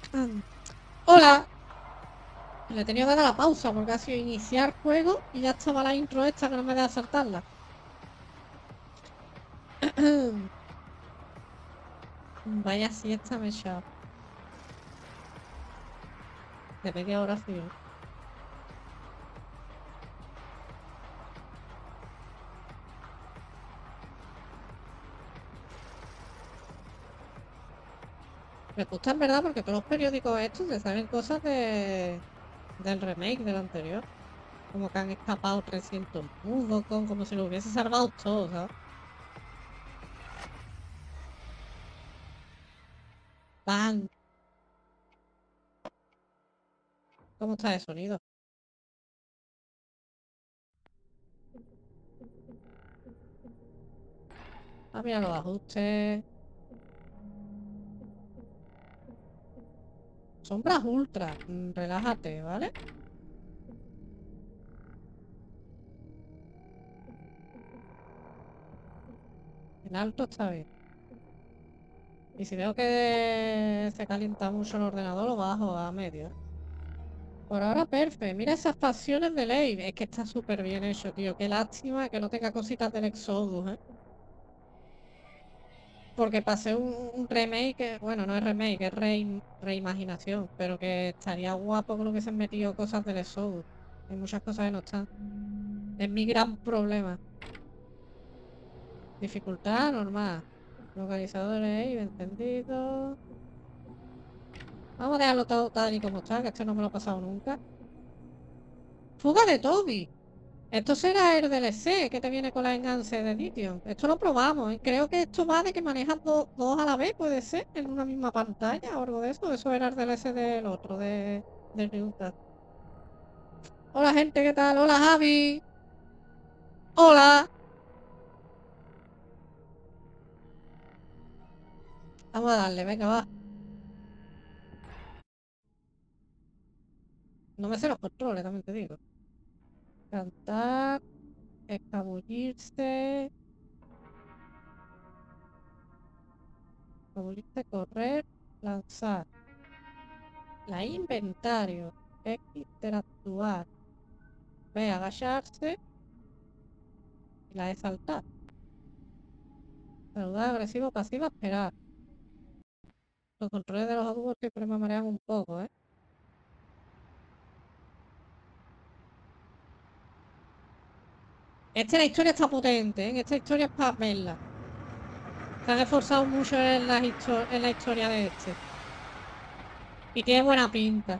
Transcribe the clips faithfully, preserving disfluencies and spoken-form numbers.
Mm. Hola. Le he tenido que dar la pausa porque ha sido iniciar juego y ya estaba la intro esta que no me deja saltarla. Vaya siesta me he echado. De media hora sí. Me gusta en verdad porque todos los periódicos estos se saben cosas de del remake del anterior. Como que han escapado trescientos mundos, con, como si lo hubiese salvado todo, ¿sabes? ¡Bang! ¿Cómo está de sonido? Ah, mira los ajustes. Sombras ultra. Mm, relájate, ¿vale? En alto está bien. Y si veo que se calienta mucho el ordenador, lo bajo a medio. Por ahora, perfecto. Mira esas facciones de ley. Es que está súper bien hecho, tío. Qué lástima que no tenga cositas del Exodus, ¿eh? Porque pasé un, un remake, bueno, no es remake, es re, reimaginación, pero que estaría guapo que lo hubiesen metido cosas del Exodus. Hay muchas cosas que no están. Es mi gran problema. Dificultad normal. Localizadores ahí, encendido. Vamos a dejarlo todo tal y como está, que esto no me lo he pasado nunca. Fuga de Toby. Esto será el D L C que te viene con la enhance de litio. Esto lo probamos, ¿eh? Creo que esto va de que manejas do- dos a la vez, puede ser, en una misma pantalla o algo de eso. Eso era el D L C del otro, de, del Ryuta. Hola gente, ¿qué tal? Hola Javi. Hola. Vamos a darle, venga, va. No me sé los controles, también te digo. Cantar, escabullirse, escabullirse, correr, lanzar. La inventario, X, interactuar, B, agacharse y la de saltar. Saludar, agresivo, pasiva, esperar. Los controles de los adultos siempre me marean un poco, ¿eh? Esta la historia está potente, ¿eh? Esta historia es para verla. Se han esforzado mucho en la, en la historia de este. Y tiene buena pinta.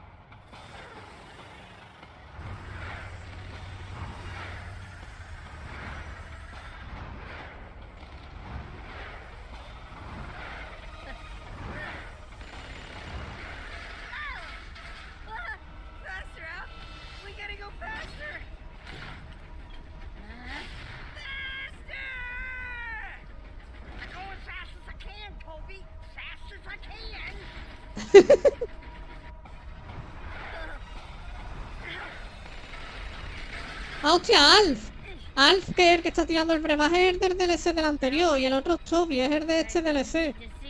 ¡Ah, hostia, Alf! Alf, que es el que está tirando el brebaje, es el del D L C del anterior. Y el otro es Toby, es el de este D L C.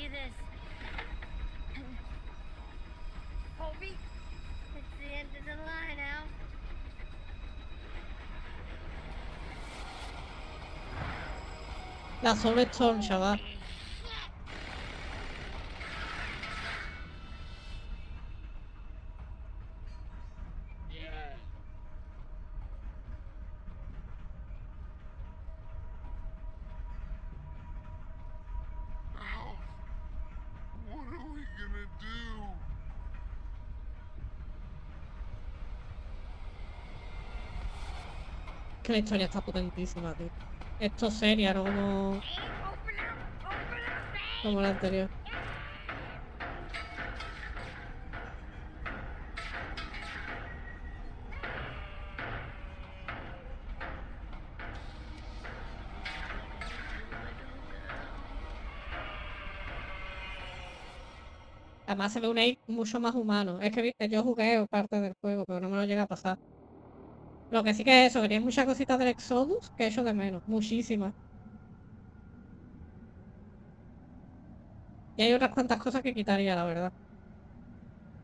La Soul Stone, chaval. Que la historia está potentísima, tío. Esto es seria, no como... como la anterior. Además se ve un Ape mucho más humano. Es que yo jugué parte del juego, pero no me lo llega a pasar. Lo que sí que es eso, que tiene muchas cositas del Exodus que echo de menos. Muchísimas. Y hay otras cuantas cosas que quitaría, la verdad.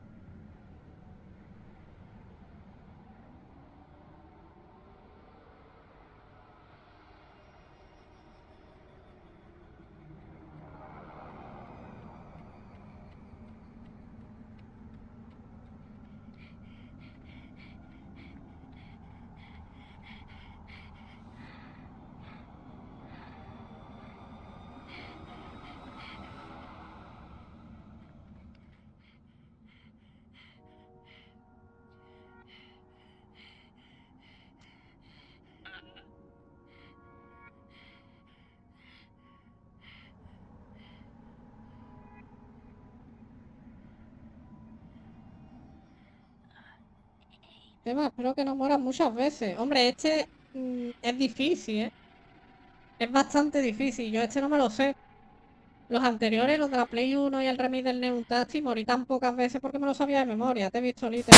Tema, espero que no mueras muchas veces. Hombre, este mm, es difícil, ¿eh? Es bastante difícil. Yo este no me lo sé. Los anteriores, los de la Play uno y el remake del Neon Tactic, morí tan pocas veces porque me lo sabía de memoria. Te he visto ahorita.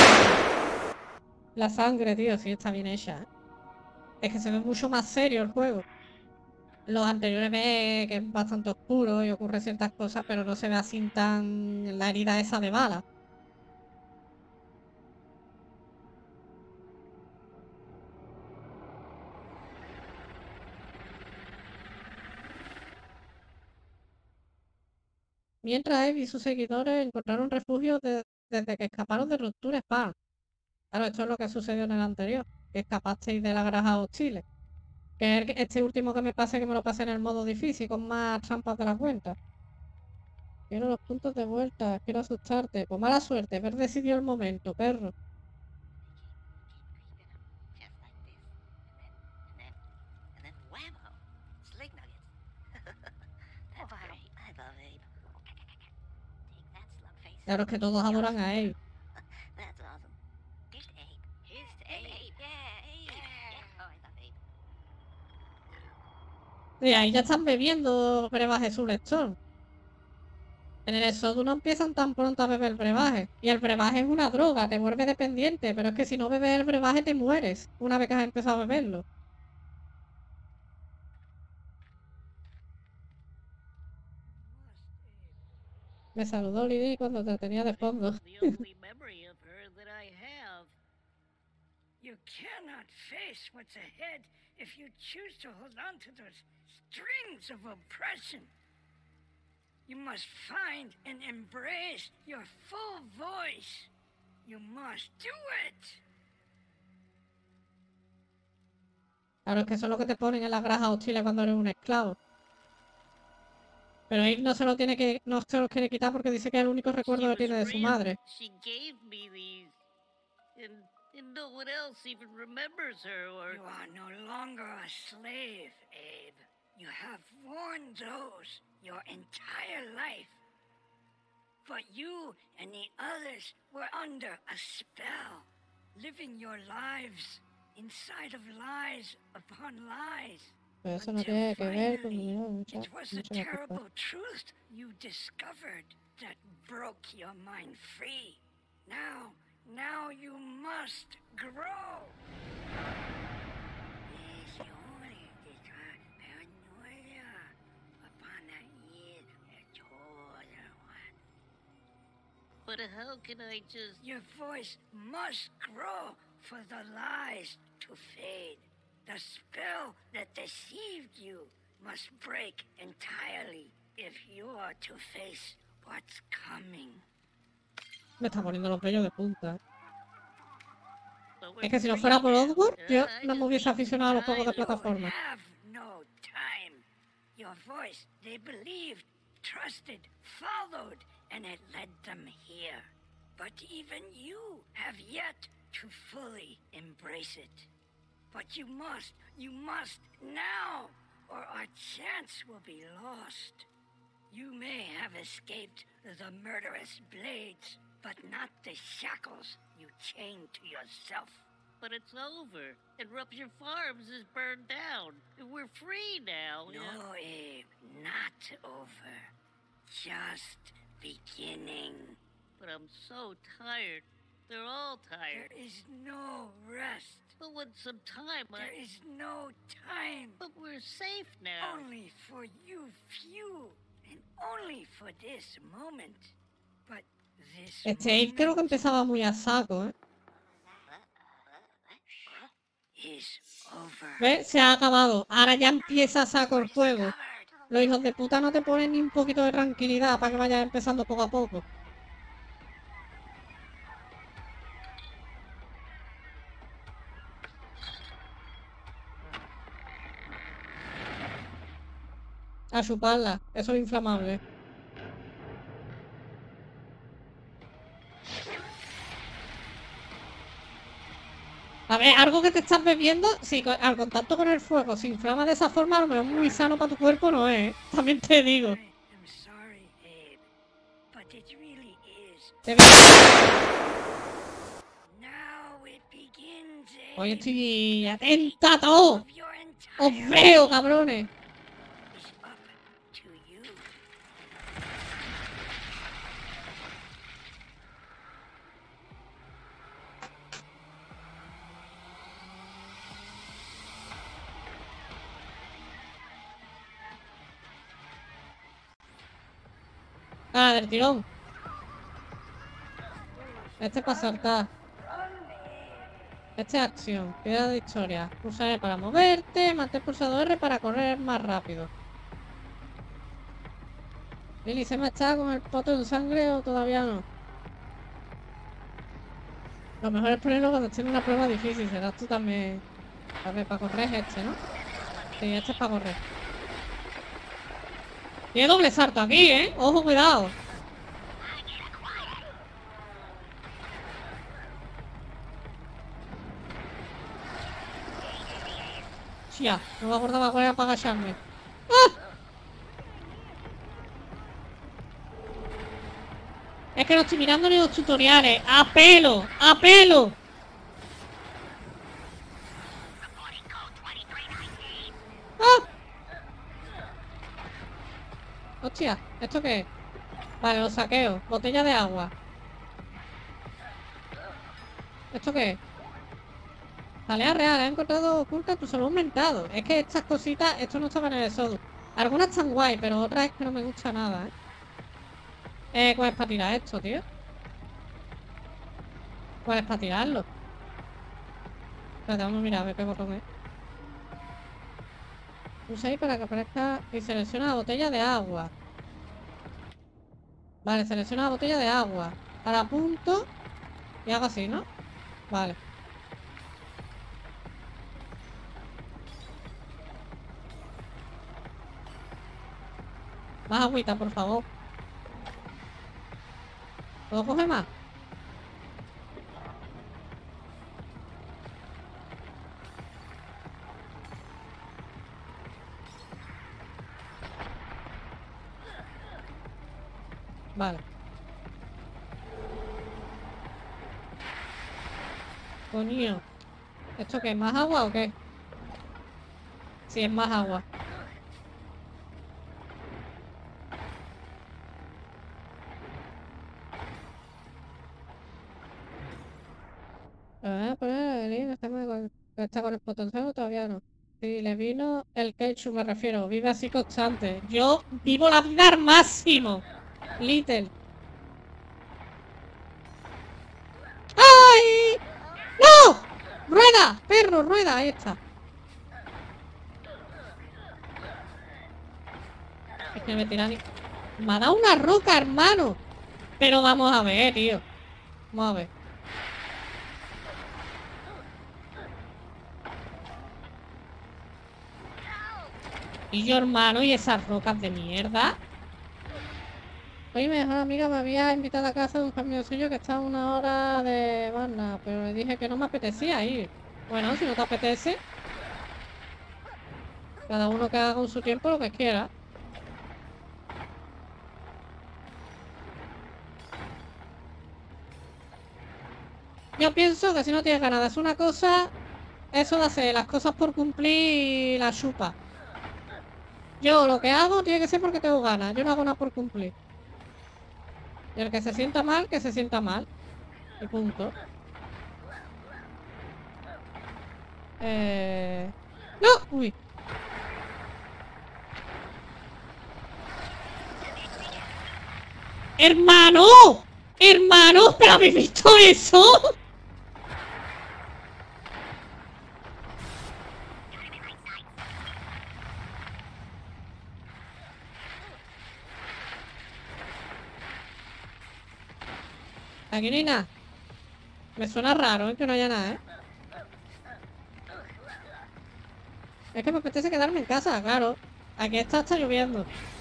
La sangre, tío, sí está bien hecha, ¿eh? Es que se ve mucho más serio el juego. Los anteriores ve que es bastante oscuro y ocurre ciertas cosas, pero no se ve así tan la herida esa de bala. Mientras Eve y sus seguidores encontraron refugio de- desde que escaparon de Rupture Spawn. Claro, esto es lo que sucedió en el anterior, que escapasteis de la granja hostiles. Que es el- este último que me pase, que me lo pasé en el modo difícil, con más trampas de la cuenta. Quiero los puntos de vuelta, quiero asustarte. Pues mala suerte, haber decidido el momento, perro. Claro, es que todos adoran a Eve. Y ahí ya están bebiendo brebaje su lector. En el Exodus no empiezan tan pronto a beber brebaje. Y el brebaje es una droga, te vuelve dependiente. Pero es que si no bebes el brebaje te mueres una vez que has empezado a beberlo. Me saludó Lily cuando te tenía de fondo. You cannot face what's ahead if you choose to hold on to those strings of oppression. You must find and embrace your full voice. You must do it. Claro, es que eso es lo que te ponen en las granjas hostiles cuando eres un esclavo. Pero él no se lo tiene que, no se lo quiere quitar porque dice que es el único recuerdo que tiene de su madre. She gave me these, and, and no one else even remembers her or... You are no longer a slave, Abe. You have worn those your entire life. But you and the others were under a spell, living your lives inside of lies upon lies. Pero eso no tiene que ver con mi mucha, It was a mucha culpa. terrible truth you discovered that broke your mind free. Now, now you must grow. But how can I just... Your voice must grow for the lies to fade. The spell that deceived you must break entirely if you are to face what's coming. Me está poniendo los vellos de punta. Es que si no fuera por Oddworld, yo no me hubiese aficionado a los juegos de plataforma. No time. Your voice, they believed, trusted, followed, and it led them here. But even you have yet to fully embrace it. But you must, you must now, or our chance will be lost. You may have escaped the murderous blades, but not the shackles you chained to yourself. But it's over, and Rupture Farms is burned down. We're free now. No, Abe, not over. Just beginning. But I'm so tired. They're all tired. There is no rest. But with some time, I... There is no time. But we're safe now. Only for you few, and only for this moment. But this Este Abe creo que empezaba muy a saco, ¿eh? ¿Ves? Se ha acabado. Ahora ya empieza a saco el juego. Los hijos de puta no te ponen ni un poquito de tranquilidad para que vayas empezando poco a poco. A chuparla. Eso es inflamable. A ver, algo que te estás bebiendo, si al contacto con el fuego se inflama de esa forma, a lo mejor muy sano para tu cuerpo no es. También te digo. Te Now it Hoy estoy atenta a todo. of your Os entire veo, cabrones. is up to you. Ah, del tirón. Este es para saltar. Este es acción. Piedra de historia. Pulsa R para moverte. Mantén pulsado R para correr más rápido. Lili, ¿se me está con el poto en sangre o todavía no? Lo mejor es ponerlo cuando esté en una prueba difícil. Serás tú también. A ver, para correr es este, ¿no? Sí, este es para correr. Tiene doble salto aquí, ¿eh? Ojo, cuidado. Ya, no me acordaba cuál era para agacharme. ¡Ah! Es que no estoy mirando ni los tutoriales. ¡A pelo! ¡A pelo! ¡Ah! Hostia, ¿esto qué es? Vale, lo saqueo. Botella de agua. ¿Esto qué es? Jalea real, he encontrado oculta tu salud aumentado. Es que estas cositas, esto no estaba en el Exodus. Algunas están guay, pero otras es que no me gusta nada, ¿eh? Eh, ¿cuál es para tirar esto, tío? ¿Cuál es para tirarlo? Espérate, vamos a mirar a ver qué botón es. Pulsa ahí para que aparezca y selecciona la botella de agua. Vale, selecciona la botella de agua. Para punto. Y hago así, ¿no? Vale. Más agüita, por favor. ¿Puedo coger más? Vale. Coño. ¿Esto qué es? ¿Más agua o qué? Sí, es más agua. Ah, pues el está con, está con el potencial o todavía no. Sí, le vino el ketchup, me refiero. Vive así constante. Yo vivo la vida al máximo. Little. ¡Ay! ¡No! ¡Rueda! ¡Perro, rueda! Ahí está. Es que me tiran y... Me ha dado una roca, hermano. Pero vamos a ver, tío. Vamos a ver. Y yo, hermano, y esas rocas de mierda. Hoy mi mejor amiga me había invitado a casa de un familiar suyo que está a una hora de Varna, pero le dije que no me apetecía ir. Bueno, si no te apetece, cada uno que haga con su tiempo lo que quiera. Yo pienso que si no tienes ganas de hacer una cosa, eso de hacer las cosas por cumplir la chupa. Yo lo que hago tiene que ser porque tengo ganas, yo no hago nada por cumplir. Y el que se sienta mal, que se sienta mal. Y punto. Eh... ¡No! ¡Uy! ¡Hermano! ¡Hermano! ¿Pero habéis visto eso? Aquí no hay nada. Me suena raro, ¿eh? Que no haya nada, ¿eh? Es que me apetece quedarme en casa, claro. Aquí está, está lloviendo.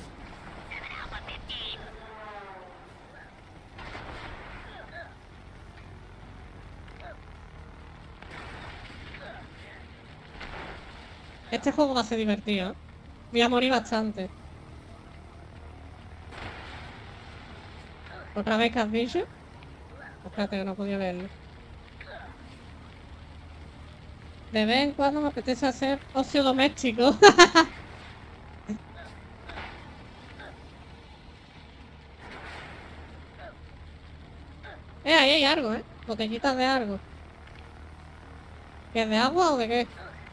Este juego va a ser divertido, ¿eh? Voy a morir bastante. ¿Otra vez que has dicho? Espérate que no podía verlo. De vez en cuando me apetece hacer ocio doméstico. Eh, ahí hay algo, ¿eh? Botellitas de algo. ¿Qué es de agua o de qué?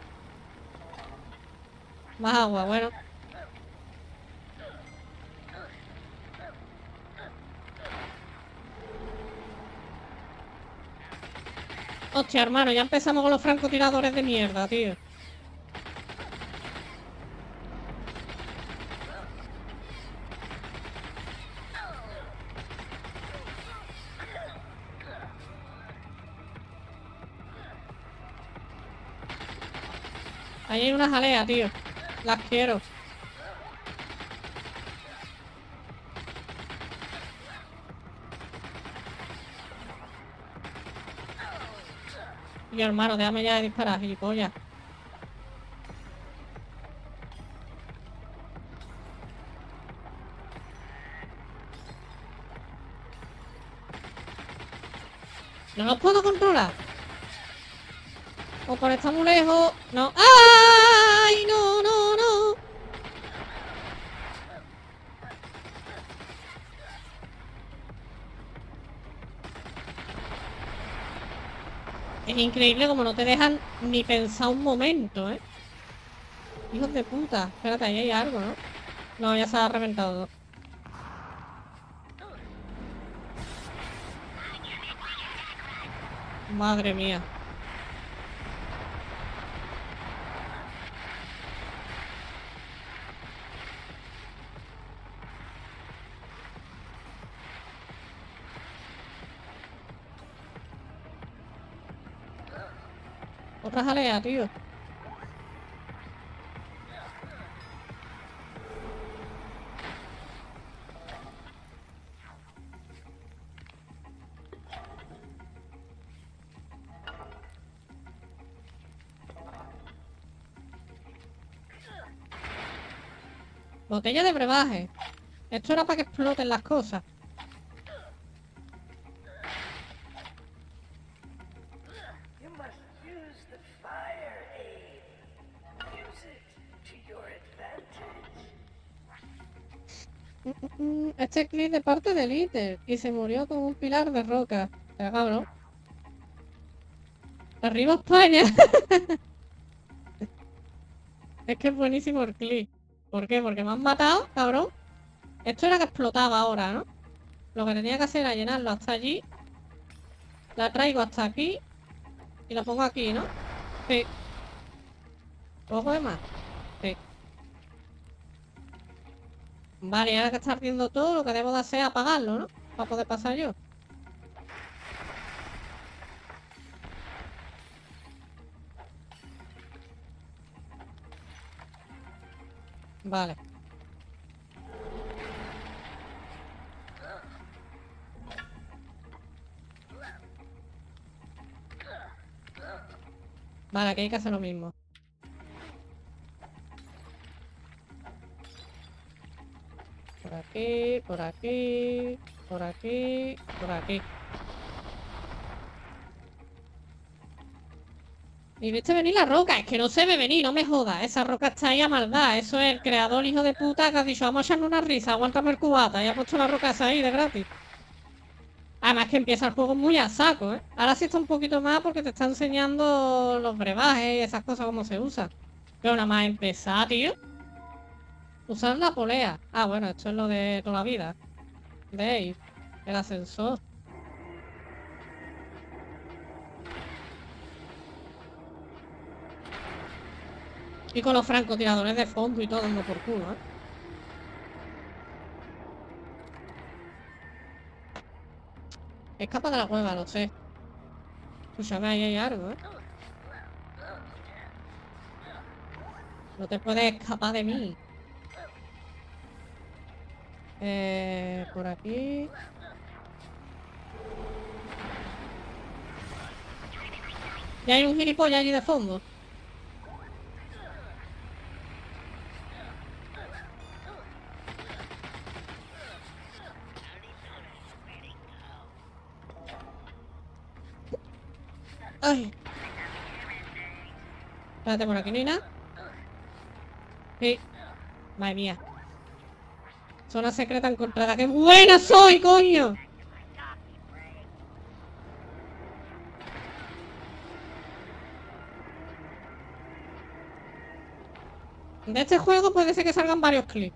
Más agua, bueno. Hostia, hermano, ya empezamos con los francotiradores de mierda, tío. Ahí hay una jalea, tío. Las quiero. Y hermano, déjame ya de disparar, gilipollas. No los puedo controlar. O por estar muy lejos. No. ¡Ay! No, no, no. Es increíble como no te dejan ni pensar un momento, ¿eh? Hijos de puta. Espérate, ahí hay algo, ¿no? No, ya se ha reventado. Madre mía. Otra jalea, tío. Botella de brebaje. Esto era para que exploten las cosas. You must use the fire, Abe. Use it to your advantage. Mm, mm, Este clip de parte de Litter. Y se murió con un pilar de roca. Pero cabrón. Arriba España. Es que es buenísimo el clip. ¿Por qué? Porque me han matado, cabrón. Esto era que explotaba ahora, ¿no? Lo que tenía que hacer era llenarlo hasta allí. La traigo hasta aquí. Y la pongo aquí, ¿no? Sí. ¿Puedo coger más? Sí. Vale, y ahora que está ardiendo todo, lo que debo de hacer es apagarlo, ¿no? Para poder pasar yo. Vale. Vale, aquí hay que hacer lo mismo. Por aquí, por aquí, por aquí, por aquí. Y viste venir la roca, es que no se ve venir, no me jodas. Esa roca está ahí a maldad. Eso es el creador, hijo de puta, que ha dicho, vamos a echarle una risa, aguántame el cubata. Y ha puesto la roca esa ahí de gratis. Además que empieza el juego muy a saco, ¿eh? Ahora sí está un poquito más porque te está enseñando los brebajes y esas cosas cómo se usan. Pero nada más empezar, tío. Usar la polea. Ah, bueno, esto es lo de toda la vida. ¿Veis? El ascensor. Y con los francotiradores de fondo y todo dando por culo, ¿eh? Escapa de la cueva, lo sé. Escúchame, ahí hay algo, ¿eh? No te puedes escapar de mí. Eh, por aquí. Y hay un gilipollas allí de fondo. Ay. Espérate, por aquí no hay nada. Sí. Madre mía. Zona secreta encontrada. ¡Qué buena soy, coño! De este juego puede ser que salgan varios clips.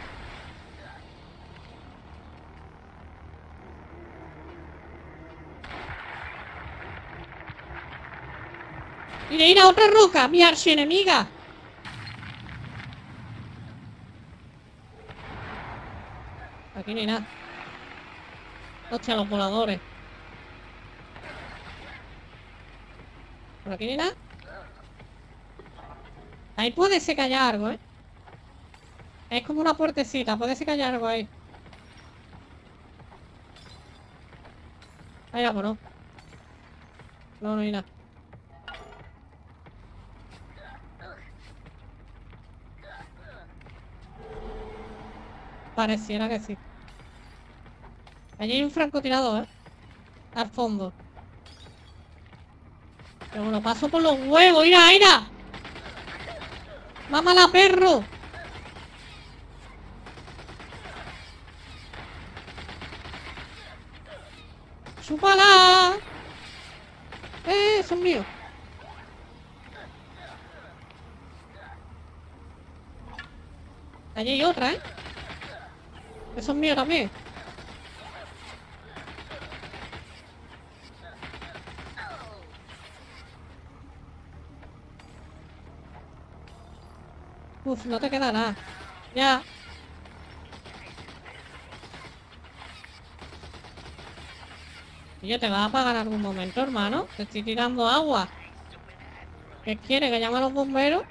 ¡Mira, mira, otra roca! ¡Mi archienemiga! Aquí no hay nada. Hostia, los voladores. Por aquí no hay nada. Ahí puede ser que haya algo, ¿eh? Es como una puertecita, puede ser que haya algo ahí. Ahí vamos, no. No, no hay nada. Pareciera que sí. Allí hay un francotirador, ¿eh? Al fondo. Pero bueno, paso por los huevos. ¡Mira, mira! ¡Mámala, perro! ¡Chúpala! ¡Eh! Son míos. Allí hay otra, ¿eh? Que son míos también. Uf, no te queda nada. Ya. Y yo te vas a apagar en algún momento, hermano. Te estoy tirando agua. ¿Qué quiere? ¿Que llame a los bomberos?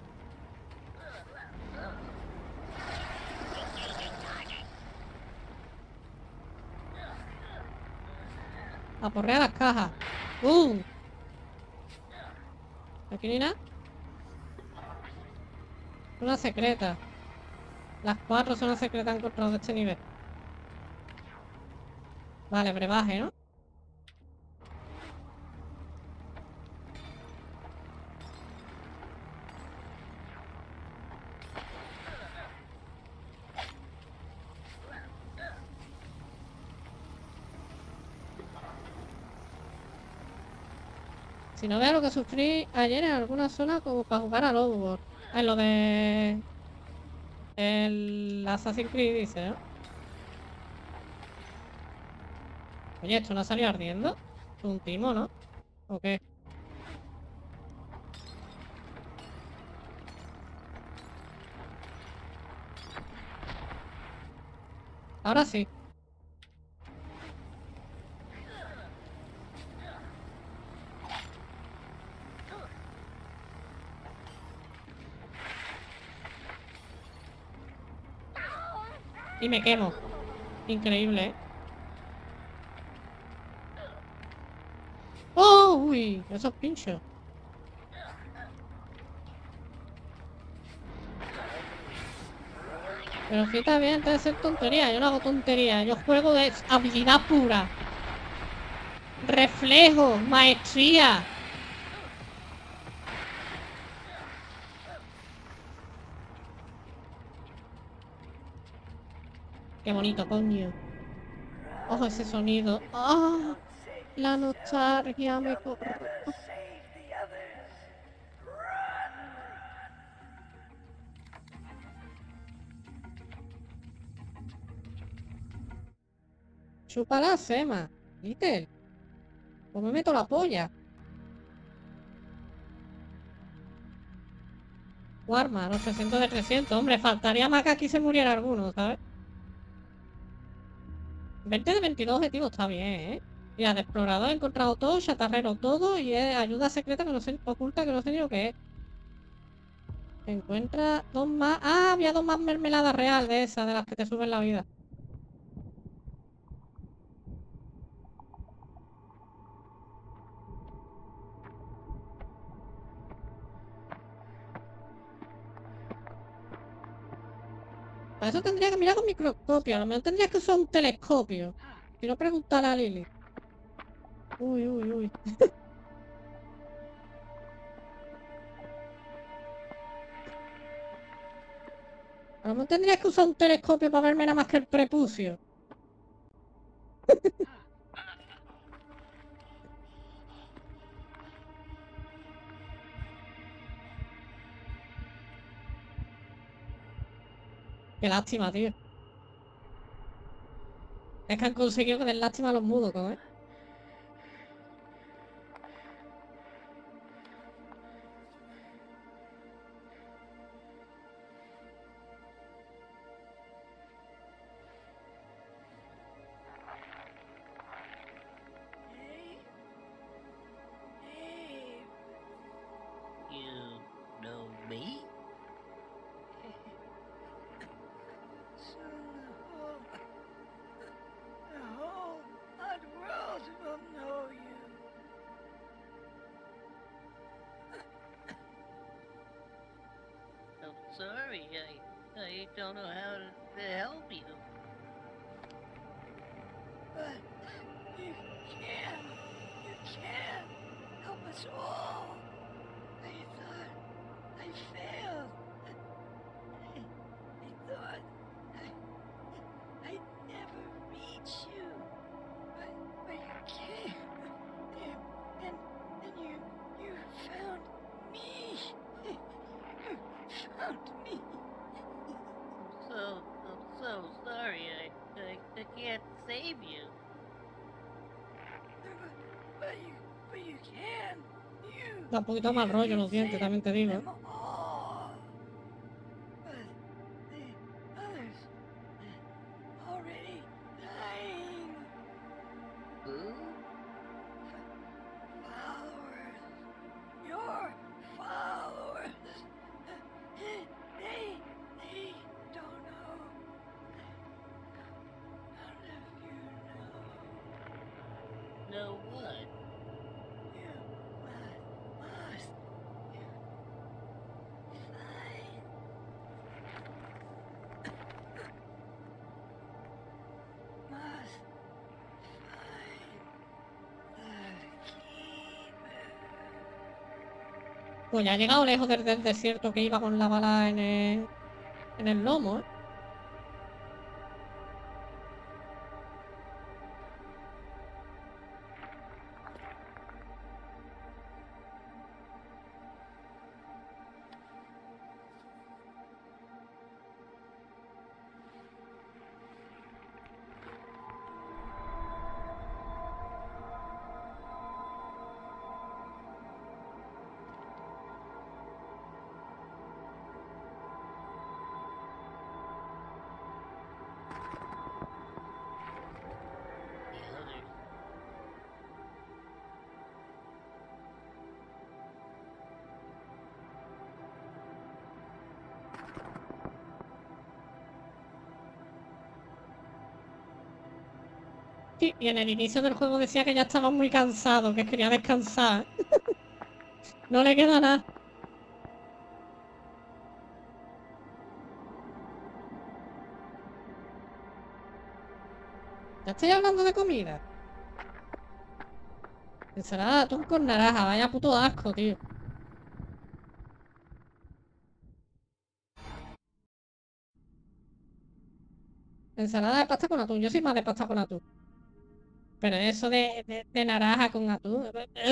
Aporrea las cajas. ¡Uh! Aquí no hay nada. Una secreta. Las cuatro son las secretas encontradas de este nivel. Vale, brebaje, ¿no? Si no veo lo que sufrí ayer en alguna zona como para jugar al Overwatch. En lo de... El Assassin's Creed dice, ¿no? Oye, ¿esto no ha salido ardiendo? Es un timo, ¿no? ¿O qué? Ahora sí. Y me quemo. Increíble, ¿eh? ¡Oh! ¡Uy! Esos pinchos. Pero sí está bien, antes de hacer tontería. Yo no hago tontería. Yo juego de habilidad pura. Reflejo, maestría. Qué bonito, coño. Ojo, ese sonido. ¡Ah! La nostalgia me corre. Chupa la sema. Little. Pues me meto la polla. Warma, los trescientos de trescientos. Hombre, faltaría más que aquí se muriera alguno, ¿sabes? veinte de veintidós objetivos está bien, ¿eh? Mira, de explorador he encontrado todo, chatarrero todo y es ayuda secreta que no sé, oculta que no sé ni lo que es. Encuentra dos más... Ah, había dos más mermeladas real de esas, de las que te suben la vida. Para eso tendría que mirar con microscopio, a lo mejor tendría que usar un telescopio. Si no, preguntar a Lily. Uy, uy, uy. ¿Cómo tendrías que usar un telescopio para verme nada más que el prepucio? Qué lástima, tío. Es que han conseguido que den lástima a los mudos, ¿no? ¿Eh? Hey. Hey. You know me? Soon the whole, the whole odd world will know you. I'm sorry, I, I don't know how to, to help you. But you can, you can help us all. I thought I failed. I, I thought I, I'd never reach you. But, but you came. You, and, and you, you found me. You found me. I'm so, I'm so sorry. I, I, I can't save you. But, but you, but you can. You. Da un poquito mal rollo los dientes, también te digo. Them all. But the others already dying. Who? Followers. Your followers. They, they don't know. None of you know. Know what? You must, must. You find. Must find the keeper. Pues ya ha llegado lejos del, del desierto que iba con la bala en el, en el lomo, ¿eh? The others. Sí, y en el inicio del juego decía que ya estaba muy cansado, que quería descansar. No le queda nada. Ya estoy hablando de comida. Ensalada de atún con naranja, vaya puto asco, tío. Ensalada de pasta con atún, yo soy más de pasta con atún. Pero eso de, de, de naranja con atún.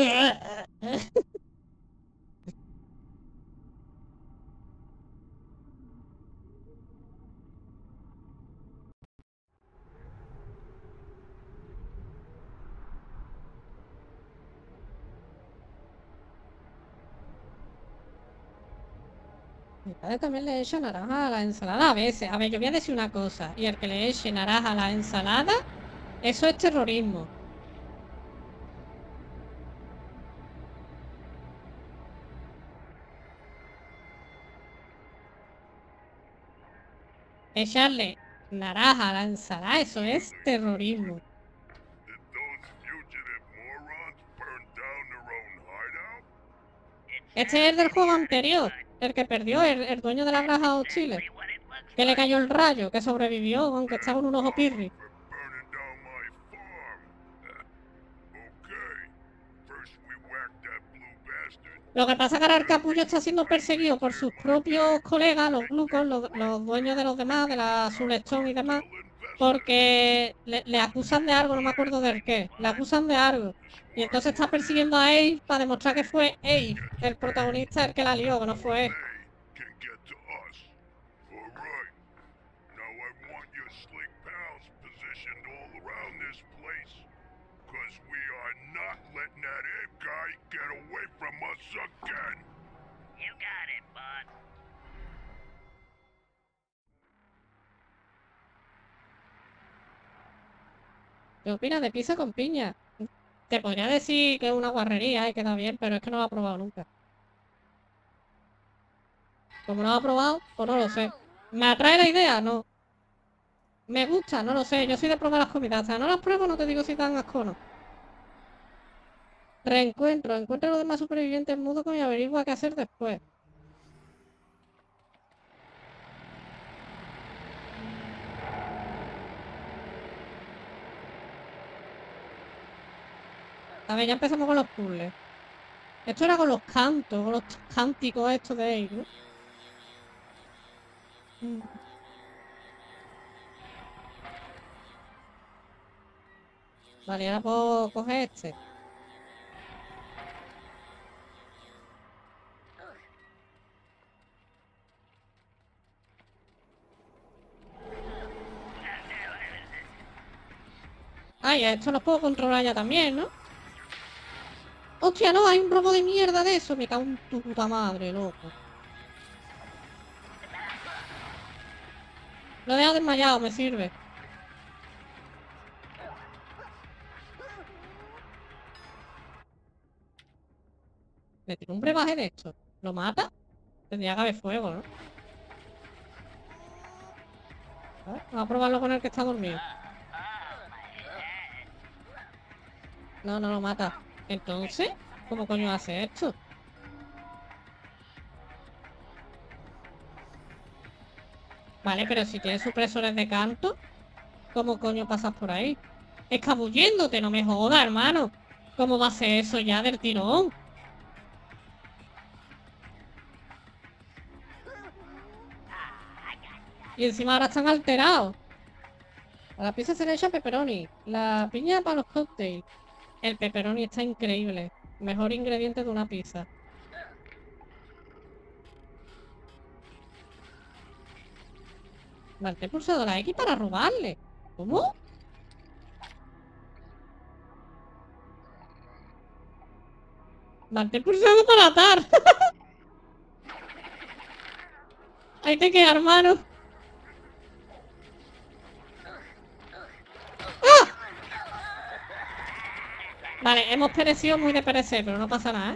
Mi padre también le echa naranja a la ensalada a veces. A ver, yo voy a decir una cosa. Y el que le eche naranja a la ensalada, eso es terrorismo. Echarle naranja a la ensalada, eso es terrorismo. Did those fugitive morons burn down their own hideout? Este es el del juego anterior, el que perdió, el, el dueño de la granja hostil. Que le cayó el rayo, que sobrevivió, aunque estaba en un ojo pirri. For burning down my farm. Okay. First we whack that blue bastard, Lo que pasa es que ahora el capullo está siendo perseguido por sus propios colegas, los glucos, los, los dueños de los demás, de la Soulstone y demás, porque le, le acusan de algo, no me acuerdo del qué, le acusan de algo. Y entonces está persiguiendo a Abe para demostrar que fue Abe, el protagonista, el que la lió, que no fue él. They can get to us. All right. Now I want your slick pals positioned all around this place. Cause we are not letting that ape guy get away from us again. You got it, bud. ¿Qué opinas de pizza con piña? Te podría decir que es una guarrería y queda bien, pero es que no lo he probado nunca. Como no lo he probado, pues no lo sé. ¿Me atrae la idea? No. ¿Me gusta? No lo sé. Yo soy de probar las comidas. O sea, no las pruebo, no te digo si dan asco o no. Reencuentro. Encuentra a los demás supervivientes mudos y averigua qué hacer después. A ver, ya empezamos con los puzzles. Esto era con los cantos, con los cánticos estos de ahí, ¿no? Mm. Vale, ahora puedo coger este. Ah, y a esto los puedo controlar ya también, ¿no? Hostia, no, hay un robo de mierda de eso. Me cago en tu puta madre, loco. Lo he dejado desmayado, me sirve. Le tiro un brebaje de esto. ¿Lo mata? Tendría que haber fuego, ¿no? A ver, vamos a probarlo con el que está dormido. No, no lo mata. Entonces, ¿cómo coño hace esto? Vale, pero si tiene supresores de canto, ¿cómo coño pasas por ahí? Escabulléndote, no me jodas, hermano. ¿Cómo va a ser eso ya del tirón? Y encima ahora están alterados. A la pizza se le echa pepperoni. La piña para los cócteles. El pepperoni está increíble. Mejor ingrediente de una pizza. Mantén pulsado la X para robarle. ¿Cómo? Mantén pulsado para atar. Ahí te queda, hermano. ¡Ah! Vale, hemos perecido muy de perecer, pero no pasa nada, ¿eh?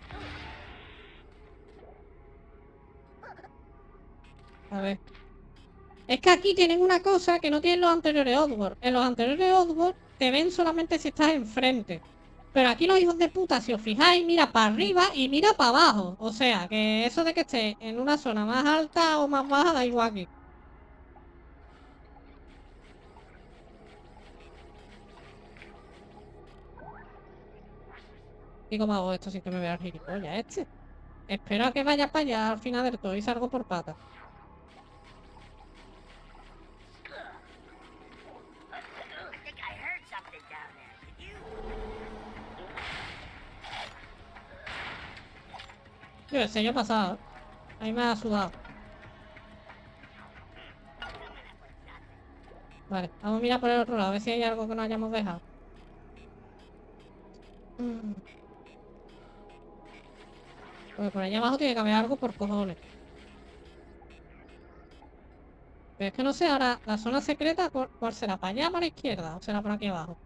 A ver. Es que aquí tienen una cosa que no tienen los anteriores Oddworld. En los anteriores Oddworld te ven solamente si estás enfrente. Pero aquí los hijos de puta, si os fijáis, mira para arriba y mira para abajo. O sea, que eso de que esté en una zona más alta o más baja da igual aquí. ¿Y cómo hago esto sin que me vea el gilipollas este? Espero a que vaya para allá al final del todo y salgo por patas. I think I heard something down there. Did you? Yo, el sello pasado. Ahí me ha sudado. Vale, vamos a mirar por el otro lado, a ver si hay algo que no hayamos dejado. Mm. Porque por allá abajo tiene que haber algo por cojones. Pero es que no sé, ahora la zona secreta, ¿cuál, cuál será? ¿Para allá, para la izquierda? ¿O será por aquí abajo?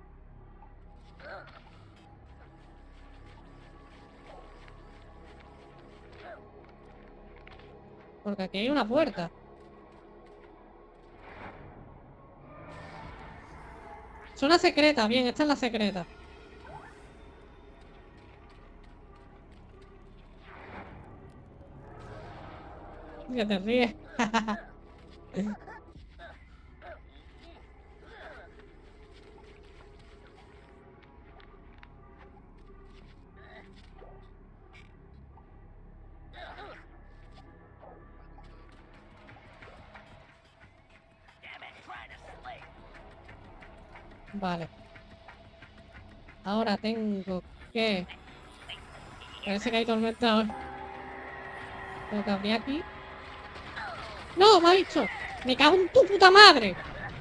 Porque aquí hay una puerta. Zona secreta, bien, esta es la secreta. Ya te ríes. Vale. Ahora tengo que... Parece que hay tormenta hoy. Tengo que abrir aquí. ¡No! ¡Me ha visto! ¡Me cago en tu puta madre!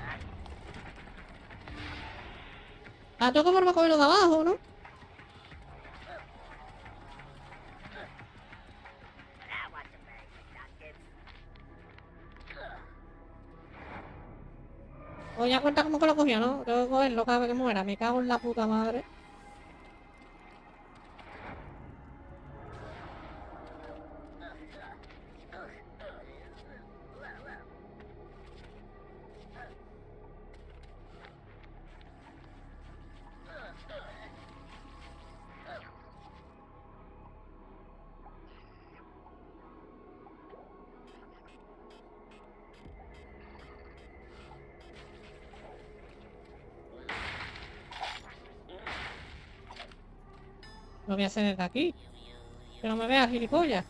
Ah, tengo que volver a cogerlo de abajo, ¿no? O ya cuenta como que lo cogía, ¿no? Tengo que cogerlo cada vez que muera. Me cago en la puta madre. Lo voy a hacer desde aquí. Que no me veas, gilipollas.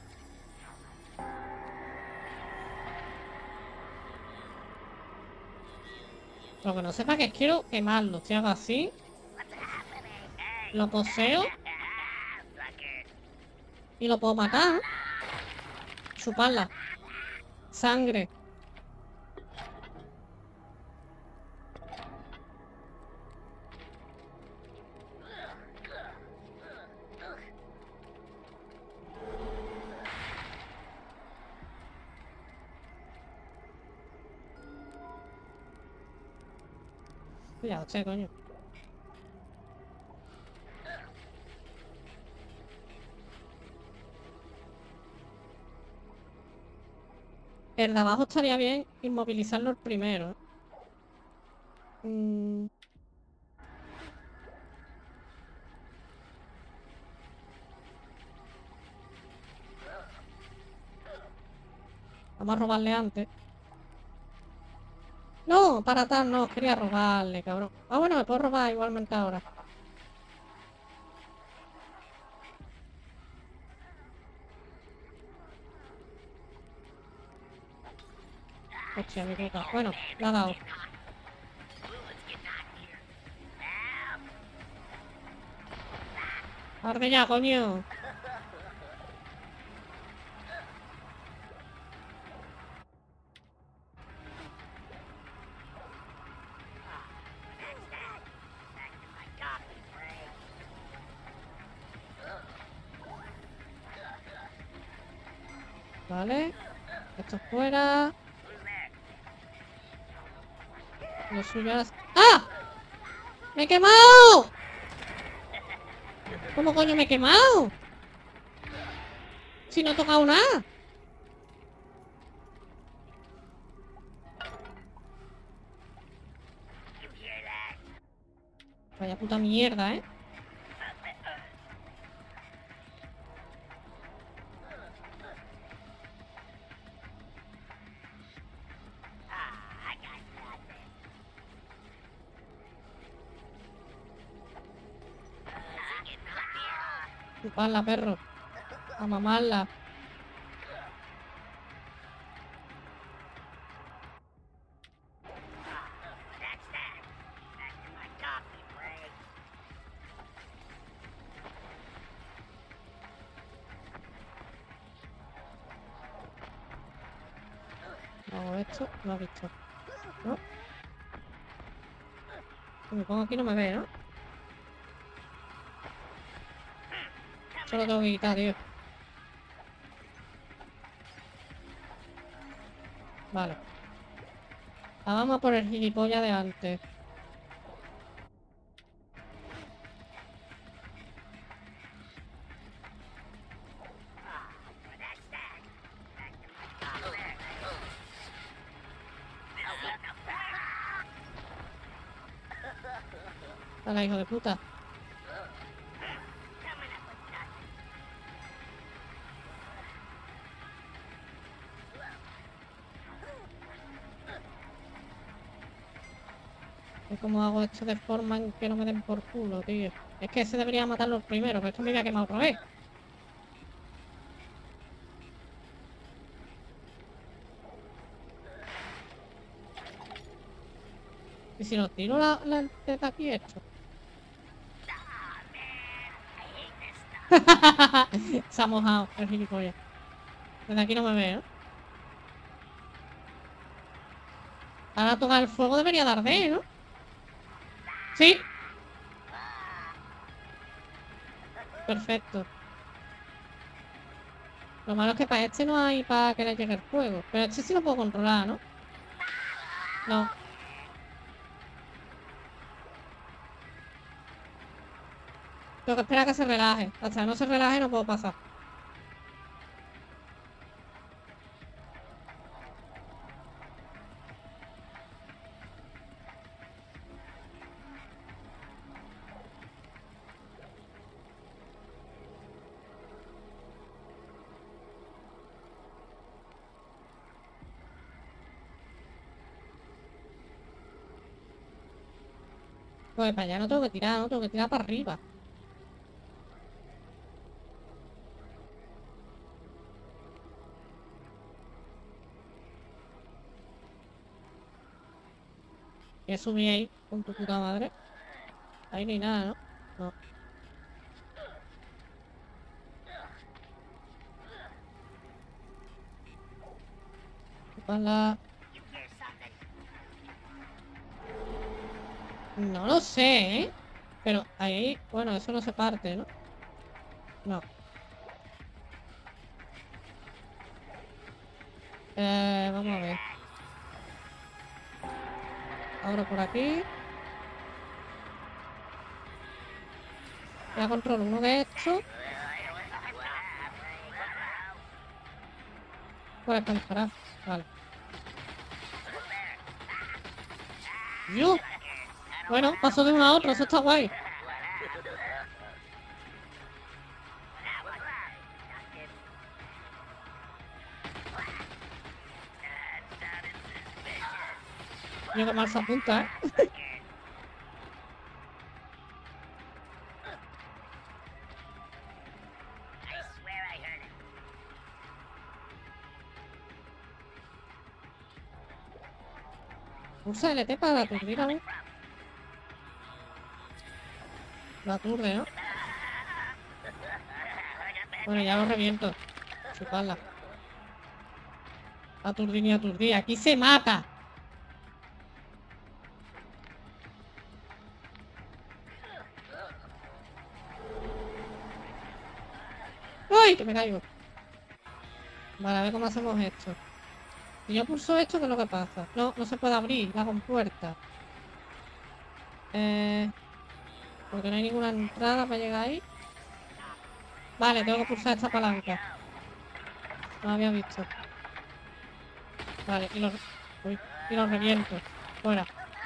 Lo que no sepa que es quiero quemarlo. Si hago así, lo poseo y lo puedo matar. Chuparla. Sangre. Ya, che, coño. El de abajo estaría bien inmovilizarlo el primero. Mm. Vamos a robarle antes. No, para tal, no, quería robarle, cabrón. Ah, bueno, me puedo robar igualmente ahora. Hostia, mi puta. Bueno, la ha dado. Arde ya, coño. Vale. Esto fuera. Lo suyo es... ¡Ah! ¡Me he quemado! ¿Cómo coño me he quemado? Si no he tocado nada. Vaya puta mierda, ¿eh? Chuparla, perro. A mamarla. Hago esto, lo ha visto. ¿No? Si me pongo aquí no me ve, ¿no? Solo tengo que quitar, tío. Vale. Ahora vamos a por el gilipollas de antes. Dale, hijo de puta. ¿Cómo hago esto de forma en que no me den por culo, tío? Es que ese debería matarlo primero, pero esto me voy a quemar otra vez. ¿Y si nos tiro la, la teta aquí esto? Se ha mojado el gilipollas. Desde aquí no me veo. Ahora tocar el fuego debería dar de, ¿no? Sí. Perfecto. Lo malo es que para este no hay para que le llegue el fuego. Pero este sí lo puedo controlar, ¿no? No. Tengo que esperar a que se relaje. Hasta que no se relaje no puedo pasar. Pues para allá no tengo que tirar, no tengo que tirar para arriba. ¿Qué subí ahí con tu puta madre? Ahí no hay nada, ¿no? No. Ojalá. No lo sé, ¿eh? Pero ahí, bueno, eso no se parte, ¿no? No. Eh, vamos a ver. Abro por aquí. Ya controlo uno de estos. Pues para disparar. Vale. ¡Yo! Bueno, paso de uno a otro, eso está guay. Yo que mal se apunta, ¿eh? Usa L T para aturdir a uno. Lo aturde, ¿no? Bueno, ya lo reviento. Chuparla. Aturdir y aturdir. Aquí se mata. ¡Uy! Que me caigo. Vale, a ver cómo hacemos esto. Si yo pulso esto, ¿qué es lo que pasa? No, no se puede abrir la compuerta. Eh... Porque no hay ninguna entrada para llegar ahí. Vale, tengo que pulsar esta palanca. No lo había visto. Vale, y los... Uy, y los reviento. Fuera.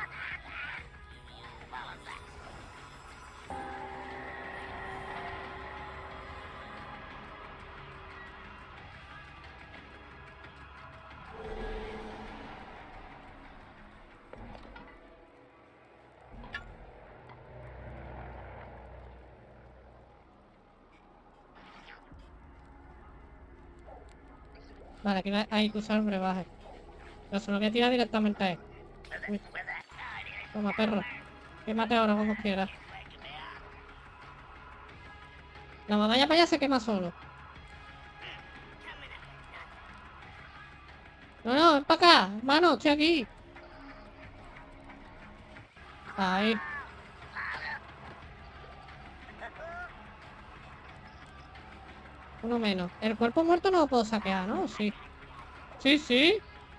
Vale, aquí hay que usar el brebaje. Pero se lo voy a tirar directamente a él. Uy. Toma, perro. Quémate ahora como quieras. La vaya para allá se quema solo. No, no, ven para acá. Hermano, estoy aquí. Ahí. Uno menos. El cuerpo muerto no lo puedo saquear, ¿no? Sí. Sí, sí.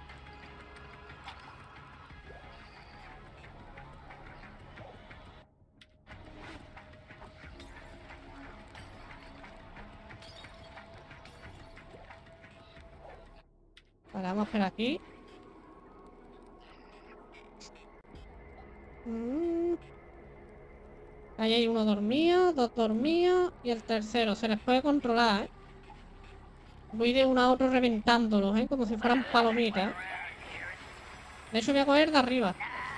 Vale, vamos a esperar aquí. Mm. Ahí hay uno dormido, dos dormidos y el tercero. Se les puede controlar, ¿eh? Voy de uno a otro reventándolos, ¿eh? Como si fueran palomitas. De hecho voy a coger de arriba.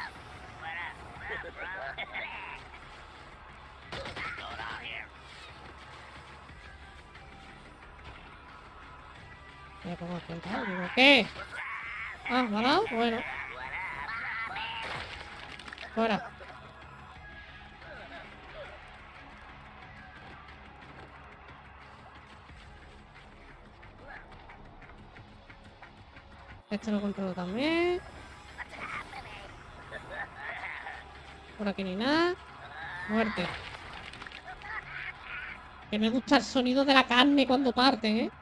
Me pongo a contar, digo, ¿qué? Ah, ¿me ha dado? Bueno. Fuera. Este lo controlo también. Por aquí ni nada. Muerte. Que me gusta el sonido de la carne cuando parte, ¿eh?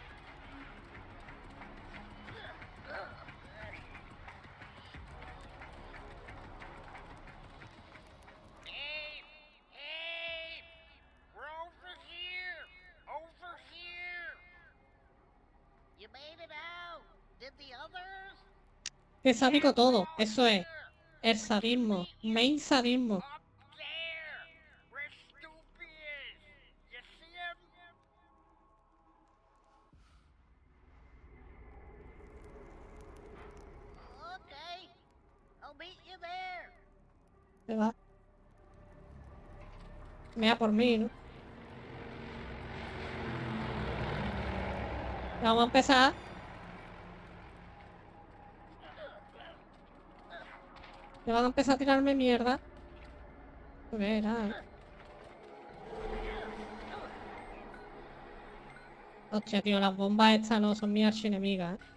Que sádico todo, eso es. El sadismo, main sadismo. Se va. Me da por mí, ¿no? Vamos a empezar. Me van a empezar a tirarme mierda. Verá, ¿eh? Hostia, tío, las bombas estas no son mis archienemigas, ¿eh?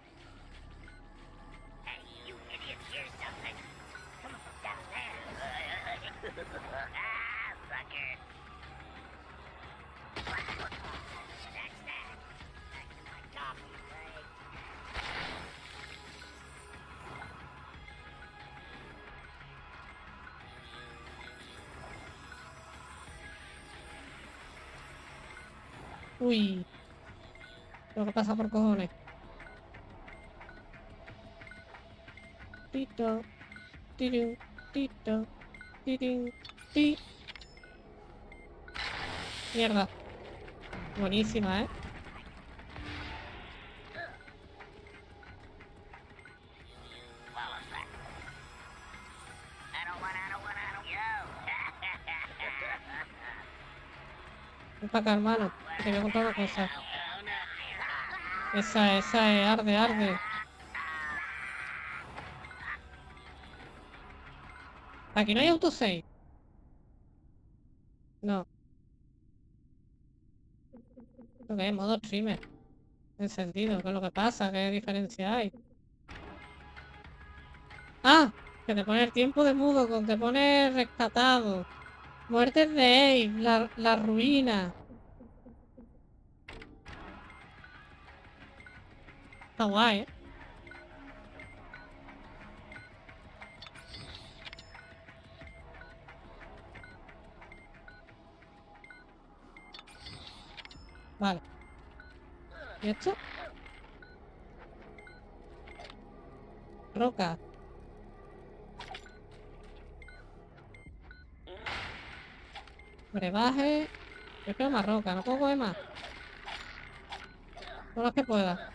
Uy. Lo que pasa por cojones. Tito. Tirin. Tito. Tirin. Ti. Mierda. Buenísima, ¿eh? Ven para acá, hermano. Te voy a contar una cosa. Esa, esa es, arde, arde. Aquí no hay autosave. No. Lo que es modo streamer. Encendido, ¿qué es lo que pasa? ¿Qué diferencia hay? Ah, que te pone el tiempo de mudo, con te pone rescatado. Muertes de Abe, la, la ruina. Está guay, ¿eh? Vale. ¿Y esto? Roca. Brebaje. Yo quiero más roca, no puedo coger más. Todo lo que pueda.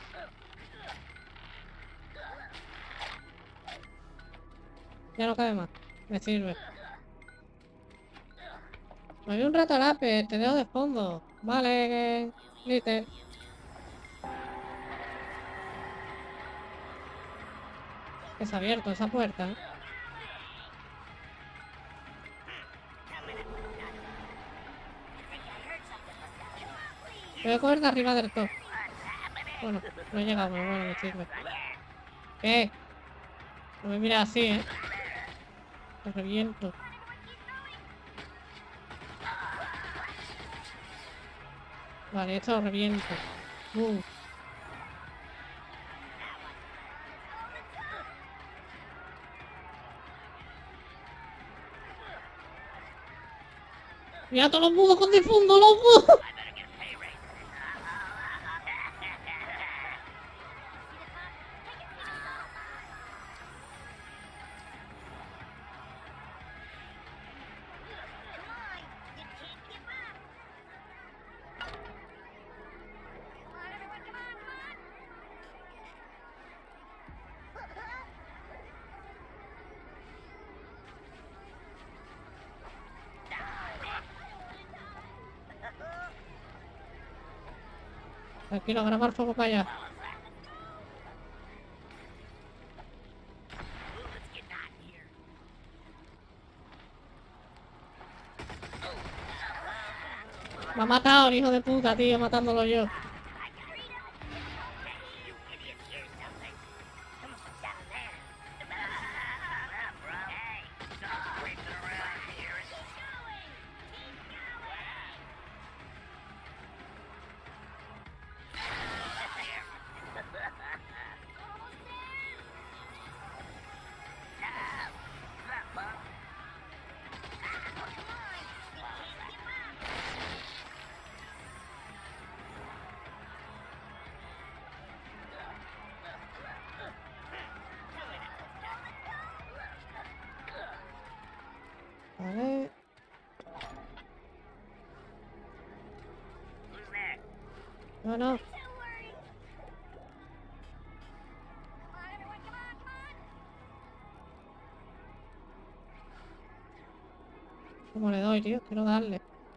Ya no cabe más. Me sirve. Me vi un rato al ape, te dejo de fondo. Vale, Glitter. Que se ha abierto esa puerta, ¿eh? Voy a coger de arriba del top. Bueno, no he llegado, pero bueno, me sirve. ¿Qué? No me mires así, ¿eh? Te reviento. Vale, esto lo reviento. Uh. Mira todos los mudos con difundo, los mudos. Tranquilo, a grabar fuego para allá. Me ha matado el hijo de puta, tío, matándolo yo. Vale. No, no. ¿Cómo le doy, tío? Quiero darle.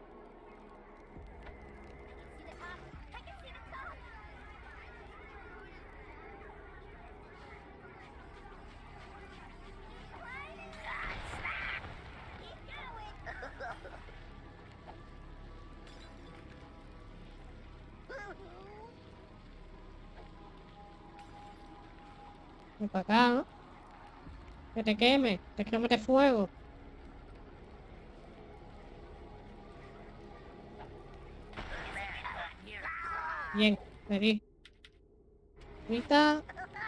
Ven para acá, ¿no? Que te queme. Te quiero meter fuego. Bien, me di. Ahorita.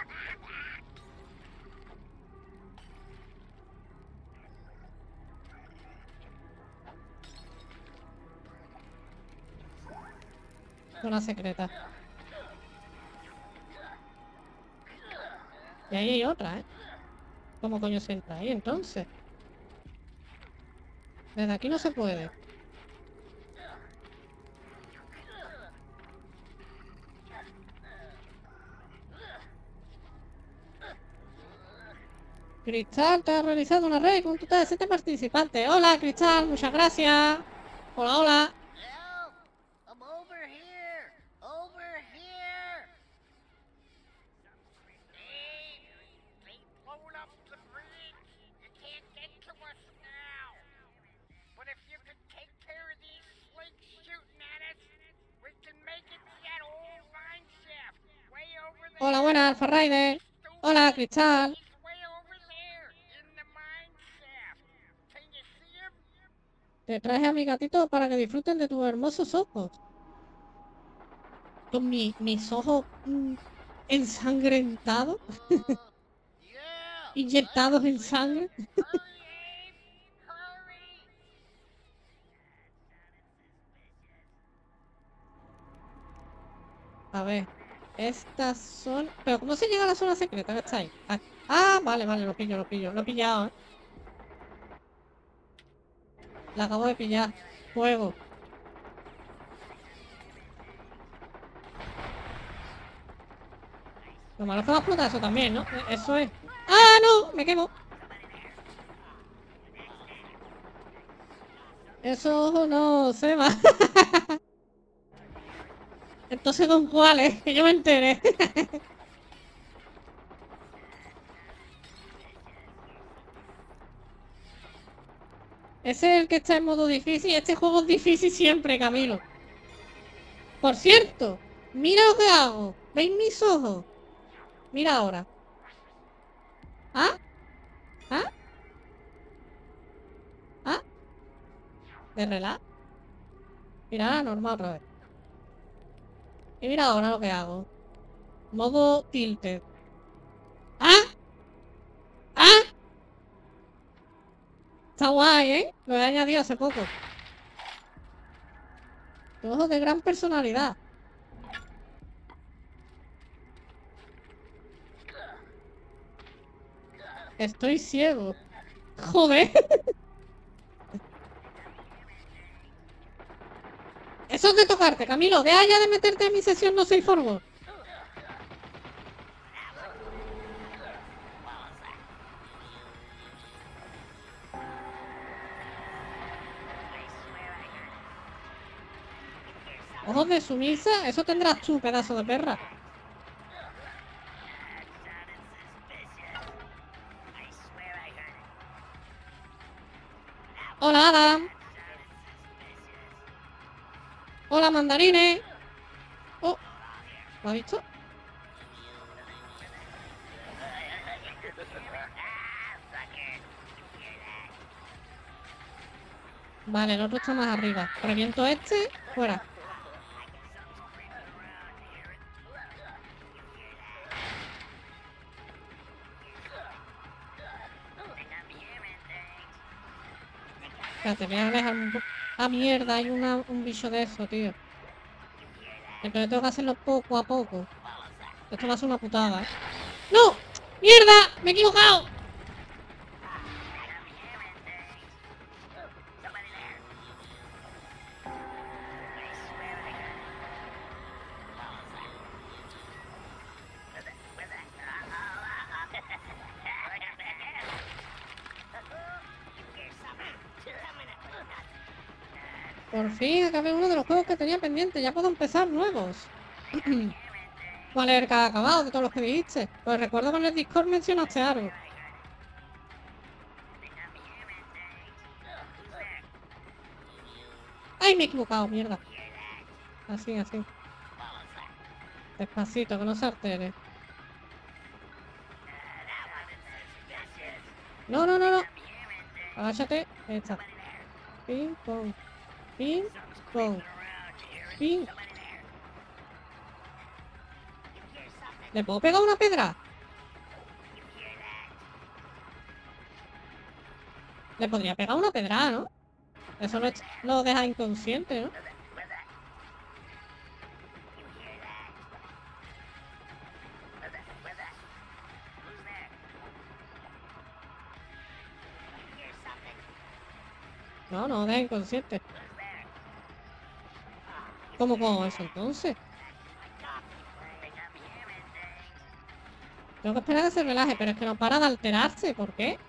Zona secreta. Y ahí hay otra, ¿eh? ¿Cómo coño se entra ahí entonces? Desde aquí no se puede. Cristal, te ha realizado una red con un total de siete participantes. Hola, Cristal, muchas gracias. Hola, hola. Help! I'm over here! Over here! Hey, they blown up the bridge. You can't get to us now. But if you could take care of these slinks shooting at us, we can make it to that old mine shaft. Way over there. Hola, buenas, Alfa Rider. Hola, Cristal. He's way over there in the mine shaft. Can you see him? Te traje a mi gatito para que disfruten de tus hermosos ojos. Con mi, mis ojos mm, ensangrentados, Yeah. inyectados en sangre. Hurry, Abe! Hurry! A ver, estas son... ¿Pero cómo se llega a la zona secreta que está ahí? Ah, ah, vale, vale, lo pillo, lo pillo. Lo he pillado, ¿eh? La acabo de pillar. Fuego. Lo malo es que va a explotar eso también, ¿no? Eso es... ¡Ah, no! Me quemo. Eso no se va. Entonces, ¿con cuáles? Que yo me enteré. Ese es el que está en modo difícil. Este juego es difícil siempre, Camilo. Por cierto, mira lo que hago. ¿Veis mis ojos? Mira ahora. ¿Ah? ¿Ah? ¿Ah? ¿De relax? Mira, normal otra vez. Y mira ahora lo que hago. Modo tilted. ¿Ah? ¿Ah? Está guay, ¿eh? Lo he añadido hace poco. Ojos de gran personalidad. Estoy ciego. Joder. Eso es de tocarte, Camilo. Deja ya de meterte en mi sesión no soy forward. Ojos de sumisa, eso tendrás tú, pedazo de perra. Hola, Adam. Hola, mandarines. Oh, ¿lo has visto? Vale, el otro está más arriba. Reviento este, fuera. Espérate, voy a dejar un... Ah, mierda, hay una, un bicho de eso, tío. Entonces tengo que hacerlo poco a poco. Esto va a ser una putada, ¿eh? ¡No! ¡Mierda! ¡Me he equivocado! Por fin acabé uno de los juegos que tenía pendiente. Ya puedo empezar nuevos. ¿Cuál es el que ha acabado de todos los que dijiste? Pues recuerdo que en el Discord mencionaste algo. ¡Ay, me he equivocado! Mierda. Así, así. Despacito, que no se altere. No, no, no, no. Agáchate. Ahí está. Ping, pong. Ping, pong. Ping. ¿Le puedo pegar una pedra? Le podría pegar una pedra, ¿no? Eso lo, lo deja inconsciente, ¿no? No, no, deja inconsciente. ¿Cómo puedo eso entonces? Tengo que esperar a que se relaje, pero es que no para de alterarse. ¿Por qué?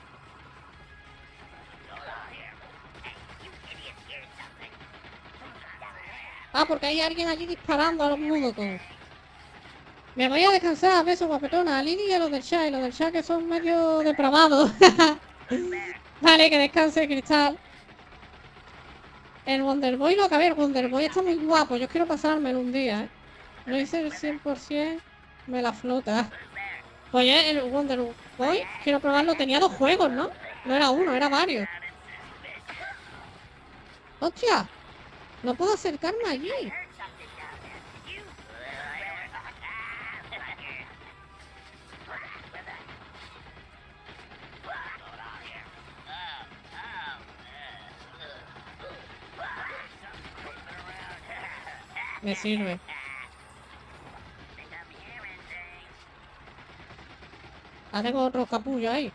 Ah, porque hay alguien allí disparando a los Mudokons. Me voy a descansar, besos guapetona, a Lili y a los del chat, y los del chat que son medio depravados. Vale, que descanse, Cristal. El Wonder Boy lo acabé, el Wonder Boy está muy guapo, yo quiero pasármelo un día, ¿eh? No hice el cien por cien, me la flota. Pues ya el Wonder Boy, quiero probarlo, tenía dos juegos, ¿no? No era uno, era varios. ¡Hostia! No puedo acercarme allí. Me sirve. Ah, tengo otro capullo ahí.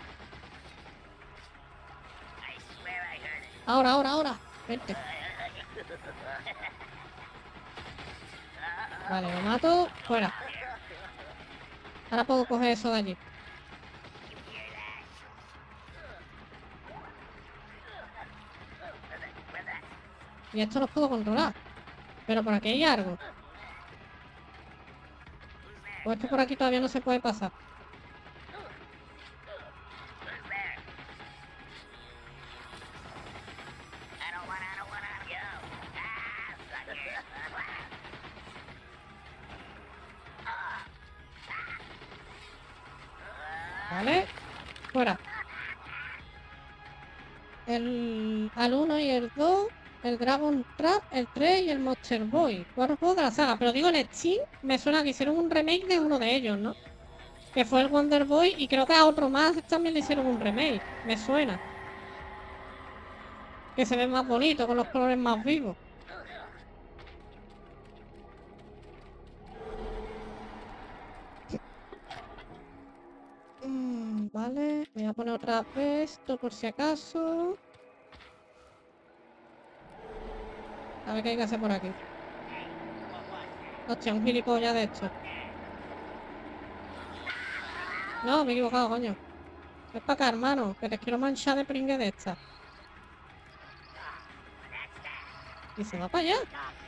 Ahora, ahora, ahora. Vente. Vale, lo mato. Fuera. Ahora puedo coger eso de allí. Y esto lo puedo controlar. Pero por aquí hay algo. O esto por aquí todavía no se puede pasar. Vale. Fuera. El al uno y el dos. El Dragon Trap, el tres y el Monster Boy. Cuatro juegos de la saga. Pero digo, en Steam me suena que hicieron un remake de uno de ellos, ¿no? Que fue el Wonder Boy. Y creo que a otro más también le hicieron un remake. Me suena. Que se ve más bonito, con los colores más vivos. Mm, vale. Voy a poner otra vez esto por si acaso. A ver qué hay que hacer por aquí. Hostia, un gilipollas de esto. No, me he equivocado, coño. Es para acá, hermano, que te quiero manchar de pringue de esta. Y se va para allá.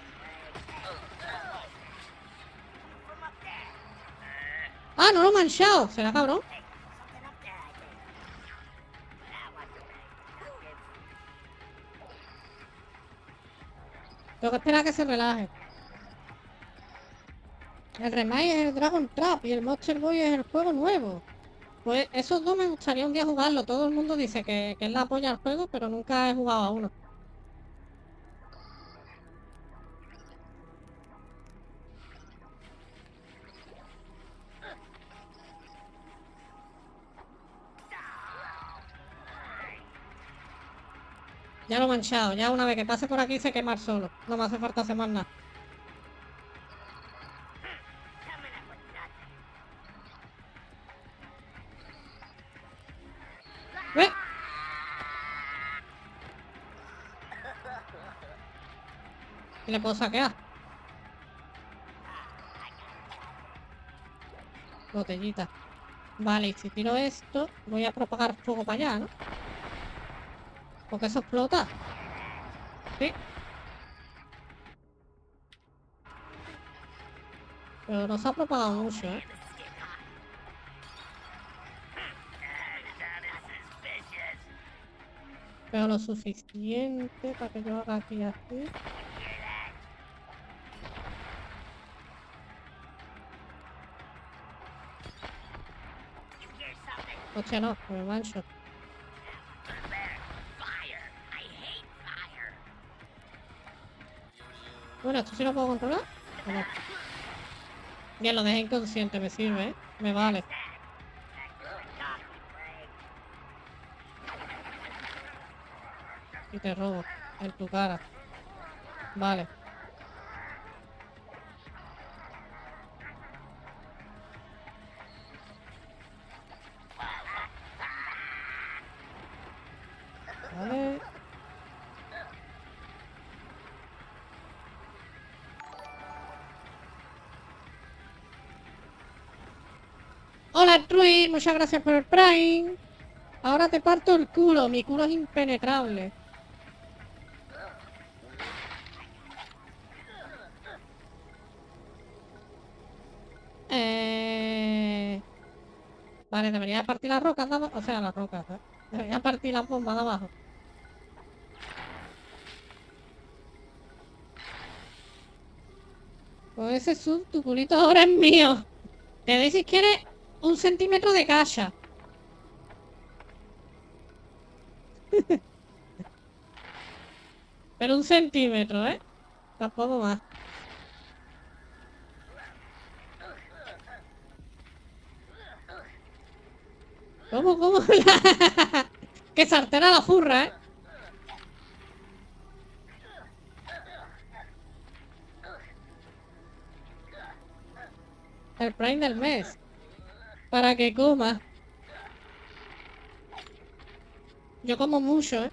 Ah, no lo he manchado. ¿Será cabrón? Tengo que esperar a que se relaje. El remake es el Dragon Trap y el Monster Boy es el juego nuevo. Pues esos dos me gustaría un día jugarlo. Todo el mundo dice que, que es la polla al juego, pero nunca he jugado a uno. Ya lo he manchado, ya una vez que pase por aquí se quemar solo. No me hace falta hacer más nada. ¿Ves? Y le puedo saquear. Botellita. Vale, y si tiro esto, voy a propagar fuego para allá, ¿no? Porque eso explota. Sí. Pero no se ha propagado mucho, ¿eh? Pero lo suficiente para que yo haga aquí así. Hostia, no, me mancho. Bueno, ¿esto sí lo puedo controlar? ¿O no? Bien, lo dejé inconsciente, me sirve, ¿eh? Me vale. Y te robo en tu cara. Vale. Vale. Hola, Rui, muchas gracias por el Prime. Ahora te parto el culo, mi culo es impenetrable. Eh... Vale, debería partir las rocas de abajo. O sea, las rocas, ¿eh? Debería partir las bombas de abajo. Pues ese sub, tu culito ahora es mío. Te doy si quieres un centímetro de cacha. Pero un centímetro, ¿eh? Tampoco más. ¿Cómo, cómo? Que sartera la furra, ¿eh? El Prime del mes. Para que coma. Yo como mucho, ¿eh?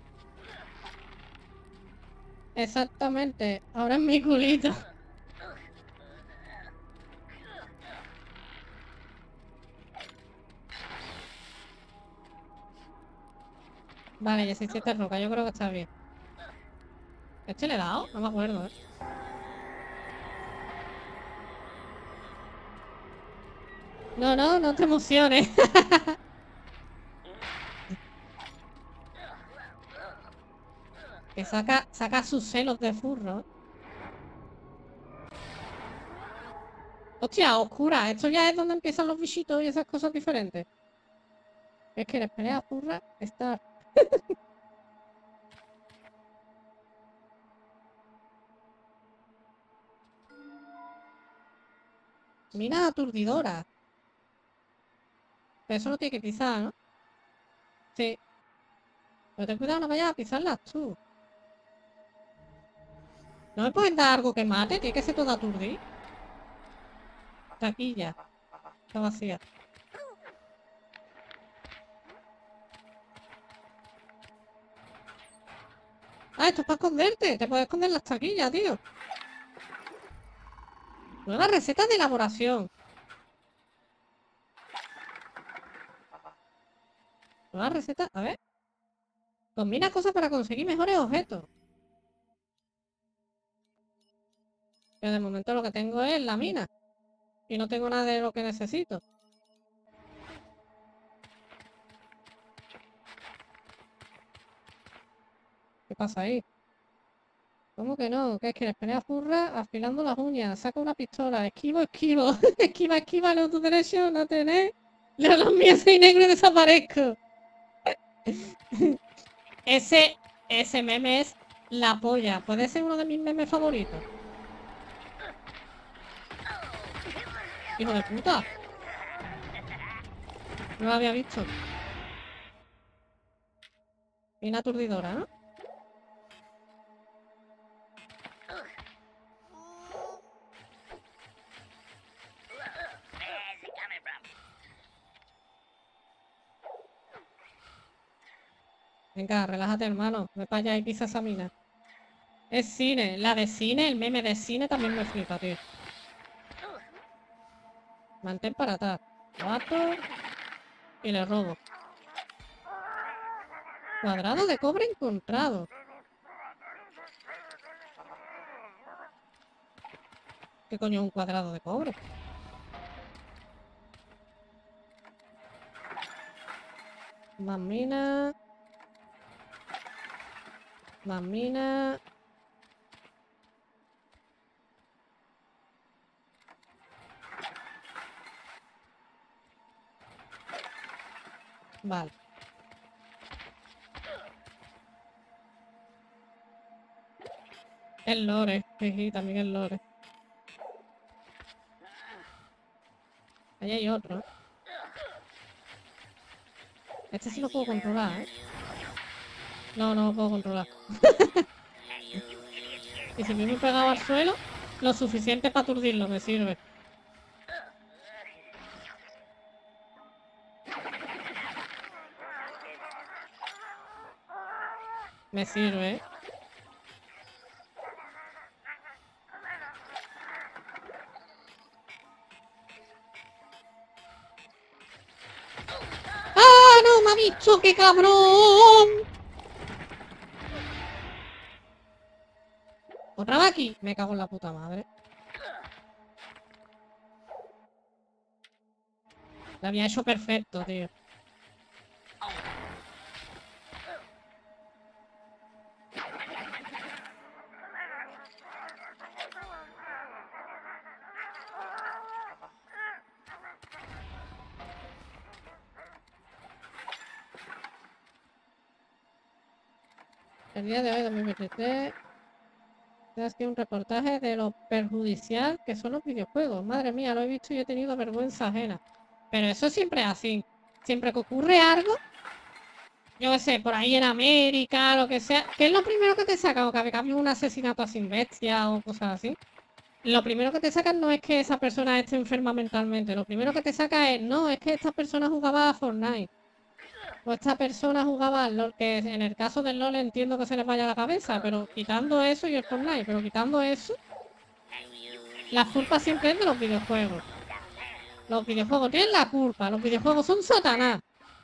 Exactamente. Ahora es mi culito. Vale, ya se siete roca. Yo creo que está bien. ¿Este le he dado? No me acuerdo, ¿eh? No, no, no te emociones. Que saca, saca sus celos de furro. Hostia, oscura. Esto ya es donde empiezan los bichitos y esas cosas diferentes. Es que la pelea furra está... Mina aturdidora. Pero eso lo tiene que pisar, ¿no? Sí. Pero ten cuidado, no vayas a pisarlas tú. ¿No me pueden dar algo que mate? Tiene que ser todo aturdir. Taquilla. Está vacía. Ah, esto es para esconderte. Te puedes esconder las taquillas, tío. Nueva receta de elaboración. Nueva receta, a ver. Combina cosas para conseguir mejores objetos. Pero de momento lo que tengo es la mina. Y no tengo nada de lo que necesito. ¿Qué pasa ahí? ¿Cómo que no? ¿Qué quieres? Pelea furra afilando las uñas. Saca una pistola. Esquivo, esquivo. Esquiva, esquiva. No tu derecho, no tenés. Leo los míos, soy negro y desaparezco. Ese, ese meme es la polla. Puede ser uno de mis memes favoritos. Hijo de puta. No lo había visto. Bien aturdidora, ¿no? Where's it coming from? Venga, relájate, hermano. Ve para allá y pisa esa mina. Es cine. La de cine, el meme de cine también me flipa, tío. Mantén para atrás. Lo ato y le robo. Cuadrado de cobre encontrado. ¿Qué coño es un cuadrado de cobre? Más mina. Más mina. Vale. El lore. Sí, también el lore. Ahí hay otro. Este sí lo puedo controlar, ¿eh? No, no lo puedo controlar. Y si me he pegado al suelo, lo suficiente para aturdirlo, me sirve. Me sirve, ¿eh? ¡Ah, no! ¡Me ha visto! ¡Qué cabrón! ¿Otra vez aquí? Me cago en la puta madre. Lo había hecho perfecto, tío. El día de hoy, dos mil veintitrés, es que un reportaje de lo perjudicial que son los videojuegos. Madre mía, lo he visto y he tenido vergüenza ajena. Pero eso siempre es así. Siempre que ocurre algo, yo qué sé, por ahí en América, lo que sea, ¿qué es lo primero que te sacan? O que había un asesinato a sin bestia o cosas así. Lo primero que te sacan no es que esa persona esté enferma mentalmente. Lo primero que te saca es, no, es que esta persona jugaba a Fortnite. O esta persona jugaba al LOL, que en el caso del LOL entiendo que se les vaya a la cabeza, pero quitando eso y el Fortnite, pero quitando eso, la culpa siempre es de los videojuegos. Los videojuegos tienen la culpa, los videojuegos son Satanás.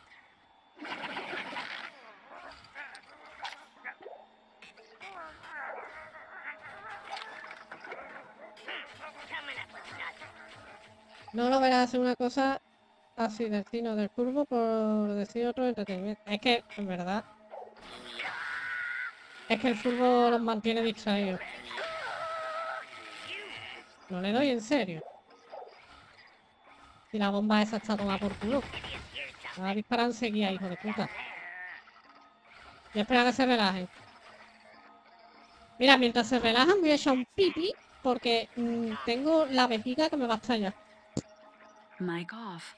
No lo verás hacer una cosa así del cine del curvo por decir otro entretenimiento. Es que, en verdad, es que el furbo los mantiene distraídos. No le doy en serio. Si la bomba esa está tomada por culo. Me va a disparar enseguida, hijo de puta. Y espera que se relajen. Mira, mientras se relajan voy a echar un pipi porque mmm, tengo la vejiga que me va a estallar. Mic off.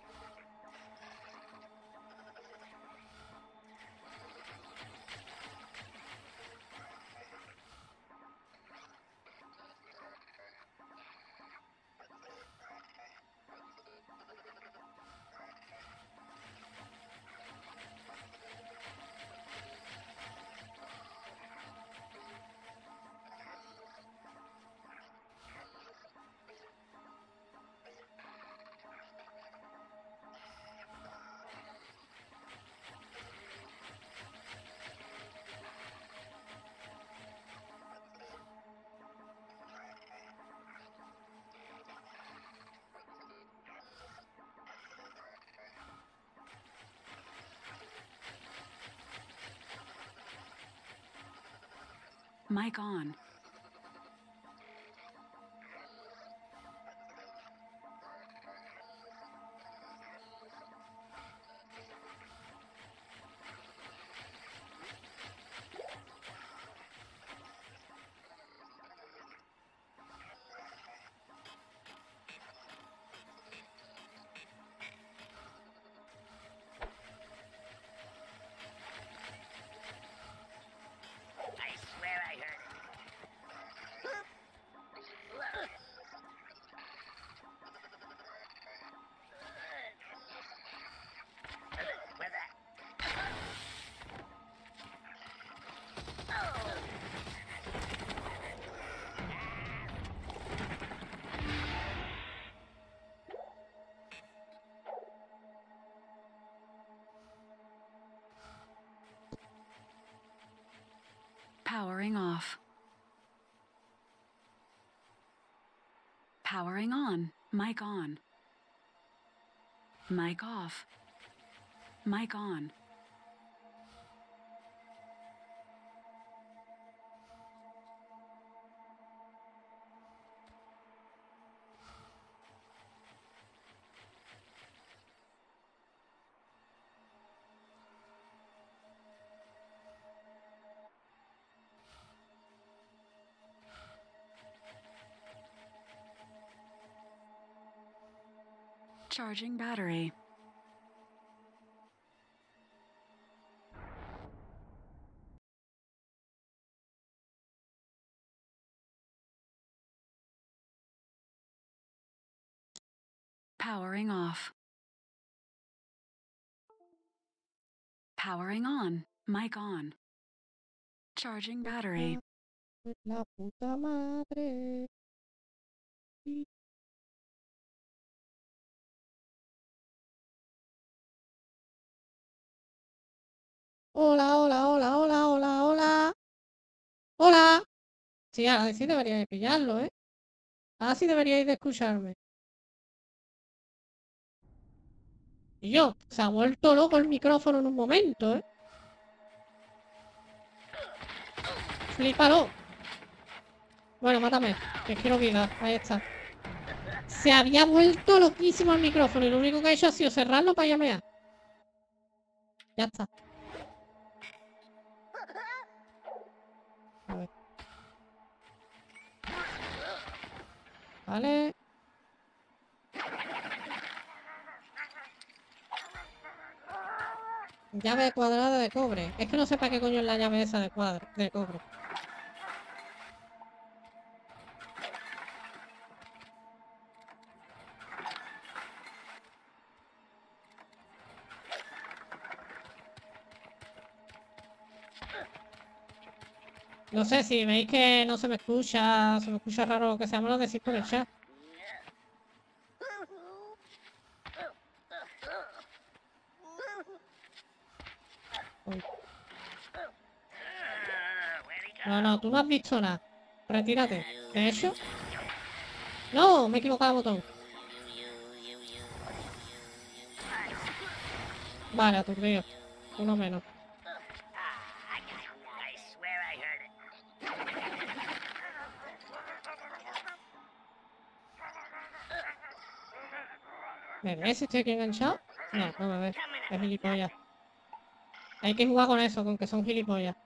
Mic on. Powering off. Powering on. Mic on. Mic off. Mic on. Charging battery. Powering off. Powering on. Mic on. Charging battery. La puta madre. Hola, hola, hola, hola, hola, hola. Hola. Sí, ahora sí deberíais de pillarlo, ¿eh? Ahora sí deberíais de escucharme. Y yo, se ha vuelto loco el micrófono en un momento, ¿eh? Flípalo. Bueno, mátame, que quiero vida. Ahí está. Se había vuelto loquísimo el micrófono y lo único que ha hecho ha sido cerrarlo para llamear. Ya está. A ver. Vale. Llave cuadrada de cobre. Es que no sé para qué coño es la llave esa de cuadro, de cobre. No sé, si veis que no se me escucha, se me escucha raro lo que sea, me lo decís por el chat. Uy. No, no, tú no has visto nada. Retírate. ¿De hecho? No, me he equivocado de botón. Vale, aturdido. Uno menos. I swear I heard it. ¿Me ves si estoy aquí enganchado? No, no me ves. Es gilipollas. Hay que jugar con eso, con que son gilipollas.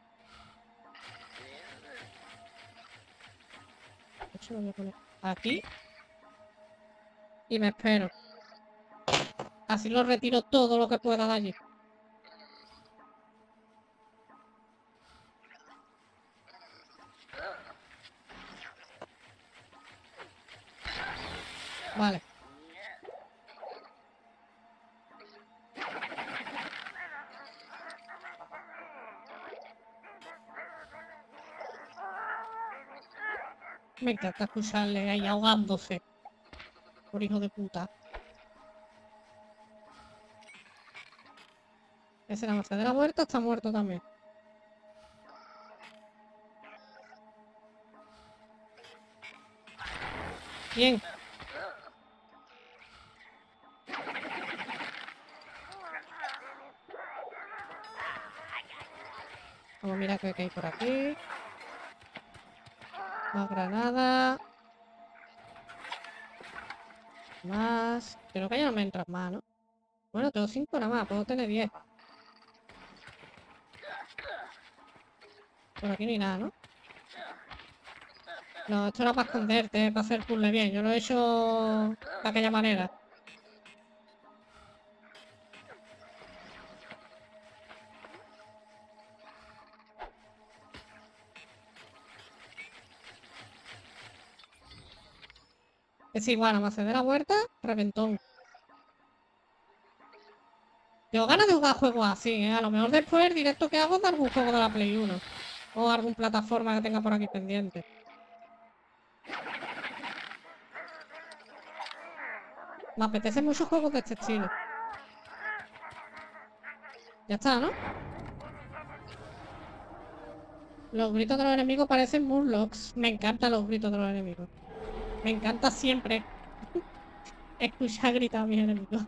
Eso lo voy a poner aquí. Y me espero. Así lo retiro todo lo que pueda de allí. Vale. Me encanta escucharle ahí ahogándose. Por hijo de puta. Ese la de la muerta está muerto también. Bien. Vamos a mirar qué hay por aquí. Más granada. Más. Creo que ya no me entran más, ¿no? Bueno, tengo cinco nada más, puedo tener diez. Por aquí ni nada, ¿no? No, esto era para esconderte, para hacer puzzle bien. Yo lo he hecho de aquella manera. Es igual, a más de la huerta, reventón. Tengo ganas de jugar juegos así, ¿eh? A lo mejor después el directo que hago es de algún juego de la Play uno. O algún plataforma que tenga por aquí pendiente. Me apetecen muchos juegos de este estilo. Ya está, ¿no? Los gritos de los enemigos parecen Murlocs. Me encantan los gritos de los enemigos. Me encanta siempre escuchar gritar a mis enemigos.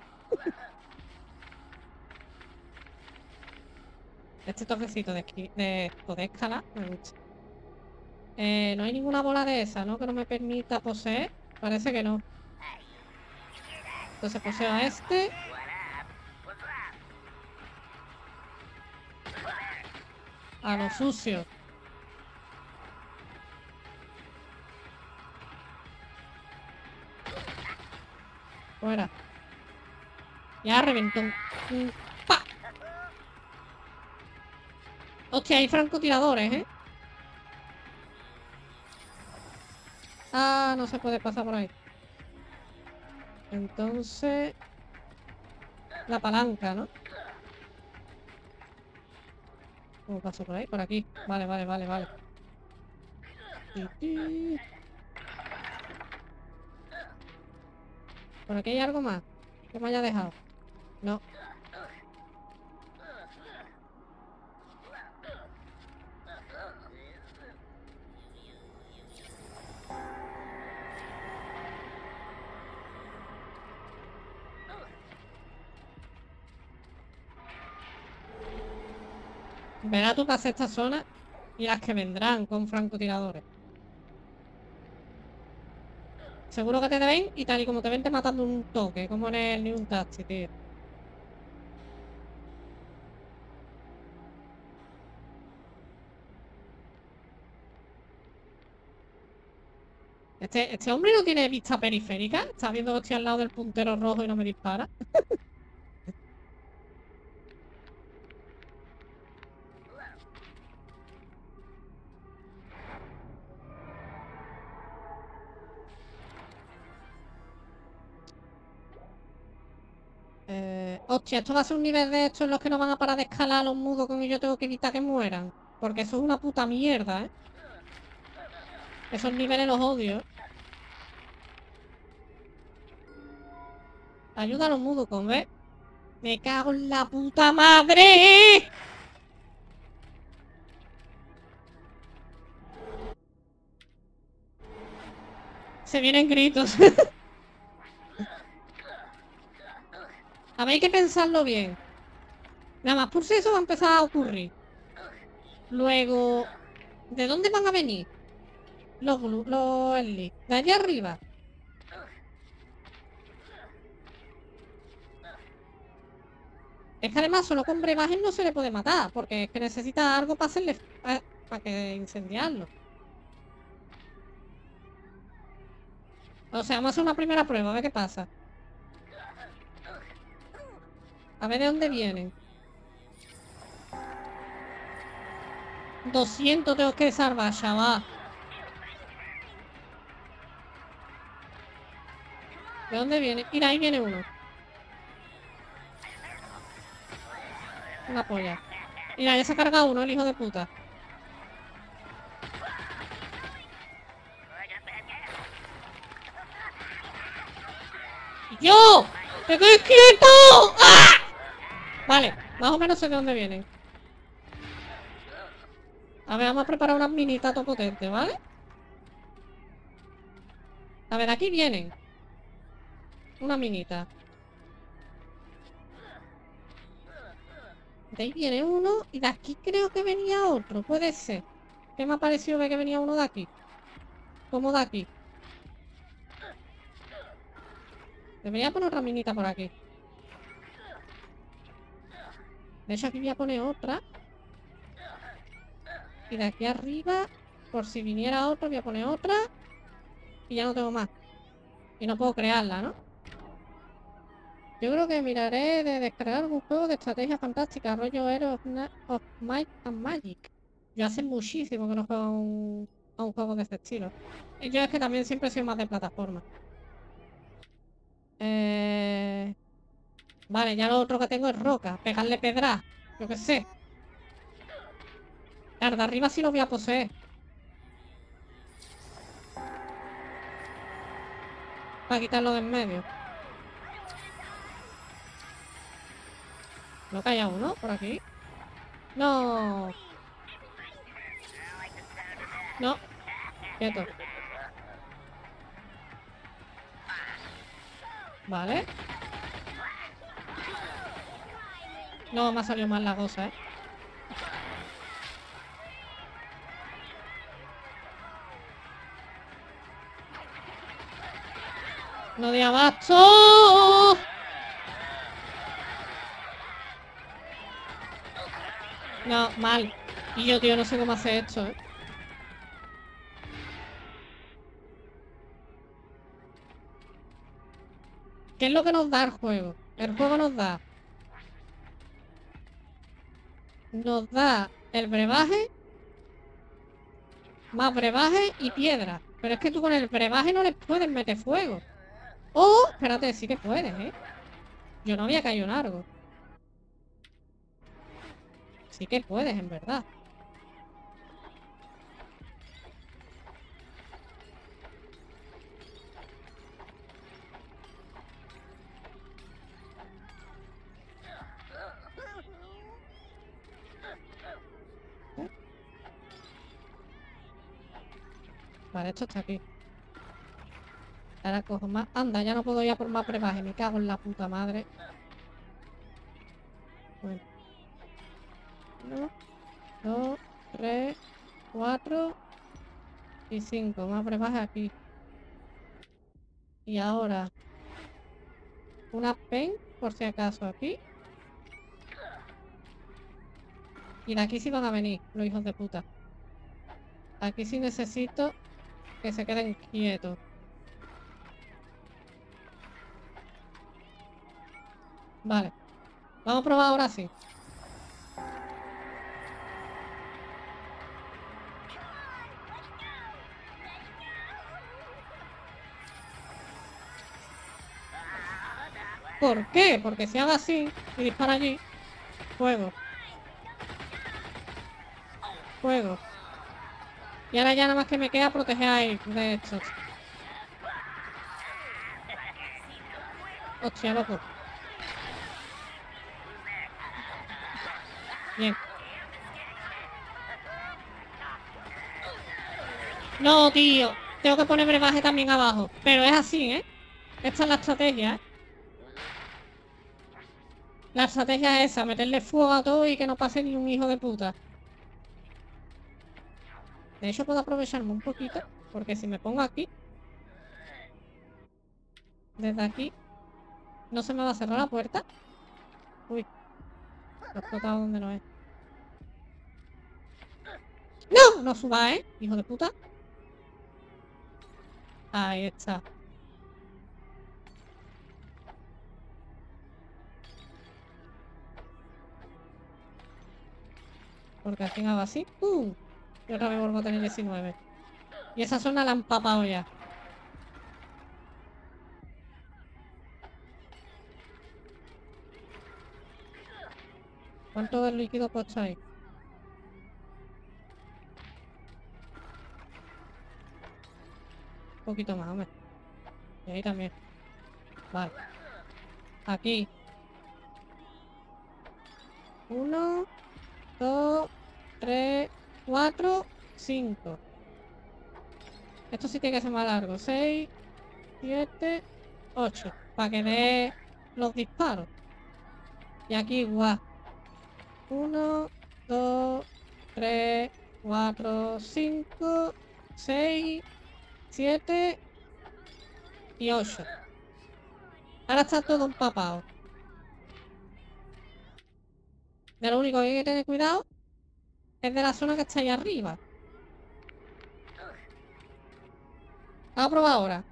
Este toquecito de, esqui de, esto, de escala me gusta. Eh, no hay ninguna bola de esa, ¿no? Que no me permita poseer. Parece que no. Entonces poseo a este. A lo sucio. Fuera. Ya reventó. ¡Pa! Hostia, hay francotiradores, ¿eh? Ah, no se puede pasar por ahí. Entonces... La palanca, ¿no? ¿Cómo paso por ahí? Por aquí. Vale, vale, vale, vale. ¿Por aquí hay algo más que me haya dejado? No. Verá tú que hace esta zona y las que vendrán con francotiradores. Seguro que te ven y tal y como te ven te matan de un toque, como en el New Taxi, tío. Este, este hombre no tiene vista periférica. Está viendo que estoy al lado del puntero rojo y no me dispara. Eh, hostia, esto va a ser un nivel de estos en los que no van a parar de escalar a los mudos con ello tengo que evitar que mueran. Porque eso es una puta mierda, ¿eh? Esos niveles los odio. Ayuda a los mudos con, ¿ves? Me cago en la puta madre. Se vienen gritos. A ver, hay que pensarlo bien. Nada más por si eso va a empezar a ocurrir. Luego, ¿de dónde van a venir? Los, los Ellie. De allá arriba. Es que además solo con brebajes no se le puede matar, porque es que necesita algo para hacerle... para, para que incendiarlo. O sea, vamos a hacer una primera prueba, a ver qué pasa. A ver de dónde vienen. doscientos tengo que salvar, chaval. ¿De dónde viene? Mira, ahí viene uno. Una polla. Mira, ya se ha cargado uno, el hijo de puta. ¡Yo! ¡Estoy quieto! ¡Ah! Vale, más o menos sé de dónde vienen. A ver, vamos a preparar unas minitas todo potentes, ¿vale? A ver, aquí vienen. Una minita. De ahí viene uno y de aquí creo que venía otro, puede ser. ¿Qué me ha parecido ver que venía uno de aquí? ¿Cómo de aquí? Debería poner otra minita por aquí. De hecho aquí voy a poner otra. Y de aquí arriba, por si viniera otro, voy a poner otra. Y ya no tengo más. Y no puedo crearla, ¿no? Yo creo que miraré de descargar algún juego de estrategia fantástica, rollo Hero of, of Might and Magic. Yo hace muchísimo que no juego a un, a un juego de este estilo. Y yo es que también siempre he sido más de plataforma. Eh... Vale, ya lo otro que tengo es roca. Pegarle pedra. Yo qué sé. Claro, de arriba sí lo voy a poseer. Para quitarlo de en medio. ¿No cae uno por aquí? No. No. Quieto. Vale. No, me ha salido mal la cosa, ¿eh? No de abasto. No, mal. Y yo, tío, no sé cómo hacer esto, ¿eh? ¿Qué es lo que nos da el juego? El juego nos da... Nos da el brebaje, más brebaje y piedra. Pero es que tú con el brebaje no le puedes meter fuego. Oh, espérate, sí que puedes, ¿eh? Yo no había caído en algo. Sí que puedes, en verdad. Vale, esto está aquí. Ahora cojo más. Anda, ya no puedo ir a por más brebaje. Me cago en la puta madre. Bueno. Uno, dos, tres, cuatro y cinco. Más brebaje aquí. Y ahora una pen, por si acaso, aquí. Y de aquí sí van a venir, los hijos de puta. Aquí sí necesito que se queden quietos. Vale. Vamos a probar ahora sí. ¿Por qué? Porque si hago así y dispara allí, fuego. Fuego. Y ahora ya nada más que me queda proteger ahí de estos. Hostia, loco. Bien. No, tío. Tengo que poner brebaje también abajo. Pero es así, ¿eh? Esta es la estrategia, ¿eh? La estrategia es esa, meterle fuego a todo y que no pase ni un hijo de puta. De hecho puedo aprovecharme un poquito, porque si me pongo aquí, desde aquí, no se me va a cerrar la puerta. Uy, lo he explotado donde no es. ¡No! No suba, ¿eh? Hijo de puta. Ahí está. Porque al fin hago así. ¡Pum! Y otra vez vuelvo a tener diecinueve. Y esa zona la han papado ya. ¿Cuánto del líquido puesto ahí? Un poquito más, hombre. Y ahí también. Vale. Aquí. Uno, dos, tres, cuatro, cinco. Esto sí tiene que ser más largo. Seis, siete, ocho. Para que dé los disparos. Y aquí igual. Uno, dos, tres, cuatro, cinco, seis, siete y ocho. Ahora está todo empapado. De lo único que hay que tener cuidado es de la zona que está ahí arriba. Vamos a probar ahora.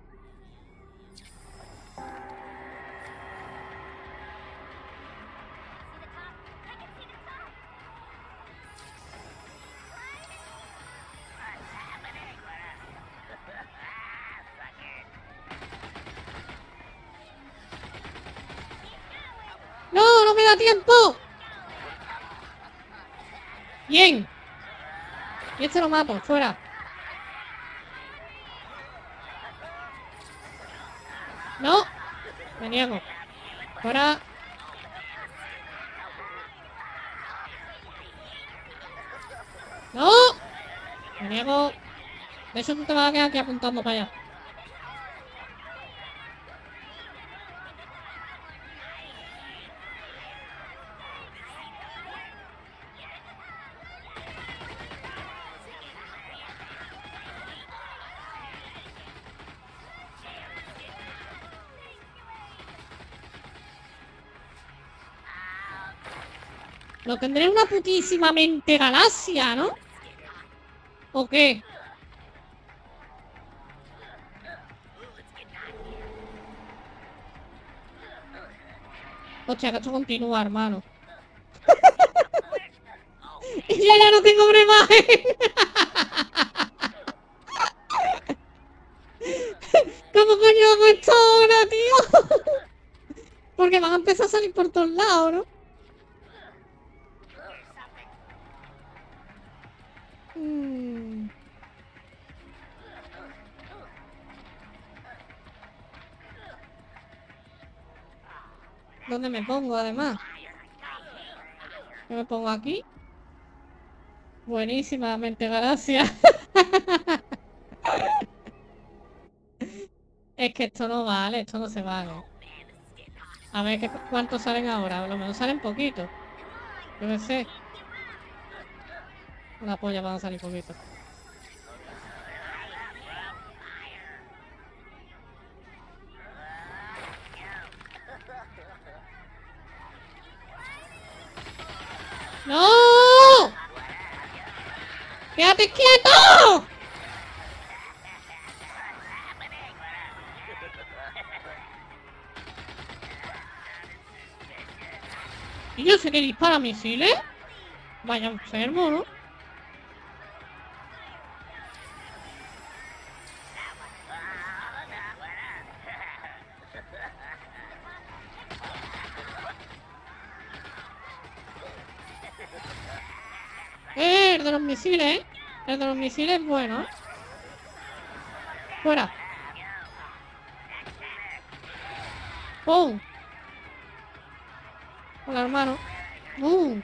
¡No! ¡No me da tiempo! ¡Bien! Y este lo mato, fuera. ¡No! Me niego. Fuera. ¡No! Me niego. De hecho, tú te vas a quedar aquí apuntando para allá. Lo tendré una putísima mente galaxia, ¿no? ¿O qué? Hostia, que esto continúa, hermano. Y yo ya no tengo brebaje. ¿Cómo coño hago esto ahora, tío? Porque van a empezar a salir por todos lados, ¿no? Mm. ¿Dónde me pongo, además? ¿Qué me pongo aquí? Buenísima, mente gracias. Es que esto no vale, esto no se vale. A ver ¿qué, cuántos salen ahora. A lo menos salen poquitos. Yo qué sé. Una polla van a salir poquitos. ¡No! ¡Quédate quieto! ¿Y yo sé que dispara misiles? Vaya enfermo, ¿no? Eh, el de los misiles, ¿eh? El de los misiles es bueno, ¿eh? Fuera. ¡Pum! Hola, hermano. ¡Bum!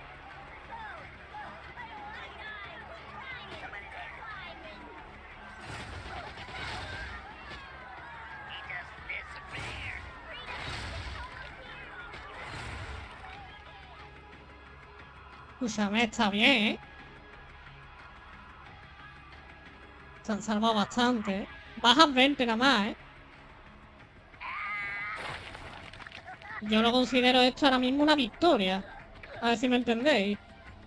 Escúchame, está bien, ¿eh? Se han salvado bastante, ¿eh? Bajas veinte nada más, ¿eh? Yo no considero esto ahora mismo una victoria. A ver si me entendéis.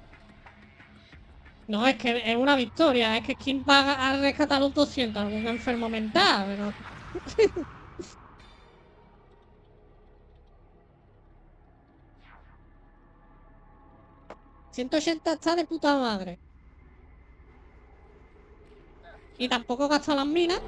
No, es que es una victoria. Es que ¿quién va a rescatar los doscientos? Algún enfermo mental, pero... ciento ochenta está de puta madre. Y tampoco gasta las minas.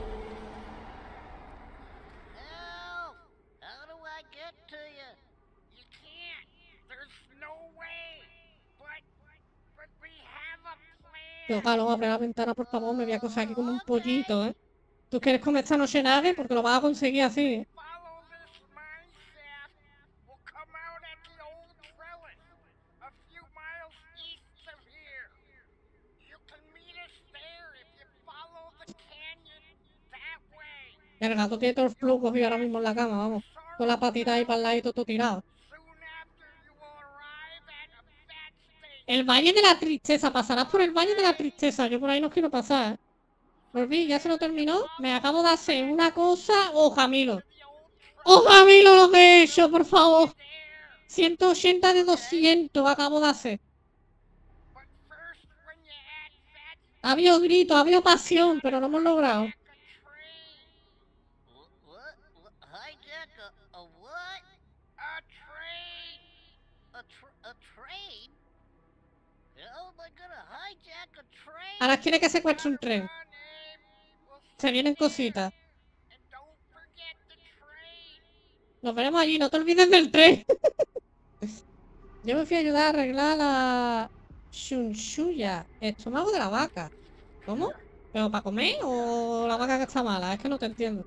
How do I get to you? You can't. There's no way. But, but we have a plan. Yo, Galo, abre la ventana, por favor. Me voy a coger aquí como un pollito, ¿eh? ¿Tú quieres comer esta noche nave? Porque lo vas a conseguir así, ¿eh? Follow this mine shaft. We'll come out at the old trellis, a few miles east of here. You can meet us there if you follow the canyon that way. El gato tiene todo el flujo cogido ahora mismo en la cama, vamos. Con la patita ahí para el ladito, todo tirado. Soon after you will arrive at a fat state. El Valle de la Tristeza. Pasarás por el Valle de la Tristeza. Yo por ahí no quiero pasar, ¿eh? Volví, ya se lo terminó. Me acabo de hacer una cosa. ¡Oh, Jamilo! ¡Oh, Jamilo, lo que he hecho, por favor! ciento ochenta de doscientos acabo de hacer. But first, when you add fat Ha habido grito, ha habido pasión, pero lo hemos logrado. hijack a train. What? What? Hijack a, a what? A train. A, tr a train? How am I gonna hijack a train? Ahora quiere que secuestre un tren. Run, Abe. We'll Se vienen see you cositas. there. And don't forget the train. Nos veremos allí, no te olvides del tren. Yo me fui a ayudar a arreglar la Shunshuya, estómago de la vaca. ¿Cómo? ¿Pero para comer o la vaca que está mala? Es que no te entiendo.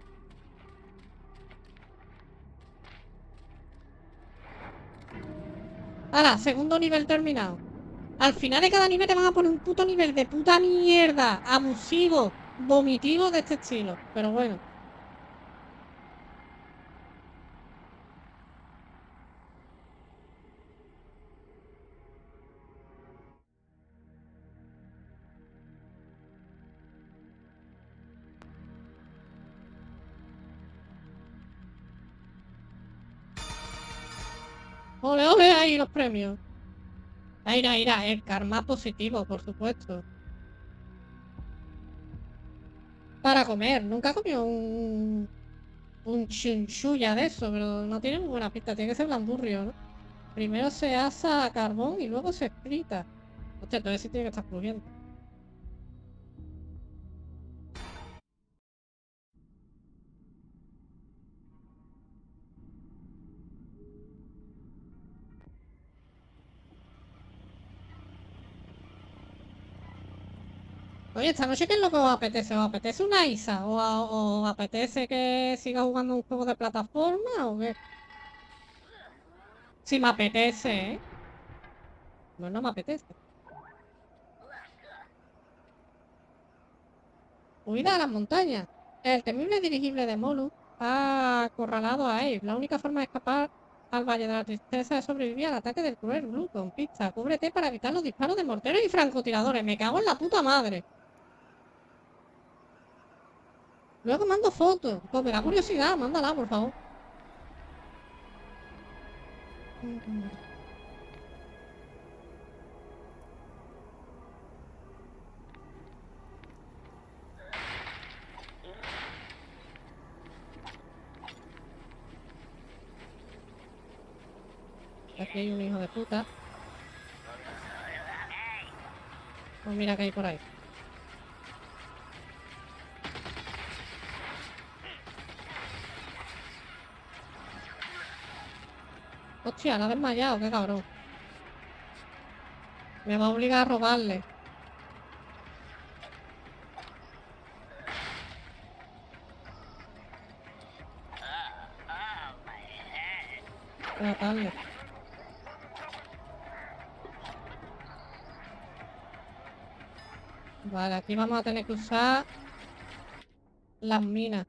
Ahora, segundo nivel terminado. Al final de cada nivel te van a poner un puto nivel de puta mierda, abusivo, vomitivo de este estilo, pero bueno. Ole, ole, ahí los premios. Ahí, irá, irá, el karma positivo, por supuesto. Para comer, nunca comió un... un chunchuya de eso, pero no tiene muy buena pinta, tiene que ser blandurrio, ¿no? Primero se asa a carbón y luego se frita. Hostia, entonces sí tiene que estar crujiente. Oye, esta noche ¿qué es lo que os apetece? ¿Os apetece una Isa? ¿O, a- o apetece que siga jugando un juego de plataforma o qué? Si me apetece, ¿eh? No, no me apetece. Huida a las montañas. El temible dirigible de Molu ha acorralado a Abe. La única forma de escapar al Valle de la Tristeza es sobrevivir al ataque del cruel Blue con pista. Cúbrete para evitar los disparos de morteros y francotiradores. Me cago en la puta madre. Luego mando fotos. Pues me da curiosidad, mándala, por favor. Aquí hay un hijo de puta. Pues mira que hay por ahí. Hostia, la ha desmayado, qué cabrón. Me va a obligar a robarle. Voy a matarle. Vale, aquí vamos a tener que usar las minas.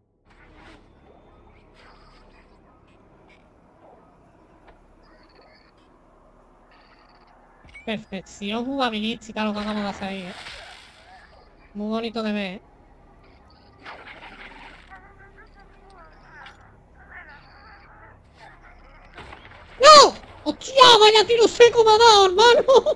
Perfección jugabilística lo que acabamos de hacer ahí, ¿eh? Muy bonito de ver, ¿eh? ¡No! ¡Hostia! ¡Vaya tiro seco me ha dado, hermano!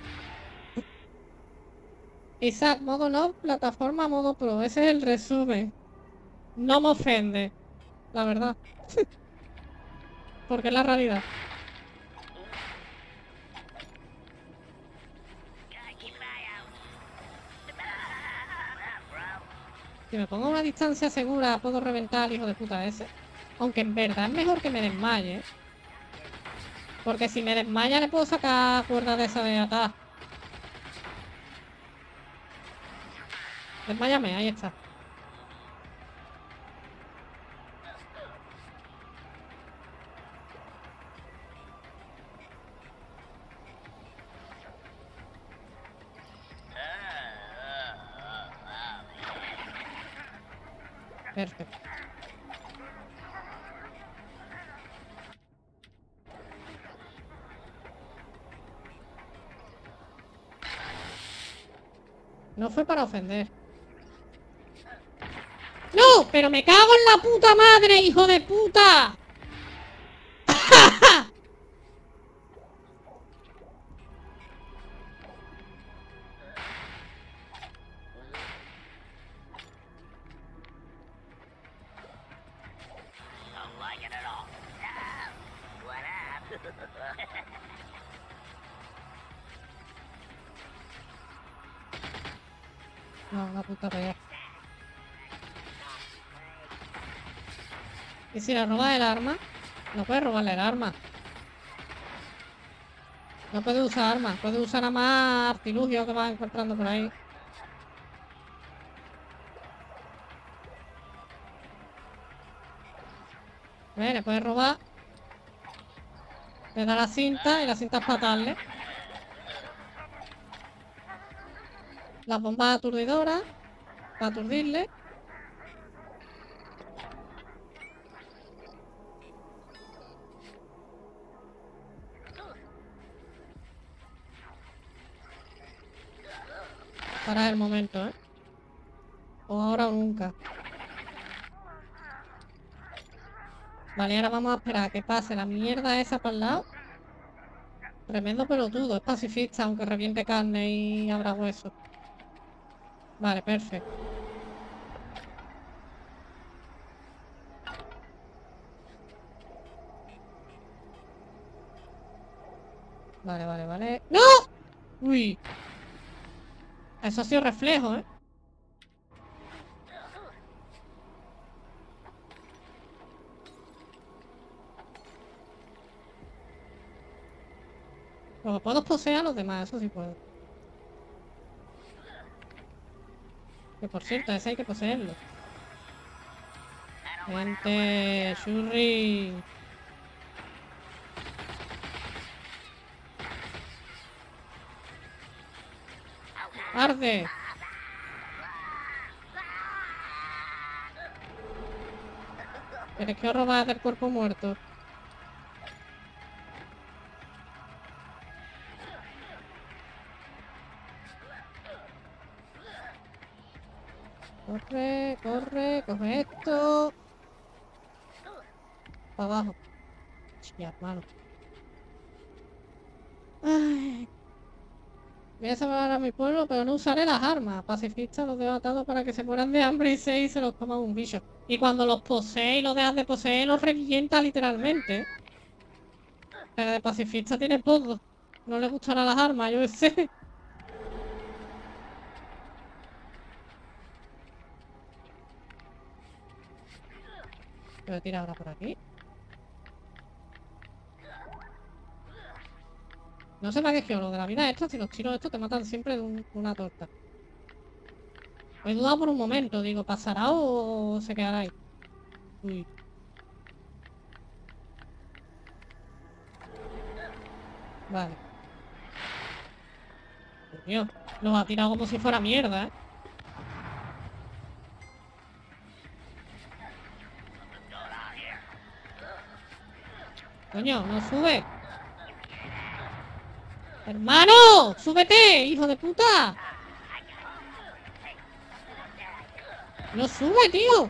Isaac, modo no, plataforma, modo pro. Ese es el resumen. No me ofende, la verdad. Porque es la realidad. Si me pongo a una distancia segura, puedo reventar al hijo de puta ese. Aunque en verdad es mejor que me desmaye. Porque si me desmaya le puedo sacar cuerda de esa de atrás. Desmáyame, ahí está. Perfecto. No fue para ofender. ¡No! ¡Pero me cago en la puta madre, hijo de puta! No, una puta pega. ¿Y si le roba el arma? No puede robarle el arma. No puede usar armas, puede usar nada más artilugio que va encontrando por ahí. A ver, le puede robar. Le da la cinta y la cinta es fatal. Las bombas aturdidoras. para aturdirle. Para el momento, ¿eh? O ahora o nunca. Vale, ahora vamos a esperar a que pase la mierda esa para el lado. Tremendo pelotudo, es pacifista, aunque reviente carne y abra hueso. Vale, perfecto. Vale, vale, vale. ¡No! Uy. Eso ha sido reflejo, ¿eh? Pero puedo poseer a los demás, eso sí puedo. Que por cierto, ese hay que poseerlo. Gente, Shurri. ¡Arde! ¿Quieres que os robáis del cuerpo muerto? Corre, corre, coge esto. Para abajo. Sí, hermano. Ay. Voy a salvar a mi pueblo, pero no usaré las armas. Pacifistas los dejo atados para que se mueran de hambre y se, y se los coma un bicho. Y cuando los posee y los dejas de poseer, los revienta literalmente. Pero de pacifista tiene poco. No le gustarán las armas, yo sé. Voy a tirar ahora por aquí. No sé para qué es que lo de la vida extra, si los tiros estos te matan siempre de un- una torta. He dudado por un momento, digo, ¿pasará o se quedará ahí? Uy. Vale. Dios mío, los ha tirado como si fuera mierda, ¿eh? Coño, no sube. ¡Hermano! ¡Súbete, hijo de puta! ¡No sube, tío!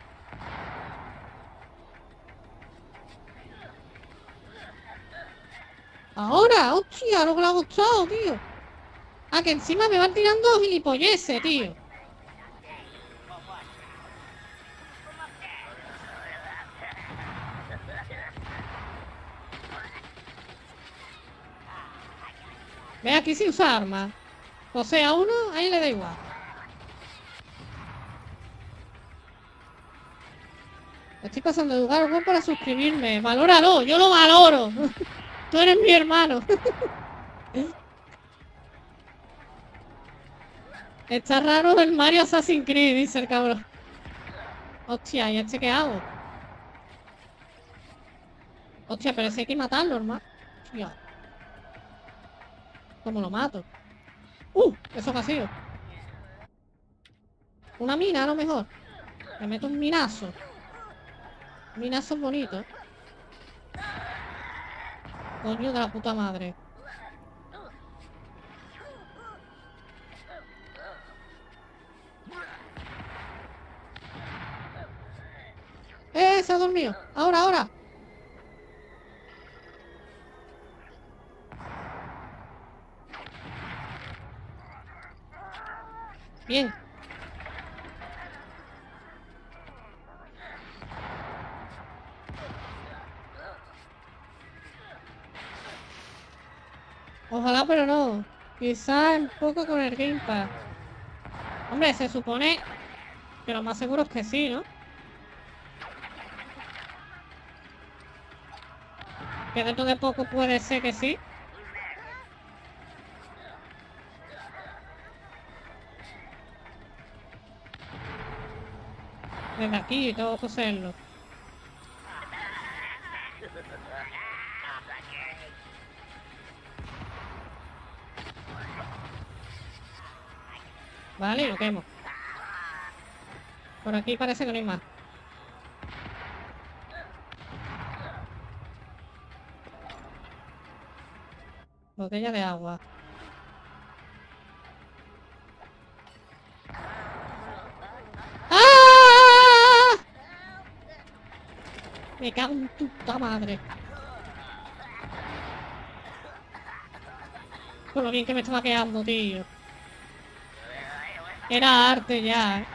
¡Ahora! ¡Hostia! Lo que le ha gustado, tío. Ah, que encima me van tirando gilipolleces, tío. Ve aquí sin usar armas. O sea, uno, ahí le da igual. Estoy pasando de lugar web para suscribirme. Valóralo, yo lo valoro. Tú eres mi hermano. Está raro el Mario Assassin's Creed, dice el cabrón. Hostia, ¿y este qué hago? Hostia, pero ese hay que matarlo, hermano. Hostia. ¿Cómo lo mato? ¡Uh! Eso que ha sido. Una mina, a lo mejor. Me meto un minazo. Un minazo bonito. Coño de la puta madre. ¡Eh! Se ha dormido. Ahora, ahora. Bien. Ojalá, pero no. Quizá un poco con el Gamepad. Hombre, se supone que lo más seguro es que sí, ¿no? Que dentro de poco puede ser que sí. Desde aquí tengo que hacerlo. Vale, lo quemo. Por aquí parece que no hay más. Botella de agua. ¡Ah! Me cago en tu puta madre. Por lo bien que me estaba quedando, tío. Era arte ya, ¿eh?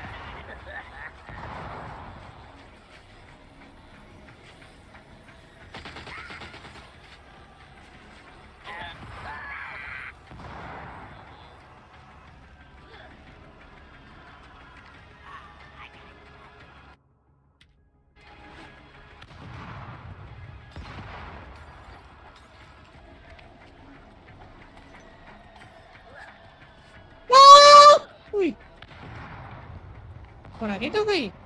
¡No! Uy. Por aquí tengo que ir.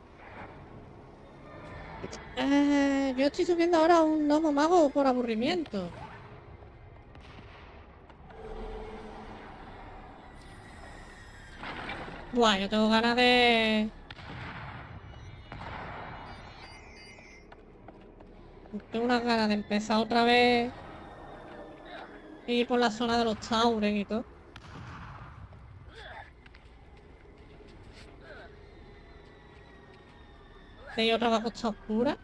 Eh, yo estoy subiendo ahora un gnomo mago por aburrimiento. Buah, yo tengo ganas de... Tengo unas ganas de empezar otra vez. E ir por la zona de los Tauren y todo. De ir otra vez a Costa Oscura.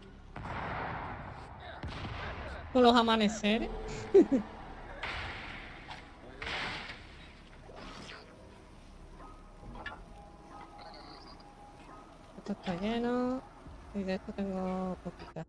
Con los amaneceres. Esto está lleno. Y de esto tengo poquita.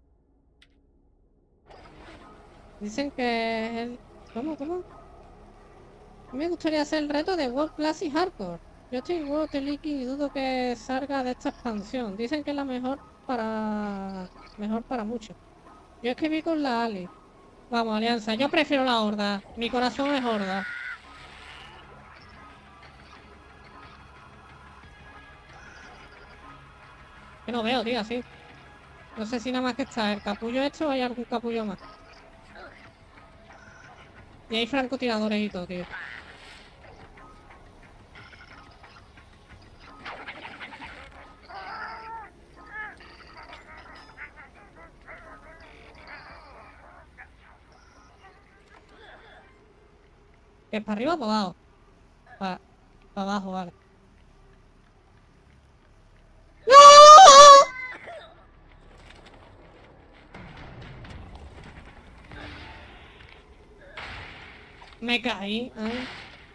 Dicen que el... ¿Cómo? ¿Cómo? Me gustaría hacer el reto de World Classic Hardcore. Yo estoy en World Leaking y dudo que salga de esta expansión. Dicen que es la mejor para... Mejor para muchos. Yo escribí con la Ali. Vamos, Alianza. Yo prefiero la Horda. Mi corazón es Horda. Que no veo, tío, así. No sé si nada más que está el capullo este o hay algún capullo más. Y hay francotiradores y todo, tío. ¿Que es para arriba o para abajo? Para, para abajo, vale. ¡No! Me caí. Ay.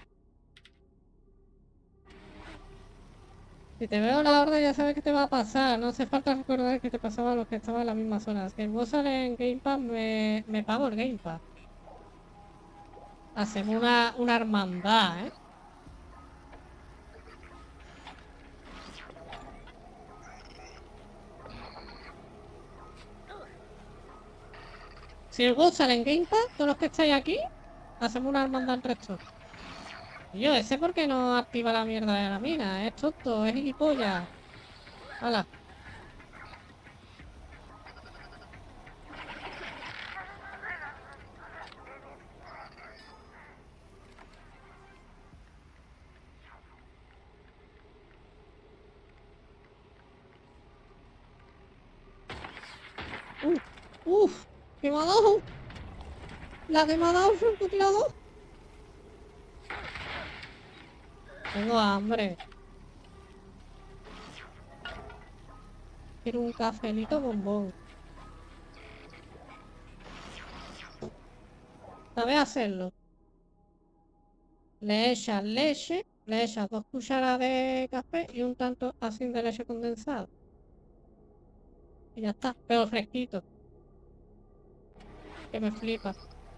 Si te veo la Horda ya sabes qué te va a pasar. No hace falta recordar que te pasaba a los que estaban en la misma zona. Si el boss sale en Game Pass, me, me pago el Game Pass. Hacemos una, una hermandad, ¿eh? Si el boss sale en Game Pass, todos los que estáis aquí, hacemos una hermandad entre todos. Y yo, ese por qué no activa la mierda de la mina. Es tonto, es gilipollas. ¡Hala! ¡Uf! ¡Uf! ¿Qué me ha dado? La que me ha dado el francotirador. Tengo hambre. Quiero un cafelito bombón. ¿Sabes hacerlo? Le echas leche, le echas dos cucharadas de café y un tanto así de leche condensada. Y ya está, pero fresquito. Que me flipa.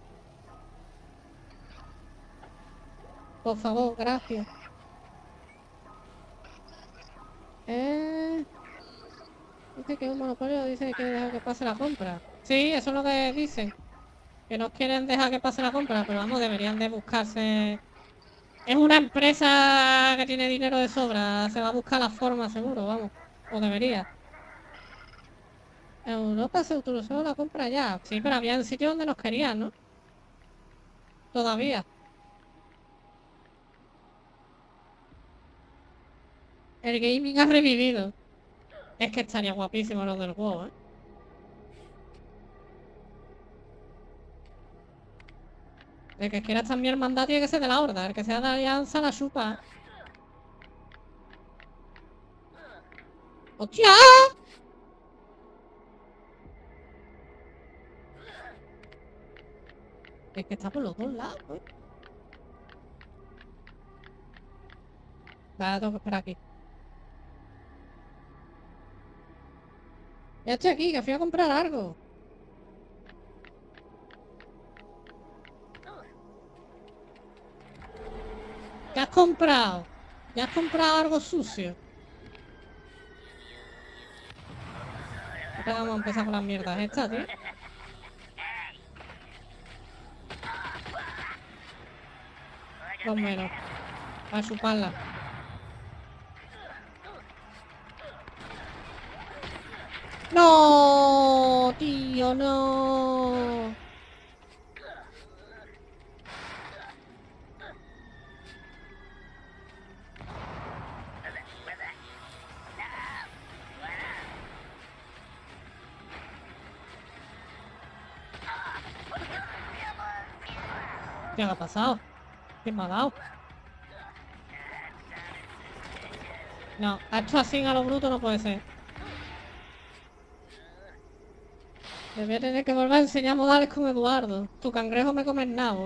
Por favor, gracias. Eh... Dice que es un monopolio, dice que deja que pase la compra. Sí, eso es lo que dicen. Que no quieren dejar que pase la compra, pero vamos, deberían de buscarse... Es una empresa que tiene dinero de sobra, se va a buscar la forma seguro, vamos. O debería. En Europa se autorizó la compra ya. Sí, pero había sitios donde nos querían, ¿no? Todavía. El gaming ha revivido. Es que estaría guapísimo lo del WoW, ¿eh? El que quiera estar en mi hermandad tiene que ser de la horda. El que sea de la alianza la chupa. ¡Hostia! Es que está por los dos lados, ¿eh? Vale, tengo que esperar aquí. Ya estoy aquí, que fui a comprar algo. ¿Qué has comprado? ¿Ya has comprado algo sucio? Ahora vamos a empezar con las mierdas estas, tío. Dos menos. Para chuparla. ¡No! Tío, no. ¿Qué ha pasado? ¿Qué me ha dado? No, esto así a lo bruto no puede ser. Me voy a tener que volver a enseñar modales con Eduardo. Tu cangrejo me come el nabo.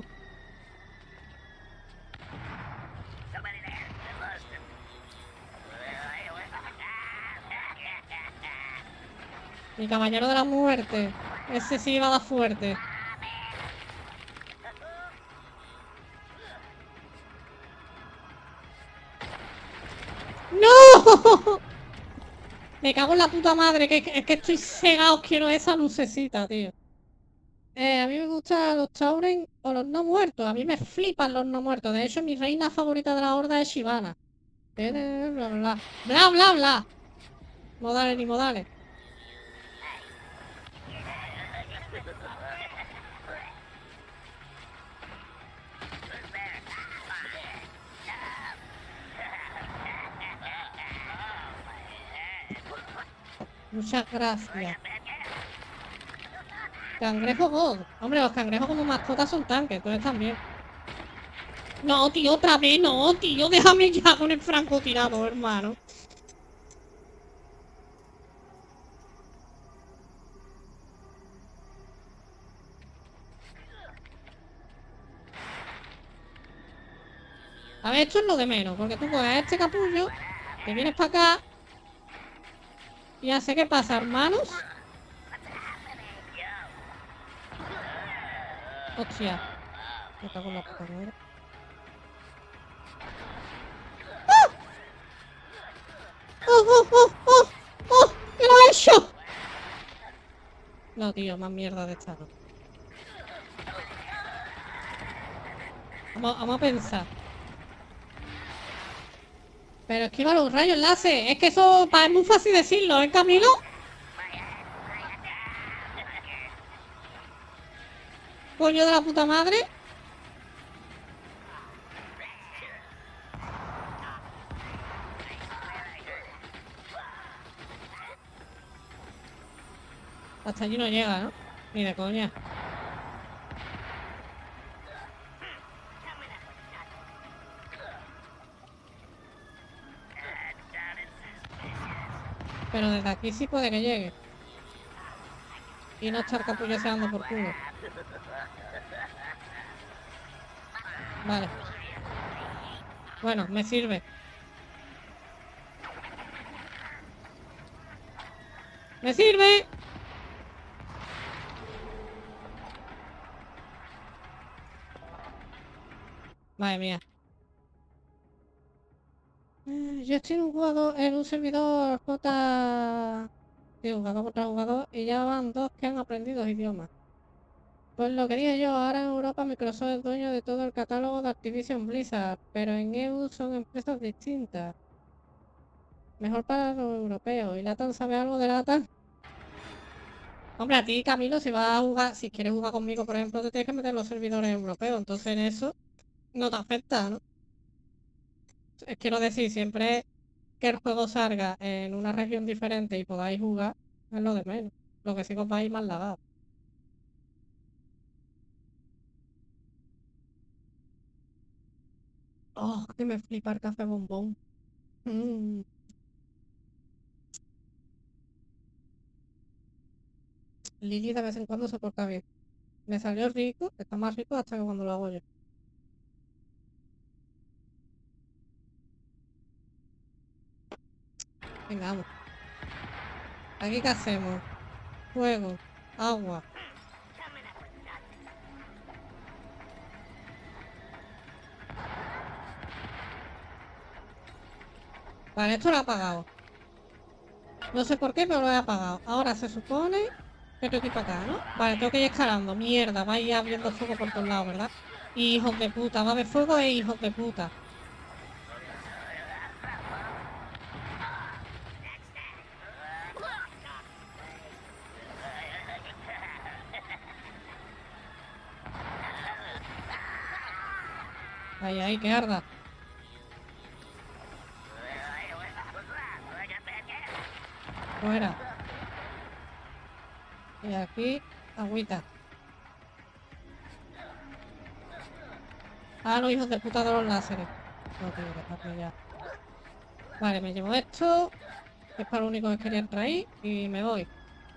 Mi caballero de la muerte. Ese sí va a dar fuerte. ¡No! Me cago en la puta madre, que es que estoy cegado, quiero esa lucecita, tío. Eh, a mí me gustan los Tauren o los no muertos. A mí me flipan los no muertos. De hecho, mi reina favorita de la horda es Shyvana. Bla, bla, bla. Bla, bla, bla. Modales ni modales. Muchas gracias. Cangrejo God. Hombre, los cangrejos como mascotas son tanques, entonces también. No, tío, otra vez, no, tío, déjame ya con el francotirador, hermano. A ver, esto es lo de menos, porque tú coges a este capullo, te vienes para acá. Y ya sé qué pasa, hermanos. Hostia. Me cago en la puta madre. ¡Oh! ¡Oh, oh, oh, oh! ¡Oh! ¡Que lo he hecho! No, tío, más mierda de estado. Vamos, vamos a pensar. Pero esquiva los rayos láser. Es que eso es muy fácil decirlo, ¿eh, Camilo? Coño de la puta madre. Hasta allí no llega, ¿no? Ni de coña. Pero desde aquí sí puede que llegue. Y no estar capulloseando por culo. Vale. Bueno, me sirve. ¡Me sirve! Madre mía. Eh, Yo estoy en un jugador, en un servidor J... Sí, jugador contra jugador, y ya van dos que han aprendido idiomas. Pues lo que dije yo, ahora en Europa Microsoft es dueño de todo el catálogo de Activision Blizzard, pero en E U son empresas distintas. Mejor para los europeos. ¿Y Latam sabe algo de Latam? Hombre, a ti, Camilo, si vas a jugar, si quieres jugar conmigo, por ejemplo, te tienes que meter en los servidores europeos, entonces en eso no te afecta, ¿no? Quiero decir, siempre que el juego salga en una región diferente y podáis jugar, es lo de menos. Lo que sí que os va a ir más lagado. Oh, que me flipa el café bombón. Mm. Lili de vez en cuando se porta bien. Me salió rico, está más rico hasta que cuando lo hago yo. Venga, vamos. ¿Aquí qué hacemos? Fuego, agua. Vale, esto lo he apagado. No sé por qué, pero lo he apagado. Ahora se supone que tengo que ir para acá, ¿no? Vale, tengo que ir escalando. Mierda, vaya abriendo fuego por todos lados, ¿verdad? Hijos de puta, va a haber fuego e hijos de puta. Ay, ay, que arda. Fuera. Y aquí, agüita. Ah, los hijos de puta de los láseres. No tengo que dejarme ya. Vale, me llevo esto. Que es para lo único que quería entrar ahí. Y me voy.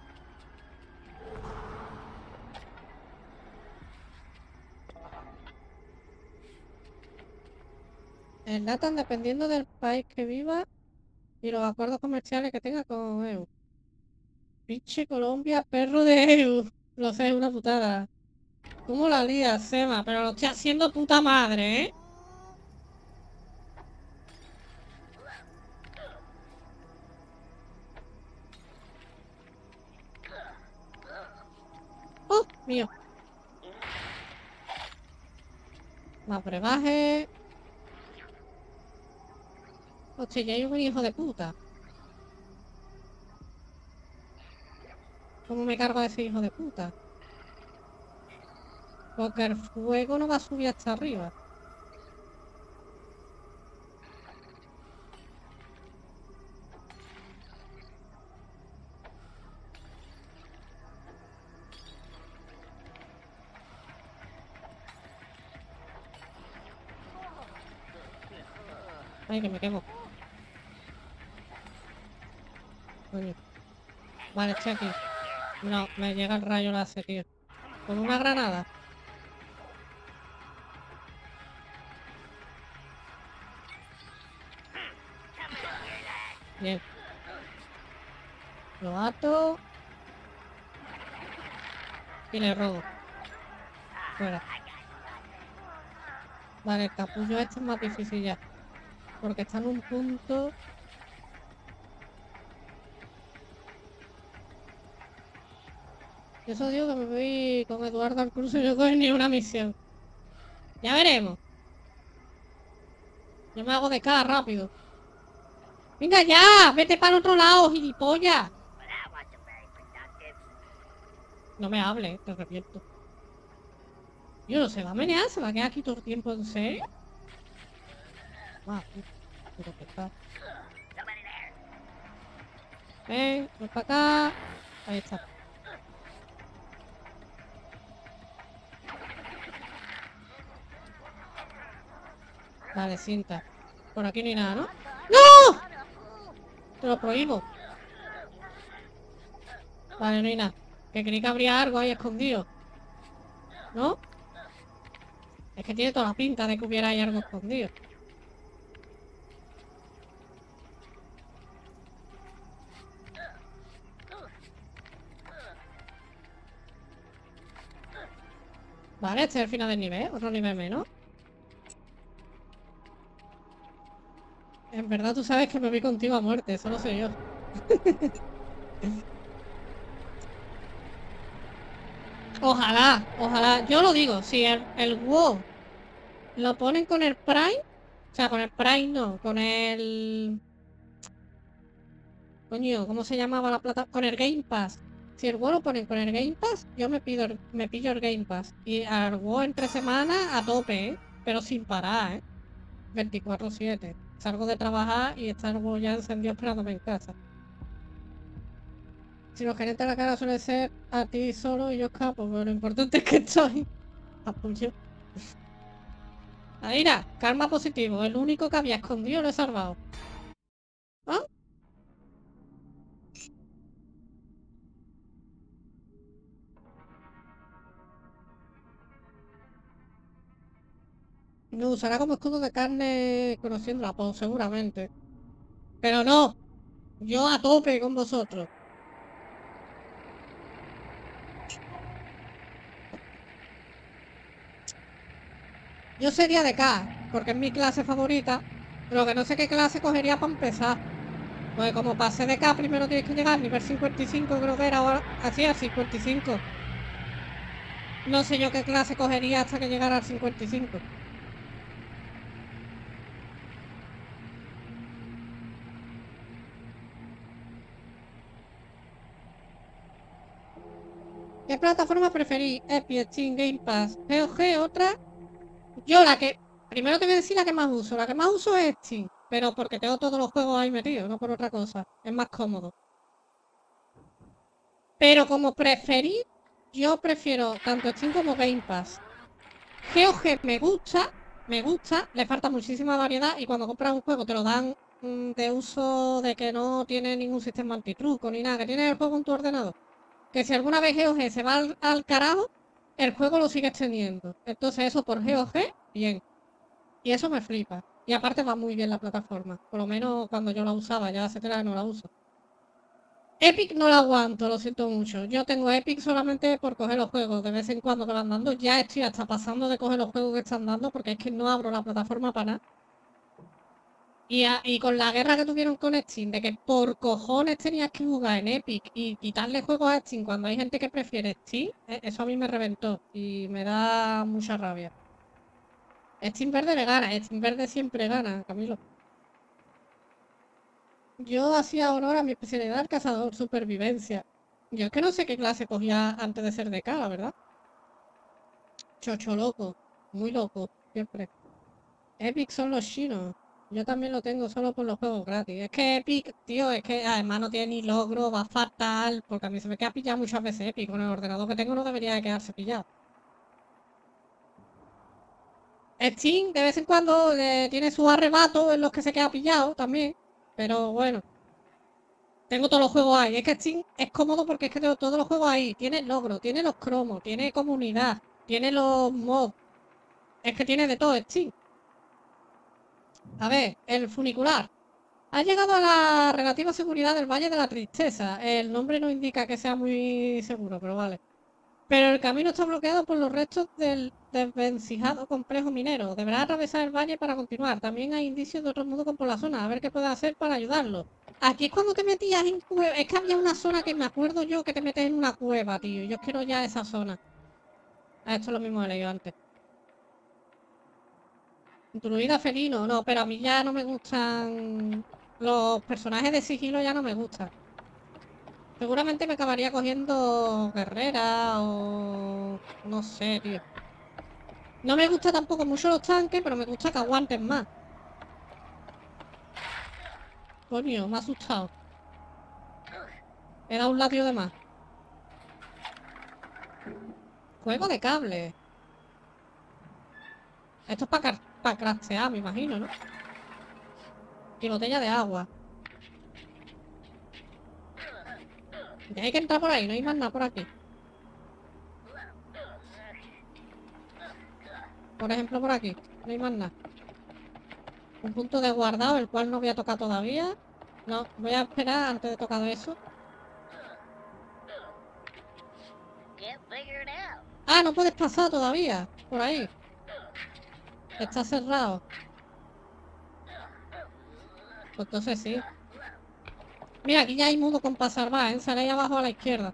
Enlatan dependiendo del país que viva y los acuerdos comerciales que tenga con E U. Pinche Colombia, perro de E U. Lo sé, es una putada. ¿Cómo la lías, Sema? Pero lo estoy haciendo puta madre, ¿eh? ¡Oh, mío! Más brebaje. Hostia, ya hay un hijo de puta. ¿Cómo me cargo a ese hijo de puta? Porque el fuego no va a subir hasta arriba. Ay, que me quemo. Coño. Vale, estoy aquí. No, me llega el rayo láser, tío. ¿Con una granada? Bien. Lo ato. Y le robo. Fuera. Vale, el capullo este es más difícil ya. Porque está en un punto... Eso digo que me voy con Eduardo al cruce y no coge ni una misión. Ya veremos. Yo me hago de cara rápido. ¡Venga ya! ¡Vete para el otro lado, gilipollas! No me hables, te reviento. Yo no se va a menear, se va a quedar aquí todo el tiempo, ¿en serio? Ah, pero que está. Ven, ven para acá. Ahí está. Vale, sienta. Por aquí no hay nada, ¿no? ¡No! Te lo prohíbo. Vale, no hay nada. Que creí que habría algo ahí escondido. ¿No? Es que tiene toda la pinta de que hubiera ahí algo escondido. Vale, este es el final del nivel. Otro nivel menos. En verdad tú sabes que me voy contigo a muerte. Eso lo sé yo. Ojalá, ojalá. Yo lo digo, si el, el WoW lo ponen con el Prime, o sea, con el Prime no, con el... Coño, ¿cómo se llamaba la plata? Con el Game Pass. Si el WoW lo ponen con el Game Pass, yo me pido el- me pillo el Game Pass. Y al WoW entre semanas a tope, ¿eh? Pero sin parar, ¿eh? veinticuatro siete. salgo de trabajar y está el huevo ya encendido esperándome en casa. Si los gerentes de la cara suele ser a ti solo y yo escapo, pero lo importante es que estoy. Apoyo. Aira, karma positivo, el único que había escondido lo he salvado. ¿Ah? No, usará como escudo de carne conociéndola, pues seguramente. Pero no, yo a tope con vosotros. Yo sería de K, porque es mi clase favorita, pero que no sé qué clase cogería para empezar. Pues como pasé de K, primero tienes que llegar al nivel cincuenta y cinco, creo que era ahora, así al cincuenta y cinco. No sé yo qué clase cogería hasta que llegara al cincuenta y cinco. ¿Qué plataforma preferís? Epic, Steam, Game Pass, G O G, otra. Yo la que... Primero te voy a decir la que más uso. La que más uso es Steam, pero porque tengo todos los juegos ahí metidos, no por otra cosa. Es más cómodo. Pero como preferís, yo prefiero tanto Steam como Game Pass. G O G me gusta, me gusta, le falta muchísima variedad y cuando compras un juego te lo dan mm, de uso de que no tiene ningún sistema antitruco ni nada, que tiene el juego en tu ordenador. Que si alguna vez G O G se va al, al carajo, el juego lo sigues teniendo. Entonces eso por G O G, bien. Y eso me flipa. Y aparte va muy bien la plataforma. Por lo menos cuando yo la usaba, ya hace tiempo que no la uso. Epic no la aguanto, lo siento mucho. Yo tengo Epic solamente por coger los juegos. De vez en cuando que van dando. Ya estoy hasta pasando de coger los juegos que están dando porque es que no abro la plataforma para nada. Y, a, y con la guerra que tuvieron con Steam, de que por cojones tenías que jugar en Epic y quitarle juegos a Steam cuando hay gente que prefiere Steam, eso a mí me reventó y me da mucha rabia. Steam Verde le gana, Steam Verde siempre gana, Camilo. Yo hacía honor a mi especialidad, el cazador supervivencia. Yo es que no sé qué clase cogía antes de ser de K, la verdad. Chocho loco, muy loco, siempre. Epic son los chinos. Yo también lo tengo solo por los juegos gratis. Es que Epic, tío, es que además no tiene ni logro, va fatal, porque a mí se me queda pillado muchas veces Epic. Con el ordenador que tengo no debería de quedarse pillado. Steam de vez en cuando eh, tiene su arrebato en los que se queda pillado también, pero bueno. Tengo todos los juegos ahí. Es que Steam es cómodo porque es que tengo todos los juegos ahí. Tiene logro, tiene los cromos, tiene comunidad, tiene los mods. Es que tiene de todo Steam. A ver, el funicular. Ha llegado a la relativa seguridad del Valle de la Tristeza. El nombre no indica que sea muy seguro, pero vale. Pero el camino está bloqueado por los restos del desvencijado complejo minero. Deberá atravesar el valle para continuar. También hay indicios de otros mundos por la zona. A ver qué puede hacer para ayudarlo. Aquí es cuando te metías en cueva. Es que había una zona que me acuerdo yo que te metes en una cueva, tío. Yo quiero ya esa zona. Ah, esto es lo mismo que he leído antes. Druida felino, no, pero a mí ya no me gustan. Los personajes de sigilo ya no me gustan. Seguramente me acabaría cogiendo guerrera o... no sé, tío. No me gusta tampoco mucho los tanques, pero me gusta que aguanten más. Coño, me ha asustado. He dado un latio de más. Juego de cable. Esto es para pa craftear, me imagino, ¿no? Y botella de agua. Ya hay que entrar por ahí, no hay más nada por aquí. Por ejemplo, por aquí, no hay más nada. Un punto de guardado, el cual no voy a tocar todavía. No, voy a esperar antes de tocar eso. Ah, no puedes pasar todavía, por ahí. Está cerrado. Pues entonces sí. Mira, aquí ya hay mundo con pasar más, ¿eh? Sale ahí abajo a la izquierda.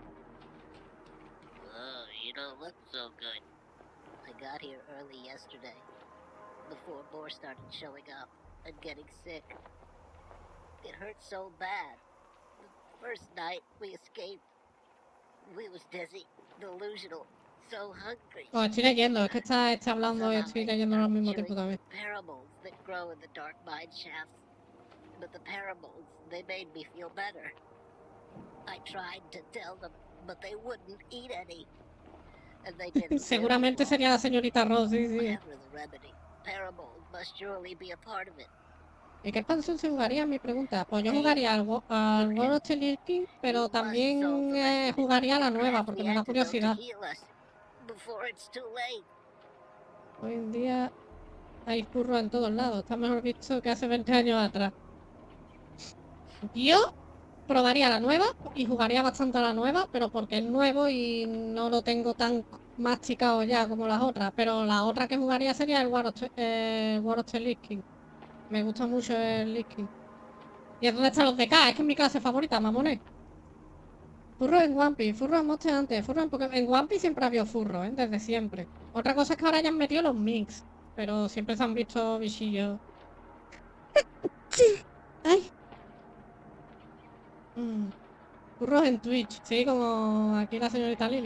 Oh, you don't look so good. I got here early yesterday, before more started showing up and getting sick. It hurt so bad. The first night we escaped, we was dizzy, delusional, so hungry. Os estoy leyendo, es que está, está hablando y estoy leyendo al mismo tiempo también. Parables that grow in the dark mine shafts. But the parables, they made me feel better. I tried to tell them, but they wouldn't eat any. And they didn't. Seguramente sería la señorita Ross, sí, sí. Whatever the remedy, parables must surely be a part of it. ¿Y qué expansión se jugaría? Mi pregunta. Pues yo jugaría al, Wo- al World of the Lich King, pero también eh, jugaría a la nueva, porque me da curiosidad. Before it's too late. Hoy en día hay furros en todos lados. Está mejor visto que hace veinte años atrás. Yo probaría la nueva y jugaría bastante a la nueva, pero porque es nuevo y no lo tengo tan masticado ya como las otras. Pero la otra que jugaría sería el World of the, eh, World of the Lich King. Me gusta mucho el Lich King. ¿Y es donde están los D K? Es que es mi clase favorita, mamones. Furro en One Piece, furro en Monster Hunter, furro en Pokémon. En One Piece siempre ha habido furro, ¿eh? Desde siempre. Otra cosa es que ahora ya han metido los mix. Pero siempre se han visto bichillos. ¡Ay! Mm. Furros en Twitch, sí, como aquí la señorita Lily.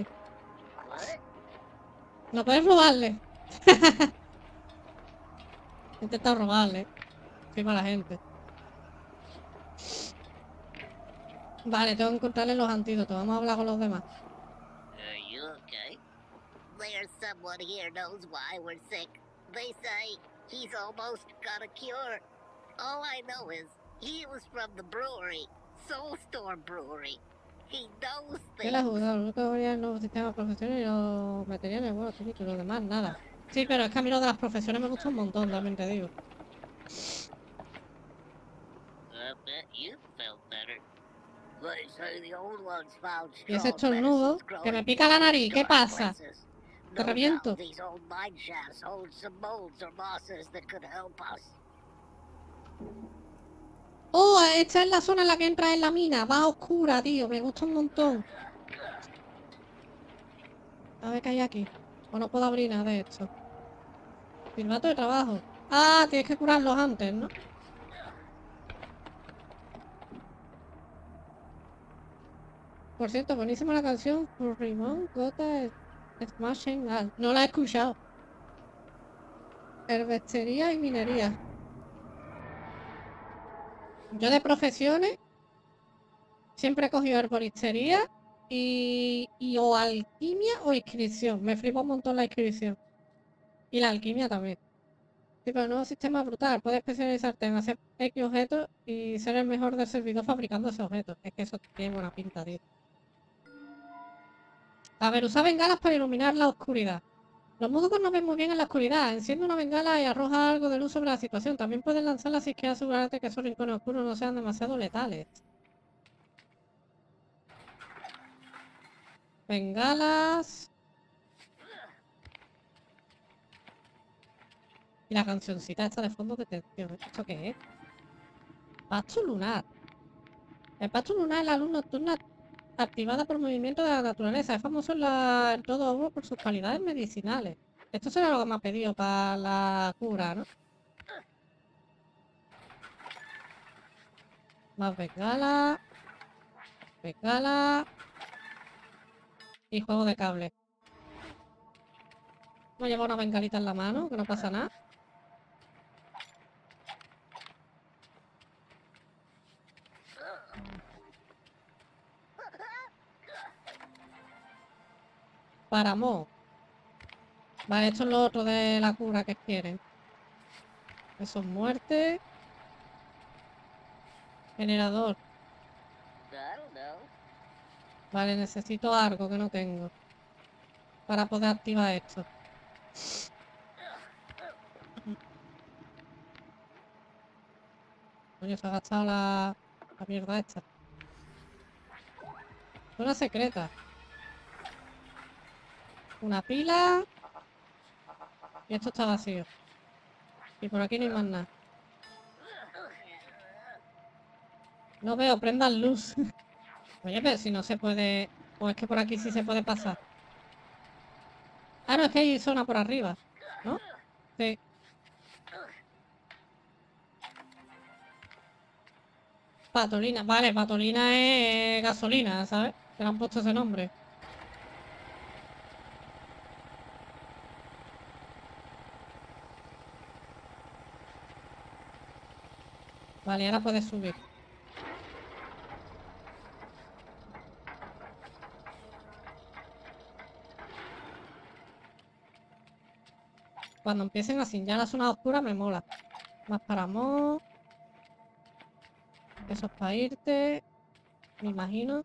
No puedes robarle. He intentado robarle. Soy mala gente. Vale, tengo que encontrarle los antídotos. Vamos a hablar con los demás. Are you okay? There's someone here knows why we're sick. They say he's almost got a cure. All I know is he was from the brewery, Soulstorm Brewery. He knows ¿Qué le ha things. jugado? Lo único que habría el nuevo sistema de profesiones y los materiales, bueno, sí, y los demás, nada. Sí, pero es que a mí lo de las profesiones me gusta un montón, también te digo. I bet you felt better. They say the old ones found Y ese strong estornudo medicines growing que me pica la nariz, ¿qué dark pasa? places. Te No reviento. doubt these old mine shafts hold some molds or mosses that could help us. Oh, esta es la zona en la que entra en la mina, va oscura, tío, me gusta un montón. A ver qué hay aquí. O no puedo abrir nada de esto. Silbato de trabajo. Ah, tienes que curarlos antes, ¿no? Por cierto, buenísima la canción por Rimón, Gota, Smashing. Ah, no la he escuchado. Herbestería y minería. Yo de profesiones siempre he cogido herboristería y, y o alquimia o inscripción. Me flipa un montón la inscripción. Y la alquimia también. Sí, pero el nuevo sistema es brutal. Puedes especializarte en hacer X objetos y ser el mejor del servidor fabricando ese objeto. Es que eso tiene buena pinta, tío. A ver, usa bengalas para iluminar la oscuridad. Los músicos no ven muy bien en la oscuridad. Enciende una bengala y arroja algo de luz sobre la situación. También puedes lanzarla si quieres asegurarte que esos rincones oscuros no sean demasiado letales. Bengalas. Y la cancioncita esta de fondo de tensión. ¿Esto qué es? Pasto lunar. El pasto lunar es la luz nocturna activada por movimiento de la naturaleza. Es famoso en, la, en todo Euro por sus cualidades medicinales. Esto será lo que me ha pedido para la cura, ¿no? Más bengala. Bengala. Y juego de cable. Me llevo una bengalita en la mano, que no pasa nada. Paramo. Vale, esto es lo otro de la cura que quieren. Eso es muerte. Generador. I don't know. Vale, necesito algo que no tengo. Para poder activar esto. Coño, se ha gastado la, la mierda esta. Zona secreta. Una pila. Y esto está vacío. Y por aquí no hay más nada. No veo, prendan luz. Oye, pero si no se puede... O es que por aquí sí se puede pasar. Ah, no, es que hay zona por arriba, ¿no? Sí. Patolina, vale, patolina es gasolina, ¿sabes? Le han puesto ese nombre. Vale, ahora puedes subir. Cuando empiecen así, ya la zona oscura me mola. Más para amor. Eso es para irte. Me imagino.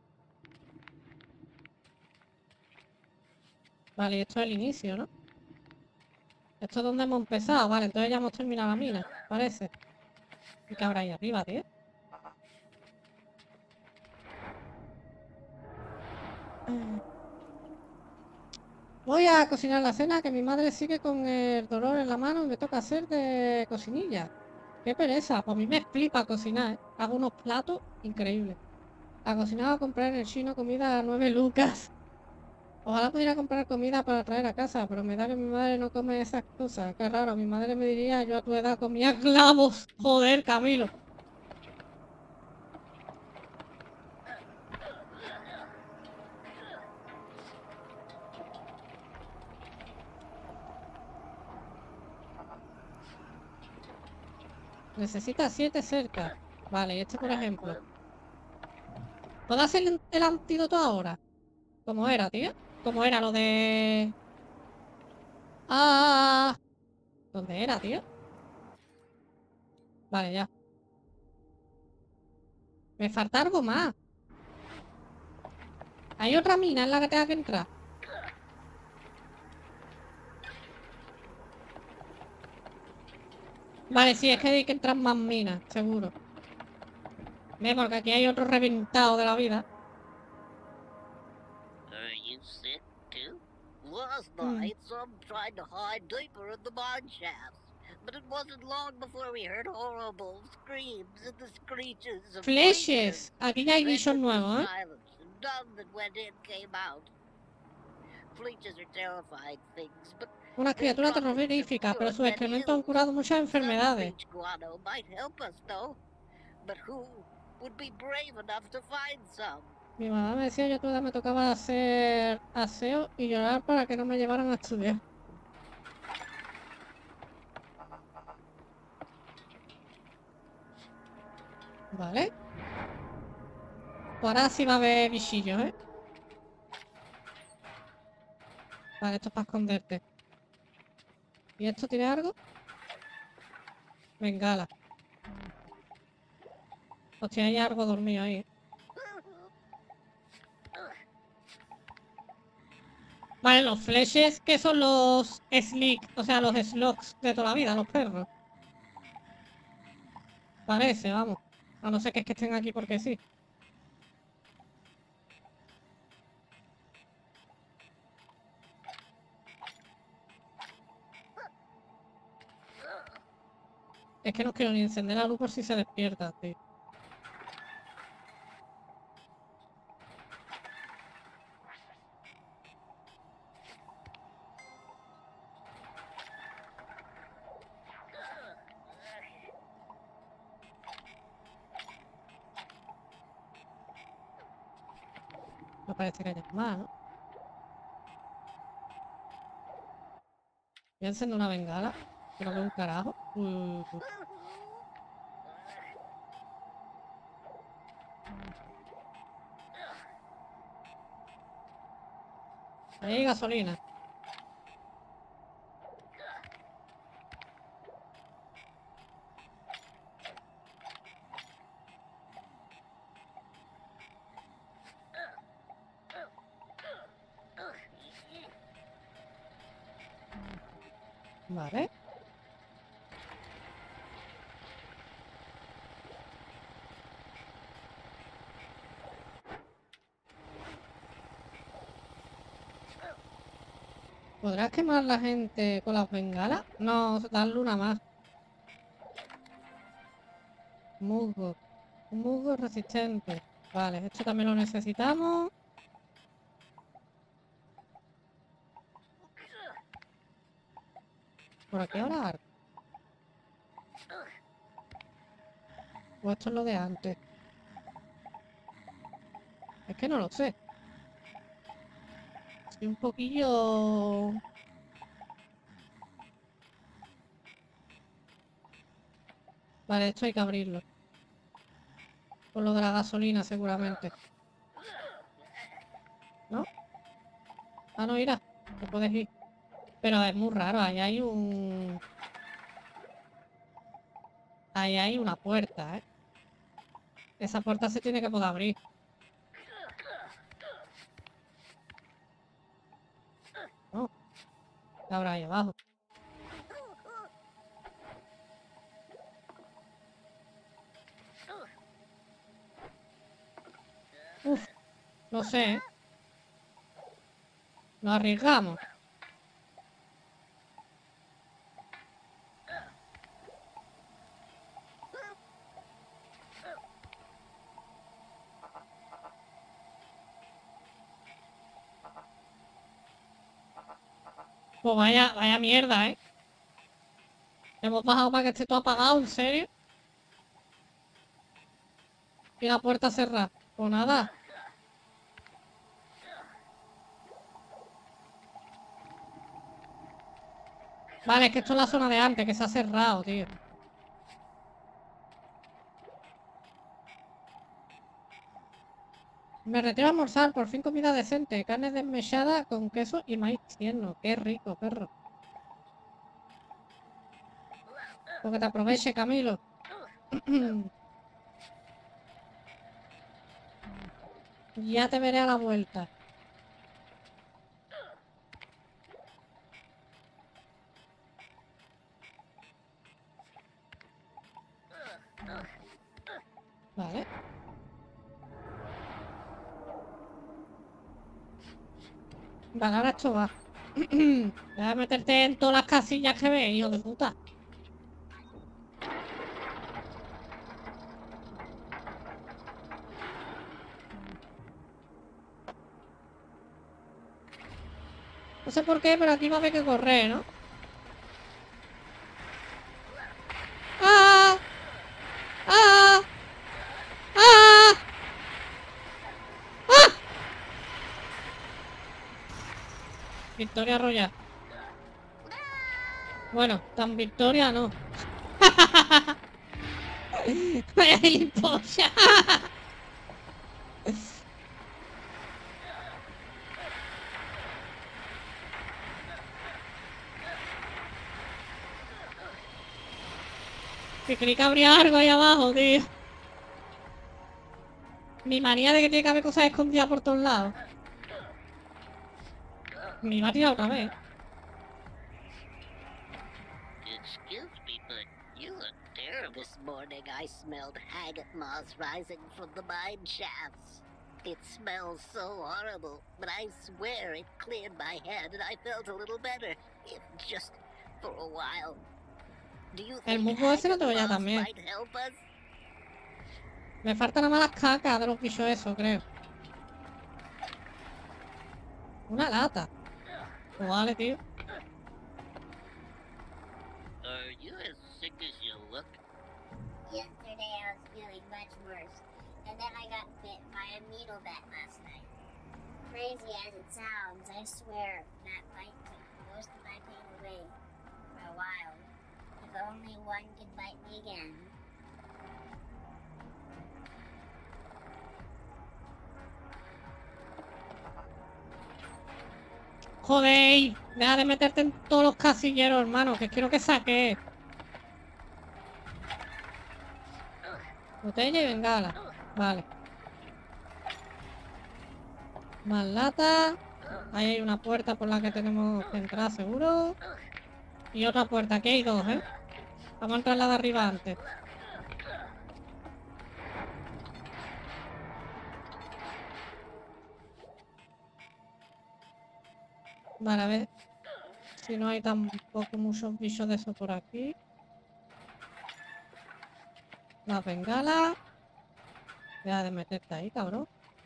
Vale, esto es el inicio, ¿no? Esto es donde hemos empezado. Vale, entonces ya hemos terminado la mina, parece. ¿Y qué habrá ahí arriba, tío? Voy a cocinar la cena, que mi madre sigue con el dolor en la mano y me toca hacer de cocinilla. Qué pereza, pues a mí me flipa cocinar, ¿eh? Hago unos platos increíbles. A cocinar o comprar en el chino comida a nueve lucas. Ojalá pudiera comprar comida para traer a casa, pero me da que mi madre no come esas cosas. Qué raro, mi madre me diría, yo a tu edad comía clavos. Joder, Camilo. Necesita siete cerca. Vale, y este por ejemplo. ¿Puedo hacer el, el antídoto ahora? ¿Cómo era, tío? ¿Cómo era lo de...? ¡Ah! ¿Dónde era, tío? Vale, ya. Me falta algo más. Hay otra mina en la que tenga que entrar. Vale, sí, es que hay que entrar más minas, seguro. Ve, porque aquí hay otro reventado de la vida. Are you sick too? Last Hmm. night, some tried to hide deeper in the mine shafts, but it wasn't long before we heard horrible screams and the screeches of Fleches. Aquí ya hay Then bichos it was nuevos, ¿eh? silence, and none that went in came out. Fleeches are terrifying things, but Una criatura terrorífica, pero sus excrementos han curado muchas some enfermedades. bleach guano might help us, though. But who would be brave enough to find some? Mi mamá me decía, yo a tu edad me tocaba hacer aseo y llorar para que no me llevaran a estudiar. Vale. Ahora sí va a haber bichillos, ¿eh? Vale, esto es para esconderte. ¿Y esto tiene algo? Bengala. Hostia, hay algo dormido ahí. Vale, los fleches que son los slick, o sea, los slugs de toda la vida, los perros. Parece, vamos. A no ser que es que estén aquí porque sí. Es que no quiero ni encender la luz por si se despierta, tío. No parece que haya más, ¿no? Voy a encender una bengala. Que no veo un carajo. Uy, uy, uy. Ahí hay gasolina. Vale. ¿Podrás quemar la gente con las bengalas? No, darle una más. Musgo. Un musgo resistente. Vale, esto también lo necesitamos. ¿Por aquí ahora algo? ¿O esto es lo de antes? Es que no lo sé. Estoy un poquillo... Vale, esto hay que abrirlo. Por lo de la gasolina, seguramente. ¿No? Ah, no, mira. Te puedes ir. Pero es muy raro. Ahí hay un... Ahí hay una puerta, ¿eh? Esa puerta se tiene que poder abrir. No. ¿Qué habrá ahí abajo? Uf. No sé, ¿eh? Nos arriesgamos. Pues vaya, vaya mierda, ¿eh? Hemos bajado para que esté todo apagado, ¿en serio? Y la puerta cerrada. Pues nada. Vale, es que esto es la zona de antes, que se ha cerrado, tío. Me retiro a almorzar, por fin comida decente. Carne desmechada con queso y maíz tierno. Qué rico, perro. Porque te aproveche, Camilo. Ya te veré a la vuelta. Vale. Vale, ahora esto va. Deja meterte en todas las casillas que ves, hijo de puta. No sé por qué, pero aquí va a haber que correr, ¿no? ¡Ah! ¡Ah! ¡Ah! ¡Ah! Victoria Royal. Bueno, tan victoria no. Vaya gilipollas. Que creí que habría algo ahí abajo, tío. Mi manía de que tiene que haber cosas escondidas por todos lados. Me iba a tirar otra vez. Excuse me, but you look terrible. This morning I smelled agate moss rising from the mine shafts. It smells so horrible, but I swear it cleared my head and I felt a little better, if just for a while. Do you El think musgo ese lo tengo ya agate moss también. might help us? Me faltan nada más las cacas de los bichos eso, creo. Una lata. Pues vale, tío. Are you as sick as you look? Yesterday I was feeling much worse, and then I got bit by a needle bat last night. Crazy as it sounds, I swear that bite took most of my pain away for a while. If only one could bite me again. Joder, deja de meterte en todos los casilleros, hermano, que quiero que saque. Botella y bengala. Vale. Más lata. Ahí hay una puerta por la que tenemos que entrar, seguro. Y otra puerta. Aquí hay dos, ¿eh? Vamos a entrar la de arriba antes. Vale, a ver si no hay tampoco muchos bichos de eso por aquí. La bengala. Deja de meterte ahí, cabrón.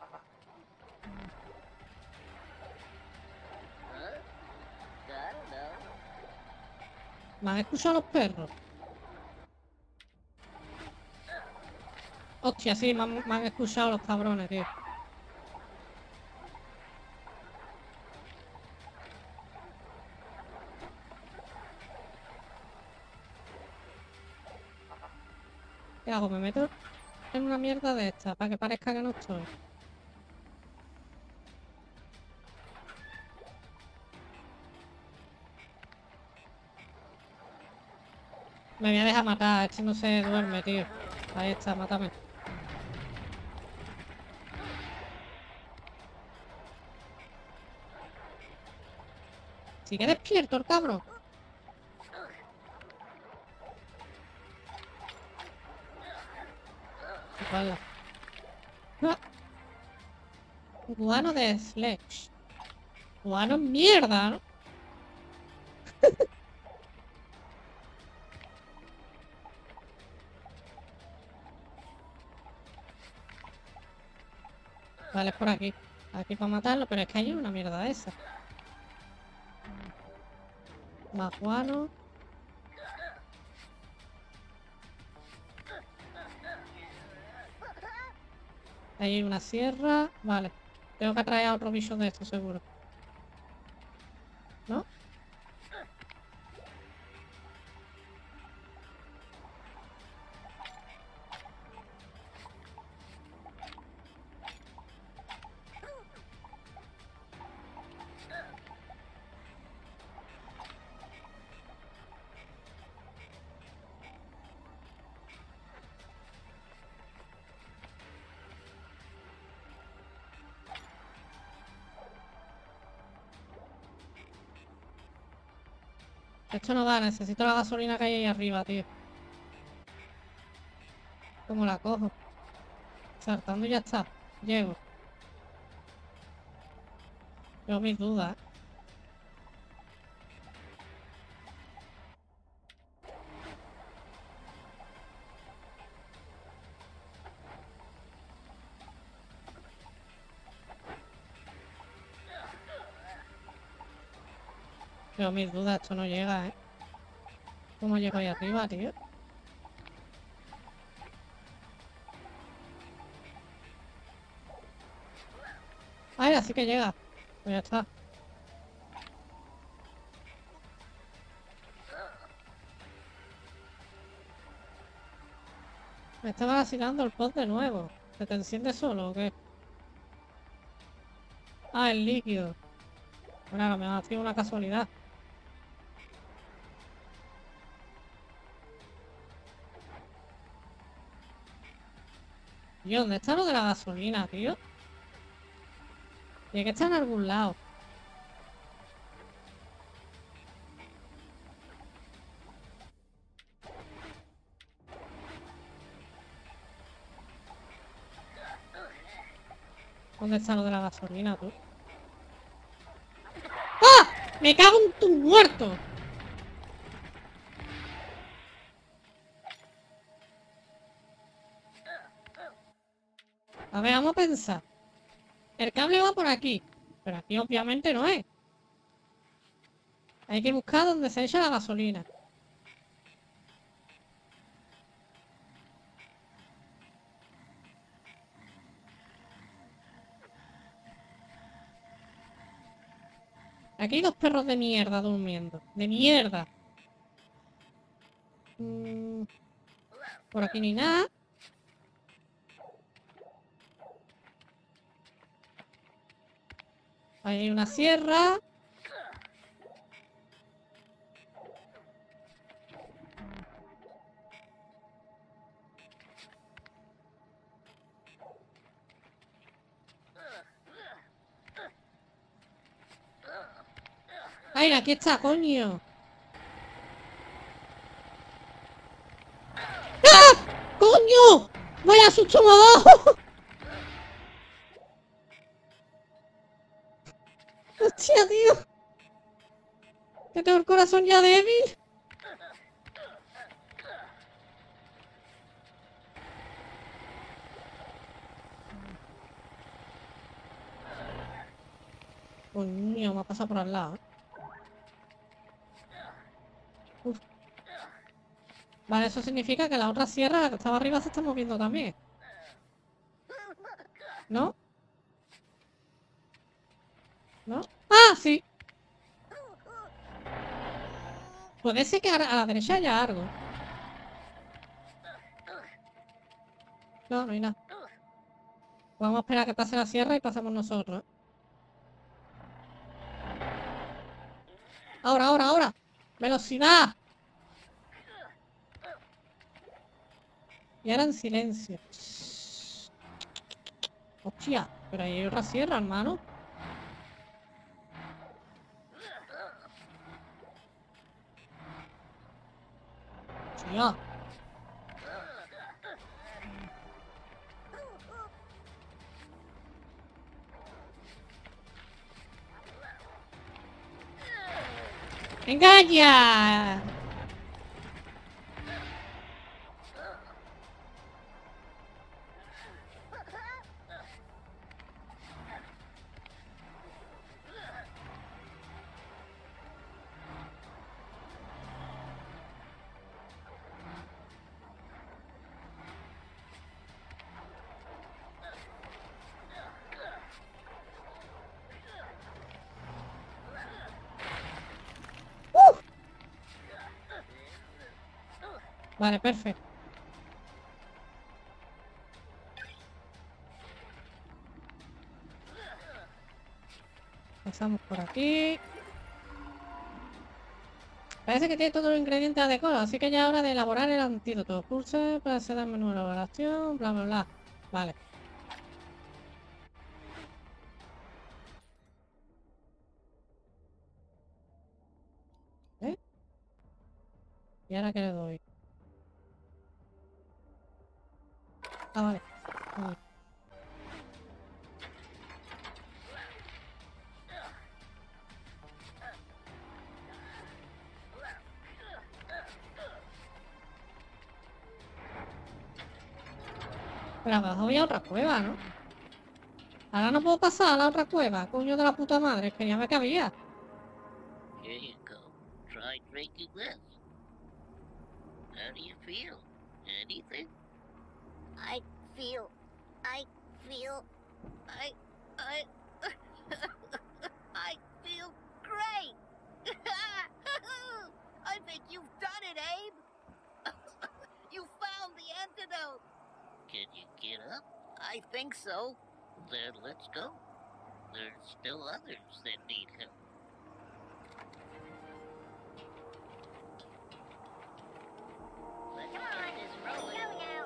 ¿Me han escuchado los perros? Hostia, sí, me han, me han escuchado los cabrones, tío. ¿Qué hago? ¿Me meto en una mierda de esta, para que parezca que no estoy. Me voy a dejar matar, este no se duerme, tío. Ahí está, mátame. Sigue despierto el cabrón. Vale. Ah. Guano de Sledge. Guano mierda, ¿no? Vale, es por aquí. Aquí para matarlo, pero es que hay una mierda esa. Más guano. Ahí hay una sierra. Vale. Tengo que traer a otro bicho de esto, seguro. ¿No? Esto no da, necesito la gasolina que hay ahí arriba, tío. ¿Cómo la cojo? Saltando y ya está. Llego. Tengo mis dudas, ¿eh? Tengo mis dudas, esto no llega, ¿eh? ¿Cómo llego ahí arriba, tío? Ay, así que llega. Pues ya está. Me estaba vacilando el pod de nuevo. ¿Se te enciende solo o qué? Ah, el líquido. Bueno, me ha sido una casualidad. Tío, ¿dónde está lo de la gasolina, tío? Tiene que estar en algún lado. ¿Dónde está lo de la gasolina, tú? ¡Ah! ¡Me cago en tu muerto! A ver, vamos a pensar. El cable va por aquí. Pero aquí obviamente no es. Hay que buscar donde se echa la gasolina. Aquí hay dos perros de mierda durmiendo. ¡De mierda! Mm, por aquí ni nada. Ahí hay una sierra. ¡Ay, aquí está, coño! ¡Ah! ¡Coño! ¡Vaya susto me ha dado! ¡Hostia, tío! Que tengo el corazón ya débil. Coño, me ha pasado por al lado. Uf. Vale, eso significa que la otra sierra, la que estaba arriba, se está moviendo también. ¿No? ¿No? ¡Ah, sí! Puede ser que a la derecha haya algo. No, no hay nada. Vamos a esperar a que pase la sierra y pasamos nosotros. Ahora, ahora, ahora. ¡Velocidad! Y ahora en silencio. Hostia, pero ahí hay otra sierra, hermano. Hostia. ¡Engaña! Vale, perfecto. Pasamos por aquí. Parece que tiene todos los ingredientes adecuados, así que ya es hora de elaborar el antídoto. Pulse para acceder al menú de elaboración, bla bla bla. Vale. ¿Eh? ¿Y ahora qué le doy? Ah, vale. Vale. Pero abajo había otra cueva, ¿no? Ahora no puedo pasar a la otra cueva, coño de la puta madre, que ya me cabía. Here you go. Try drinking this. How do you feel? Anything? I feel... I feel... I... I... I feel great! I think you've done it, Abe! You found the antidote! Can you get up? I think so. Then let's go. There's still others that need help. Let's get this rolling.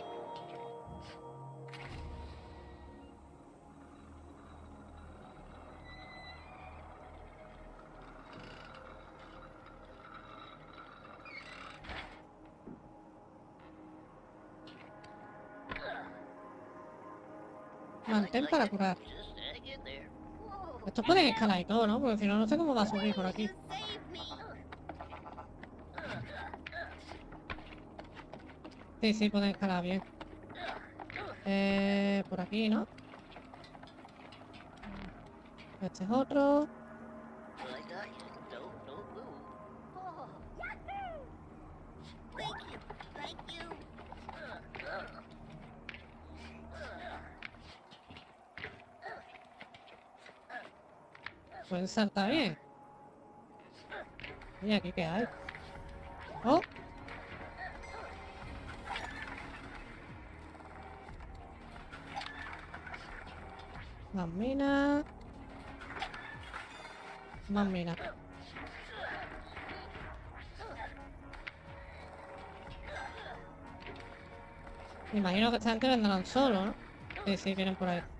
Mantén para curar. Esto pueden escalar y todo, ¿no? Porque si no, no sé cómo va a subir por aquí. Sí, sí, pueden escalar bien. Eh, por aquí, ¿no? Este es otro. Pueden saltar bien. ¿Y aquí qué hay? ¡Oh! Más minas. Más minas. Me imagino que esta gente vendrán solo, ¿no? Sí, sí, vienen por ahí.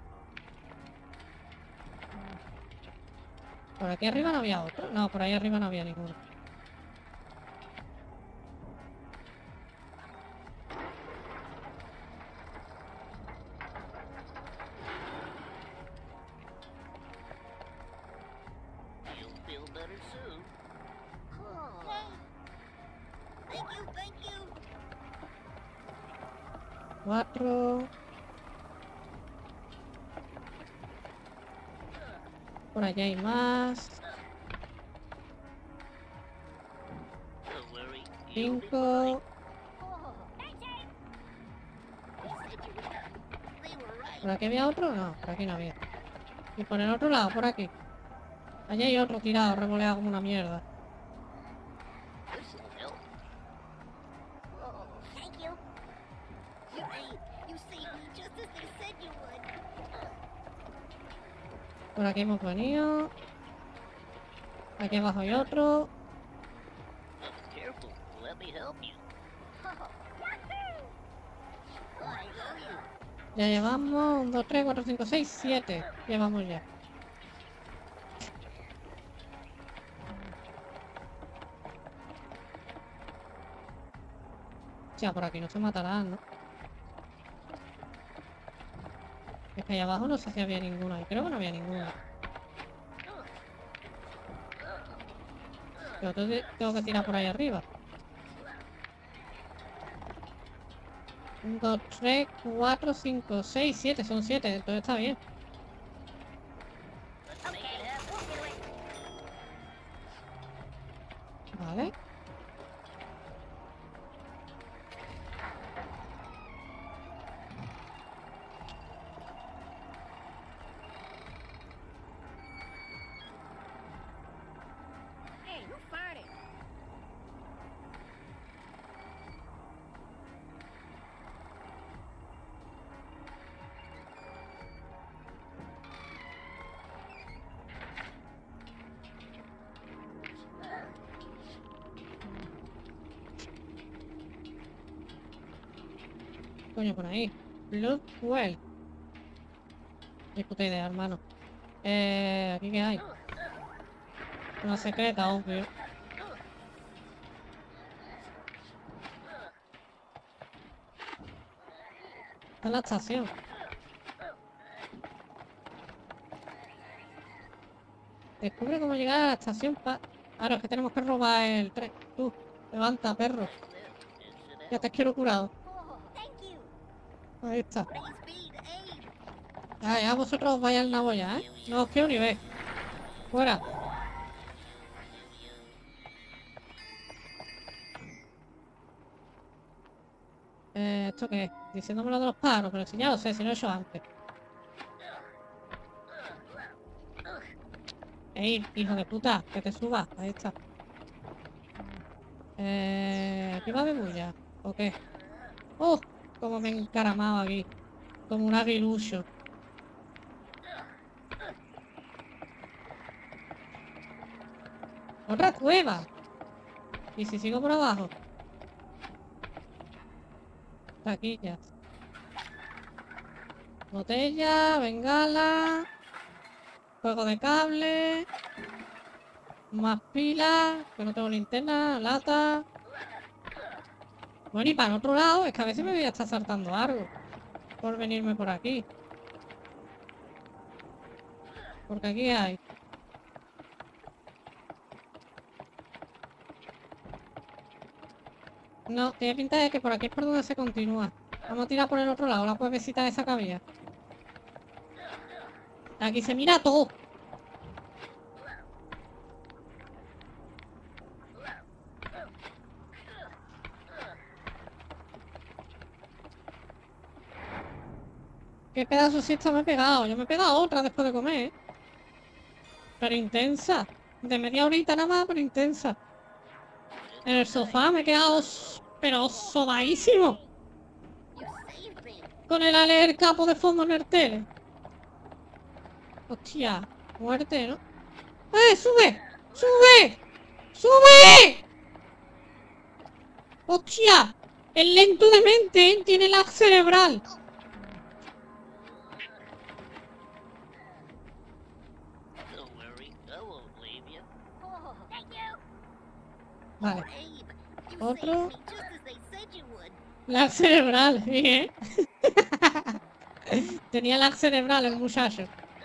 ¿Por aquí arriba no había otro? No, por ahí arriba no había ninguno. Cuatro. Por allá hay más. Cinco. ¿Por aquí había otro? No, por aquí no había. Y por el otro lado, por aquí. Allá hay otro tirado, revoleado como una mierda. Por aquí hemos venido. Aquí abajo hay otro. Careful, let me help you. Ya llevamos un, dos, tres, cuatro, cinco, seis, siete. Llevamos ya. Ya, por aquí no se matarán, ¿no? Es que ahí abajo no sé si había ninguna. Creo que no había ninguna. Pero tengo tengo que tirar por ahí arriba. Un, dos, tres, cuatro, cinco, seis, siete. Son siete, entonces está bien. Vale. Hey, who farted? Coño, por ahí. Bloodwell. Ni puta idea, hermano. Eh, ¿aquí qué hay? Una secreta, obvio. Está en la estación. Descubre cómo llegar a la estación pa... Claro, es que tenemos que robar el tren. Tú, levanta, perro. Ya te quiero curado. Ahí está. Ya, ya vosotros vais al nabo ya, ¿eh? No os quiero ni ver. Fuera. Eh, ¿esto qué es? Diciéndome lo de los pájaros, pero si ya lo sé, si lo he hecho antes. Ey, hijo de puta, que te subas. Ahí está. Eh, ¿aquí va de bulla? ¿O qué? ¡Oh! Como me he encaramado aquí. Como un aguilucho. ¡Otra cueva! ¿Y si sigo por abajo? Taquillas. Botella, bengala. Juego de cable. Más pilas. Que no tengo linterna. Lata. Bueno, y para el otro lado, es que a veces me voy a estar saltando algo. Por venirme por aquí. Porque aquí hay. No, tiene pinta de que por aquí es por donde se continúa. Vamos a tirar por el otro lado, la cuevecita esa que había. Aquí se mira todo. Qué pedazo de siesta me he pegado. Yo me he pegado otra después de comer, ¿eh? Pero intensa. De media horita nada más, pero intensa. En el sofá me he quedado, pero sobadísimo. Con el ale del capo de fondo en el tele. Hostia, muerte, ¿no? ¡Eh, sube! ¡Sube! ¡Sube! ¡Hostia! El lento de mente, ¿eh? Tiene lag cerebral. Vale. Otro. Lag cerebral, ¿sí, eh? Tenía lag cerebral el muchacho.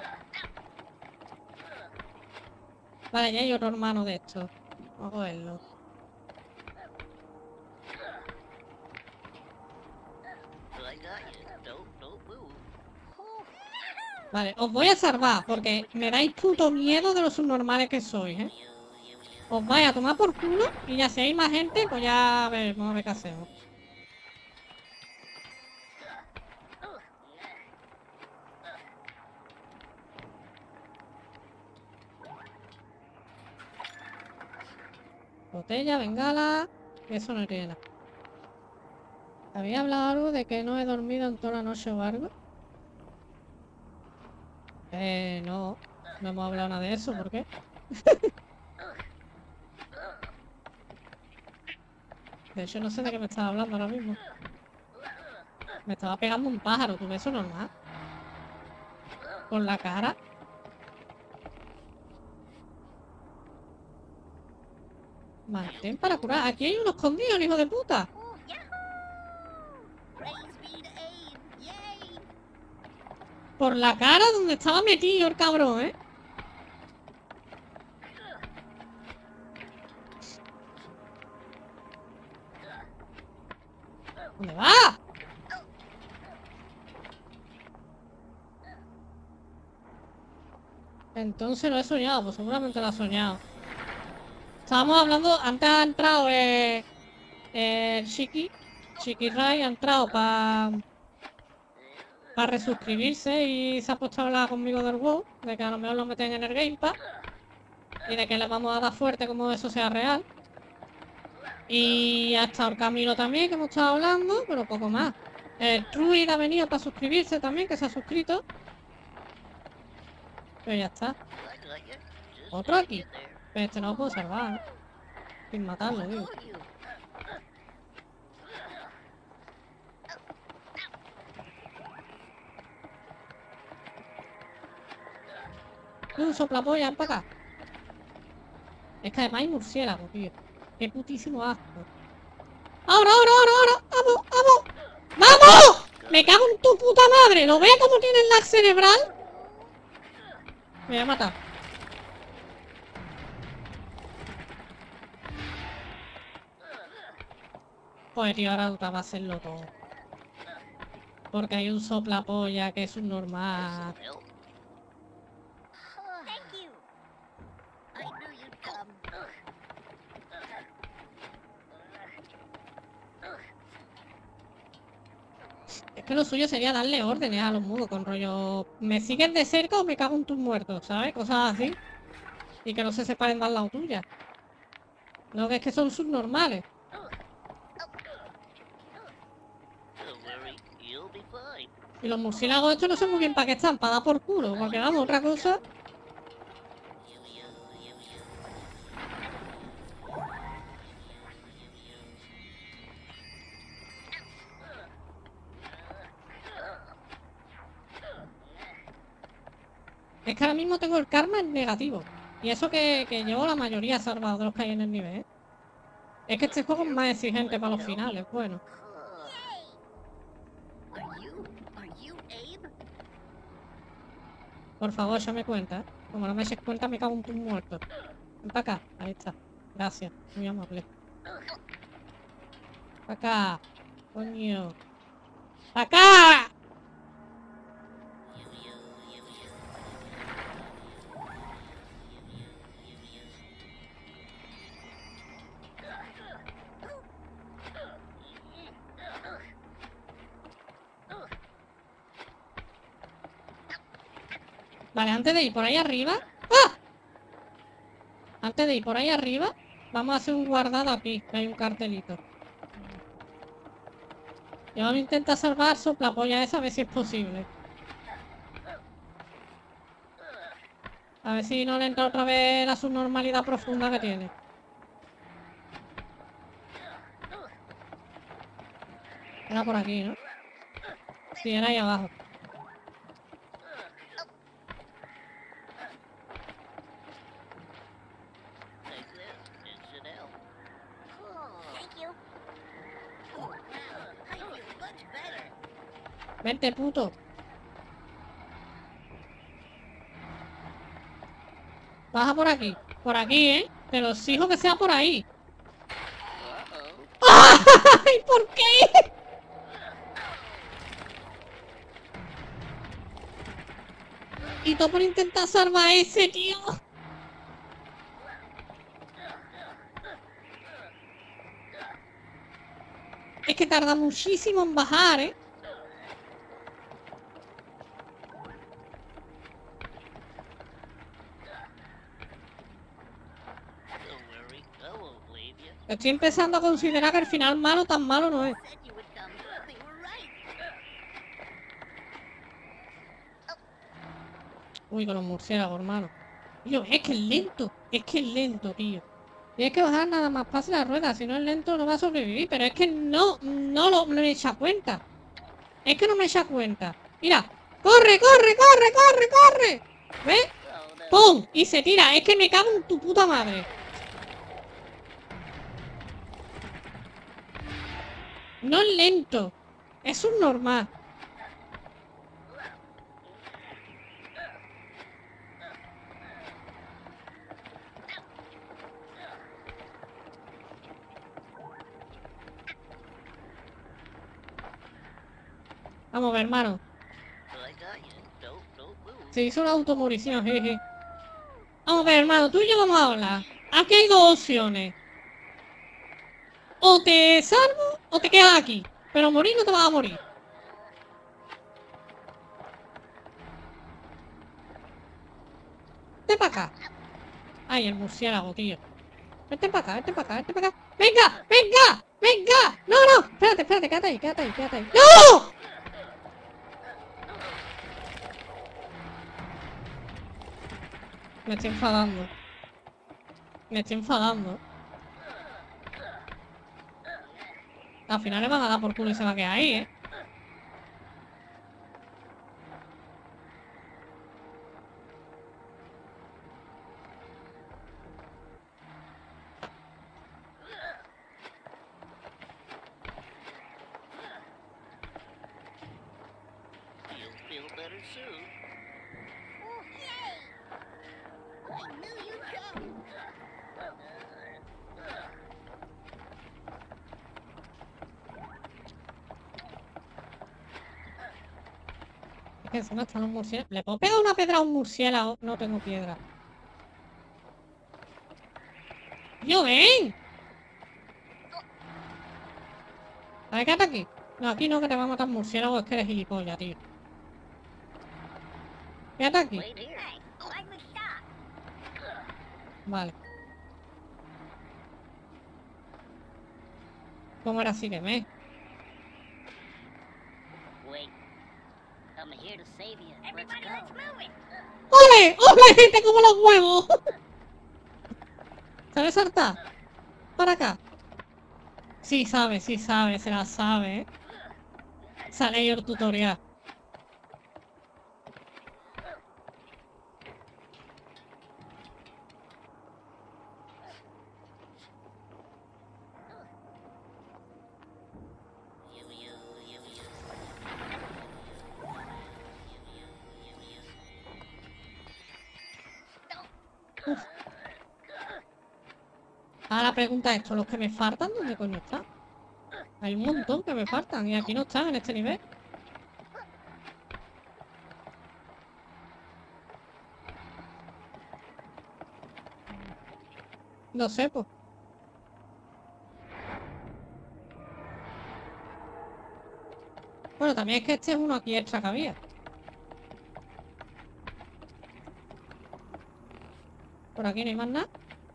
Vale, ya hay otro hermano de estos. Vamos a verlo. Vale, os voy a salvar porque me dais puto miedo de los subnormales que sois, ¿eh? Os vais a tomar por culo y ya si hay más gente, pues ya a ver, vamos a ver qué hacemos. Botella, bengala, eso no tiene nada. ¿Había hablado algo de que no he dormido en toda la noche o algo? Eh, no. No hemos hablado nada de eso, ¿por qué? De hecho, no sé de qué me estaba hablando ahora mismo. Me estaba pegando un pájaro, ¿tú ves eso normal? Con la cara. Mantén para curar. Aquí hay uno escondido, el hijo de puta. Por la cara donde estaba metido el cabrón, ¿eh? ¿Dónde va? Entonces lo he soñado, pues seguramente lo he soñado. Estábamos hablando, antes ha entrado eh, eh, Shiki, Shiki Rai ha entrado para para resuscribirse y se ha puesto a hablar conmigo del WoW, de que a lo mejor lo meten en el Game Pass y de que le vamos a dar fuerte como eso sea real. Y ha estado el Camilo también, que hemos estado hablando, pero poco más. El Truid ha venido para suscribirse también, que se ha suscrito. Pero ya está. Otro aquí. Pero este no lo puedo salvar, ¿eh? Sin matarlo, digo. Un soplapolla, ven para acá. Es que además hay murciélago, tío. Qué putísimo asco. ¡Ahora, ahora, ahora, ahora! ¡Vamos, vamos! ¡Vamos! ¡Me cago en tu puta madre! ¿Lo ves cómo tiene el lag cerebral? Me voy a matar. Pues tío, ahora va a hacerlo todo. Porque hay un soplapolla que es un normal. Es que lo suyo sería darle órdenes a los mudos con rollo... ¿Me sigues de cerca o me cago en tus muertos? ¿Sabes? Cosas así. Y que no se separen de al lado tuya. No, que es que son subnormales. Y los murciélagos estos no sé muy bien para qué están, para dar por culo. Porque vamos, otra cosa... Es que ahora mismo tengo el karma en negativo. Y eso que, que llevo la mayoría salvado de los que hay en el nivel, ¿eh? Es que este juego es más exigente para los finales, bueno. Por favor, ya me cuenta, ¿eh? Como no me eches cuenta, me cago en tus muertos. Ven para acá, ahí está. Gracias, muy amable. Para acá. Coño. ¡Para acá! Vale, antes de ir por ahí arriba... ¡Ah! Antes de ir por ahí arriba, vamos a hacer un guardado aquí, que hay un cartelito. Y vamos a intentar salvar soplapolla esa, a ver si es posible. A ver si no le entra otra vez la subnormalidad profunda que tiene. Era por aquí, ¿no? Sí, era ahí abajo. Vente, puto. Baja por aquí. Por aquí, ¿eh? Te lo exijo que sea por ahí. ¡Ay! ¿Por qué? Y todo por intentar salvar a ese, tío. Es que tarda muchísimo en bajar, ¿eh? Estoy empezando a considerar que el final malo tan malo no es. Uy, con los murciélagos, hermano. Tío, es que es lento. Es que es lento, tío. Tienes que bajar nada más pase la rueda. Si no es lento no va a sobrevivir. Pero es que no, no lo no me echa cuenta. Es que no me echa cuenta. Mira. ¡Corre, corre, corre, corre, corre! ¿Ves? ¡Pum! Y se tira. Es que me cago en tu puta madre. No es lento. Es un normal. Vamos a ver, hermano. Se hizo una automorición, jeje. Vamos a ver, hermano, tú y yo vamos a hablar. Aquí hay dos opciones. O te salvo o te quedas aquí. Pero morir no te vas a morir. Vete para acá. Ay, el murciélago, tío. Vete para acá, vete para acá, vete para acá. ¡Venga! ¡Venga! ¡Venga! ¡No, no! Espérate, espérate, quédate ahí, quédate ahí, quédate ahí. ¡No! Me estoy enfadando. Me estoy enfadando. Al final le van a dar por culo y se va a quedar ahí, ¿eh? Es que encima están los murciélagos. ¿Le puedo pegar una piedra a un murciélago? No tengo piedra. ¡Yo, ven! A ver, quédate aquí. No, aquí no, que te va a matar murciélago. Es que eres gilipollas, tío. Quédate aquí. Vale. ¿Cómo era así que me? ¡Ole! ¡Ole, gente! ¡Como los huevos! ¿Sabes saltar? Para acá. Sí sabe, sí sabe, se la sabe, ¿eh? Sale ahí el tutorial. Uf. Ahora la pregunta es, ¿todos los que me faltan dónde coño están? Hay un montón que me faltan y aquí no están en este nivel. No sé, pues. Bueno, también es que este es uno aquí extra que había. Por aquí no hay más nada.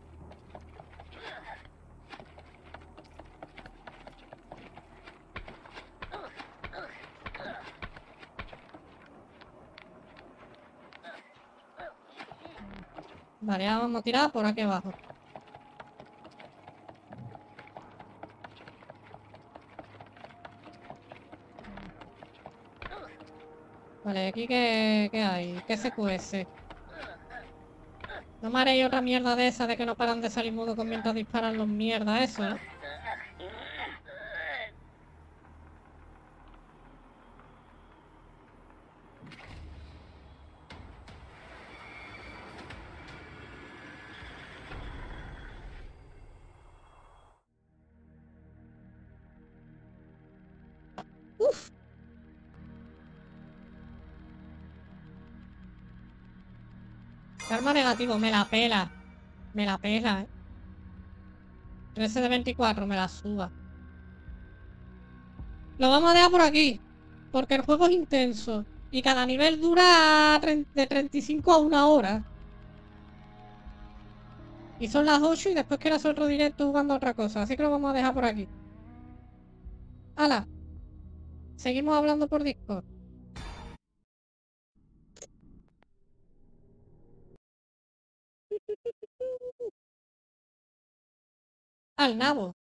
Vale, ahora vamos a tirar por aquí abajo. Vale, aquí qué, qué hay, qué se cuece. No me haréis otra mierda de esa de que no paran de salir mudos con mientras disparan los mierdas, eso, ¿eh? Uf. Karma negativo, me la pela. Me la pela, eh. trece de veinticuatro, me la suba. Lo vamos a dejar por aquí. Porque el juego es intenso. Y cada nivel dura de treinta y cinco a una hora. Y son las ocho y después quiero hacer otro directo jugando a otra cosa. Así que lo vamos a dejar por aquí. ¡Hala! Seguimos hablando por Discord. Al nabo.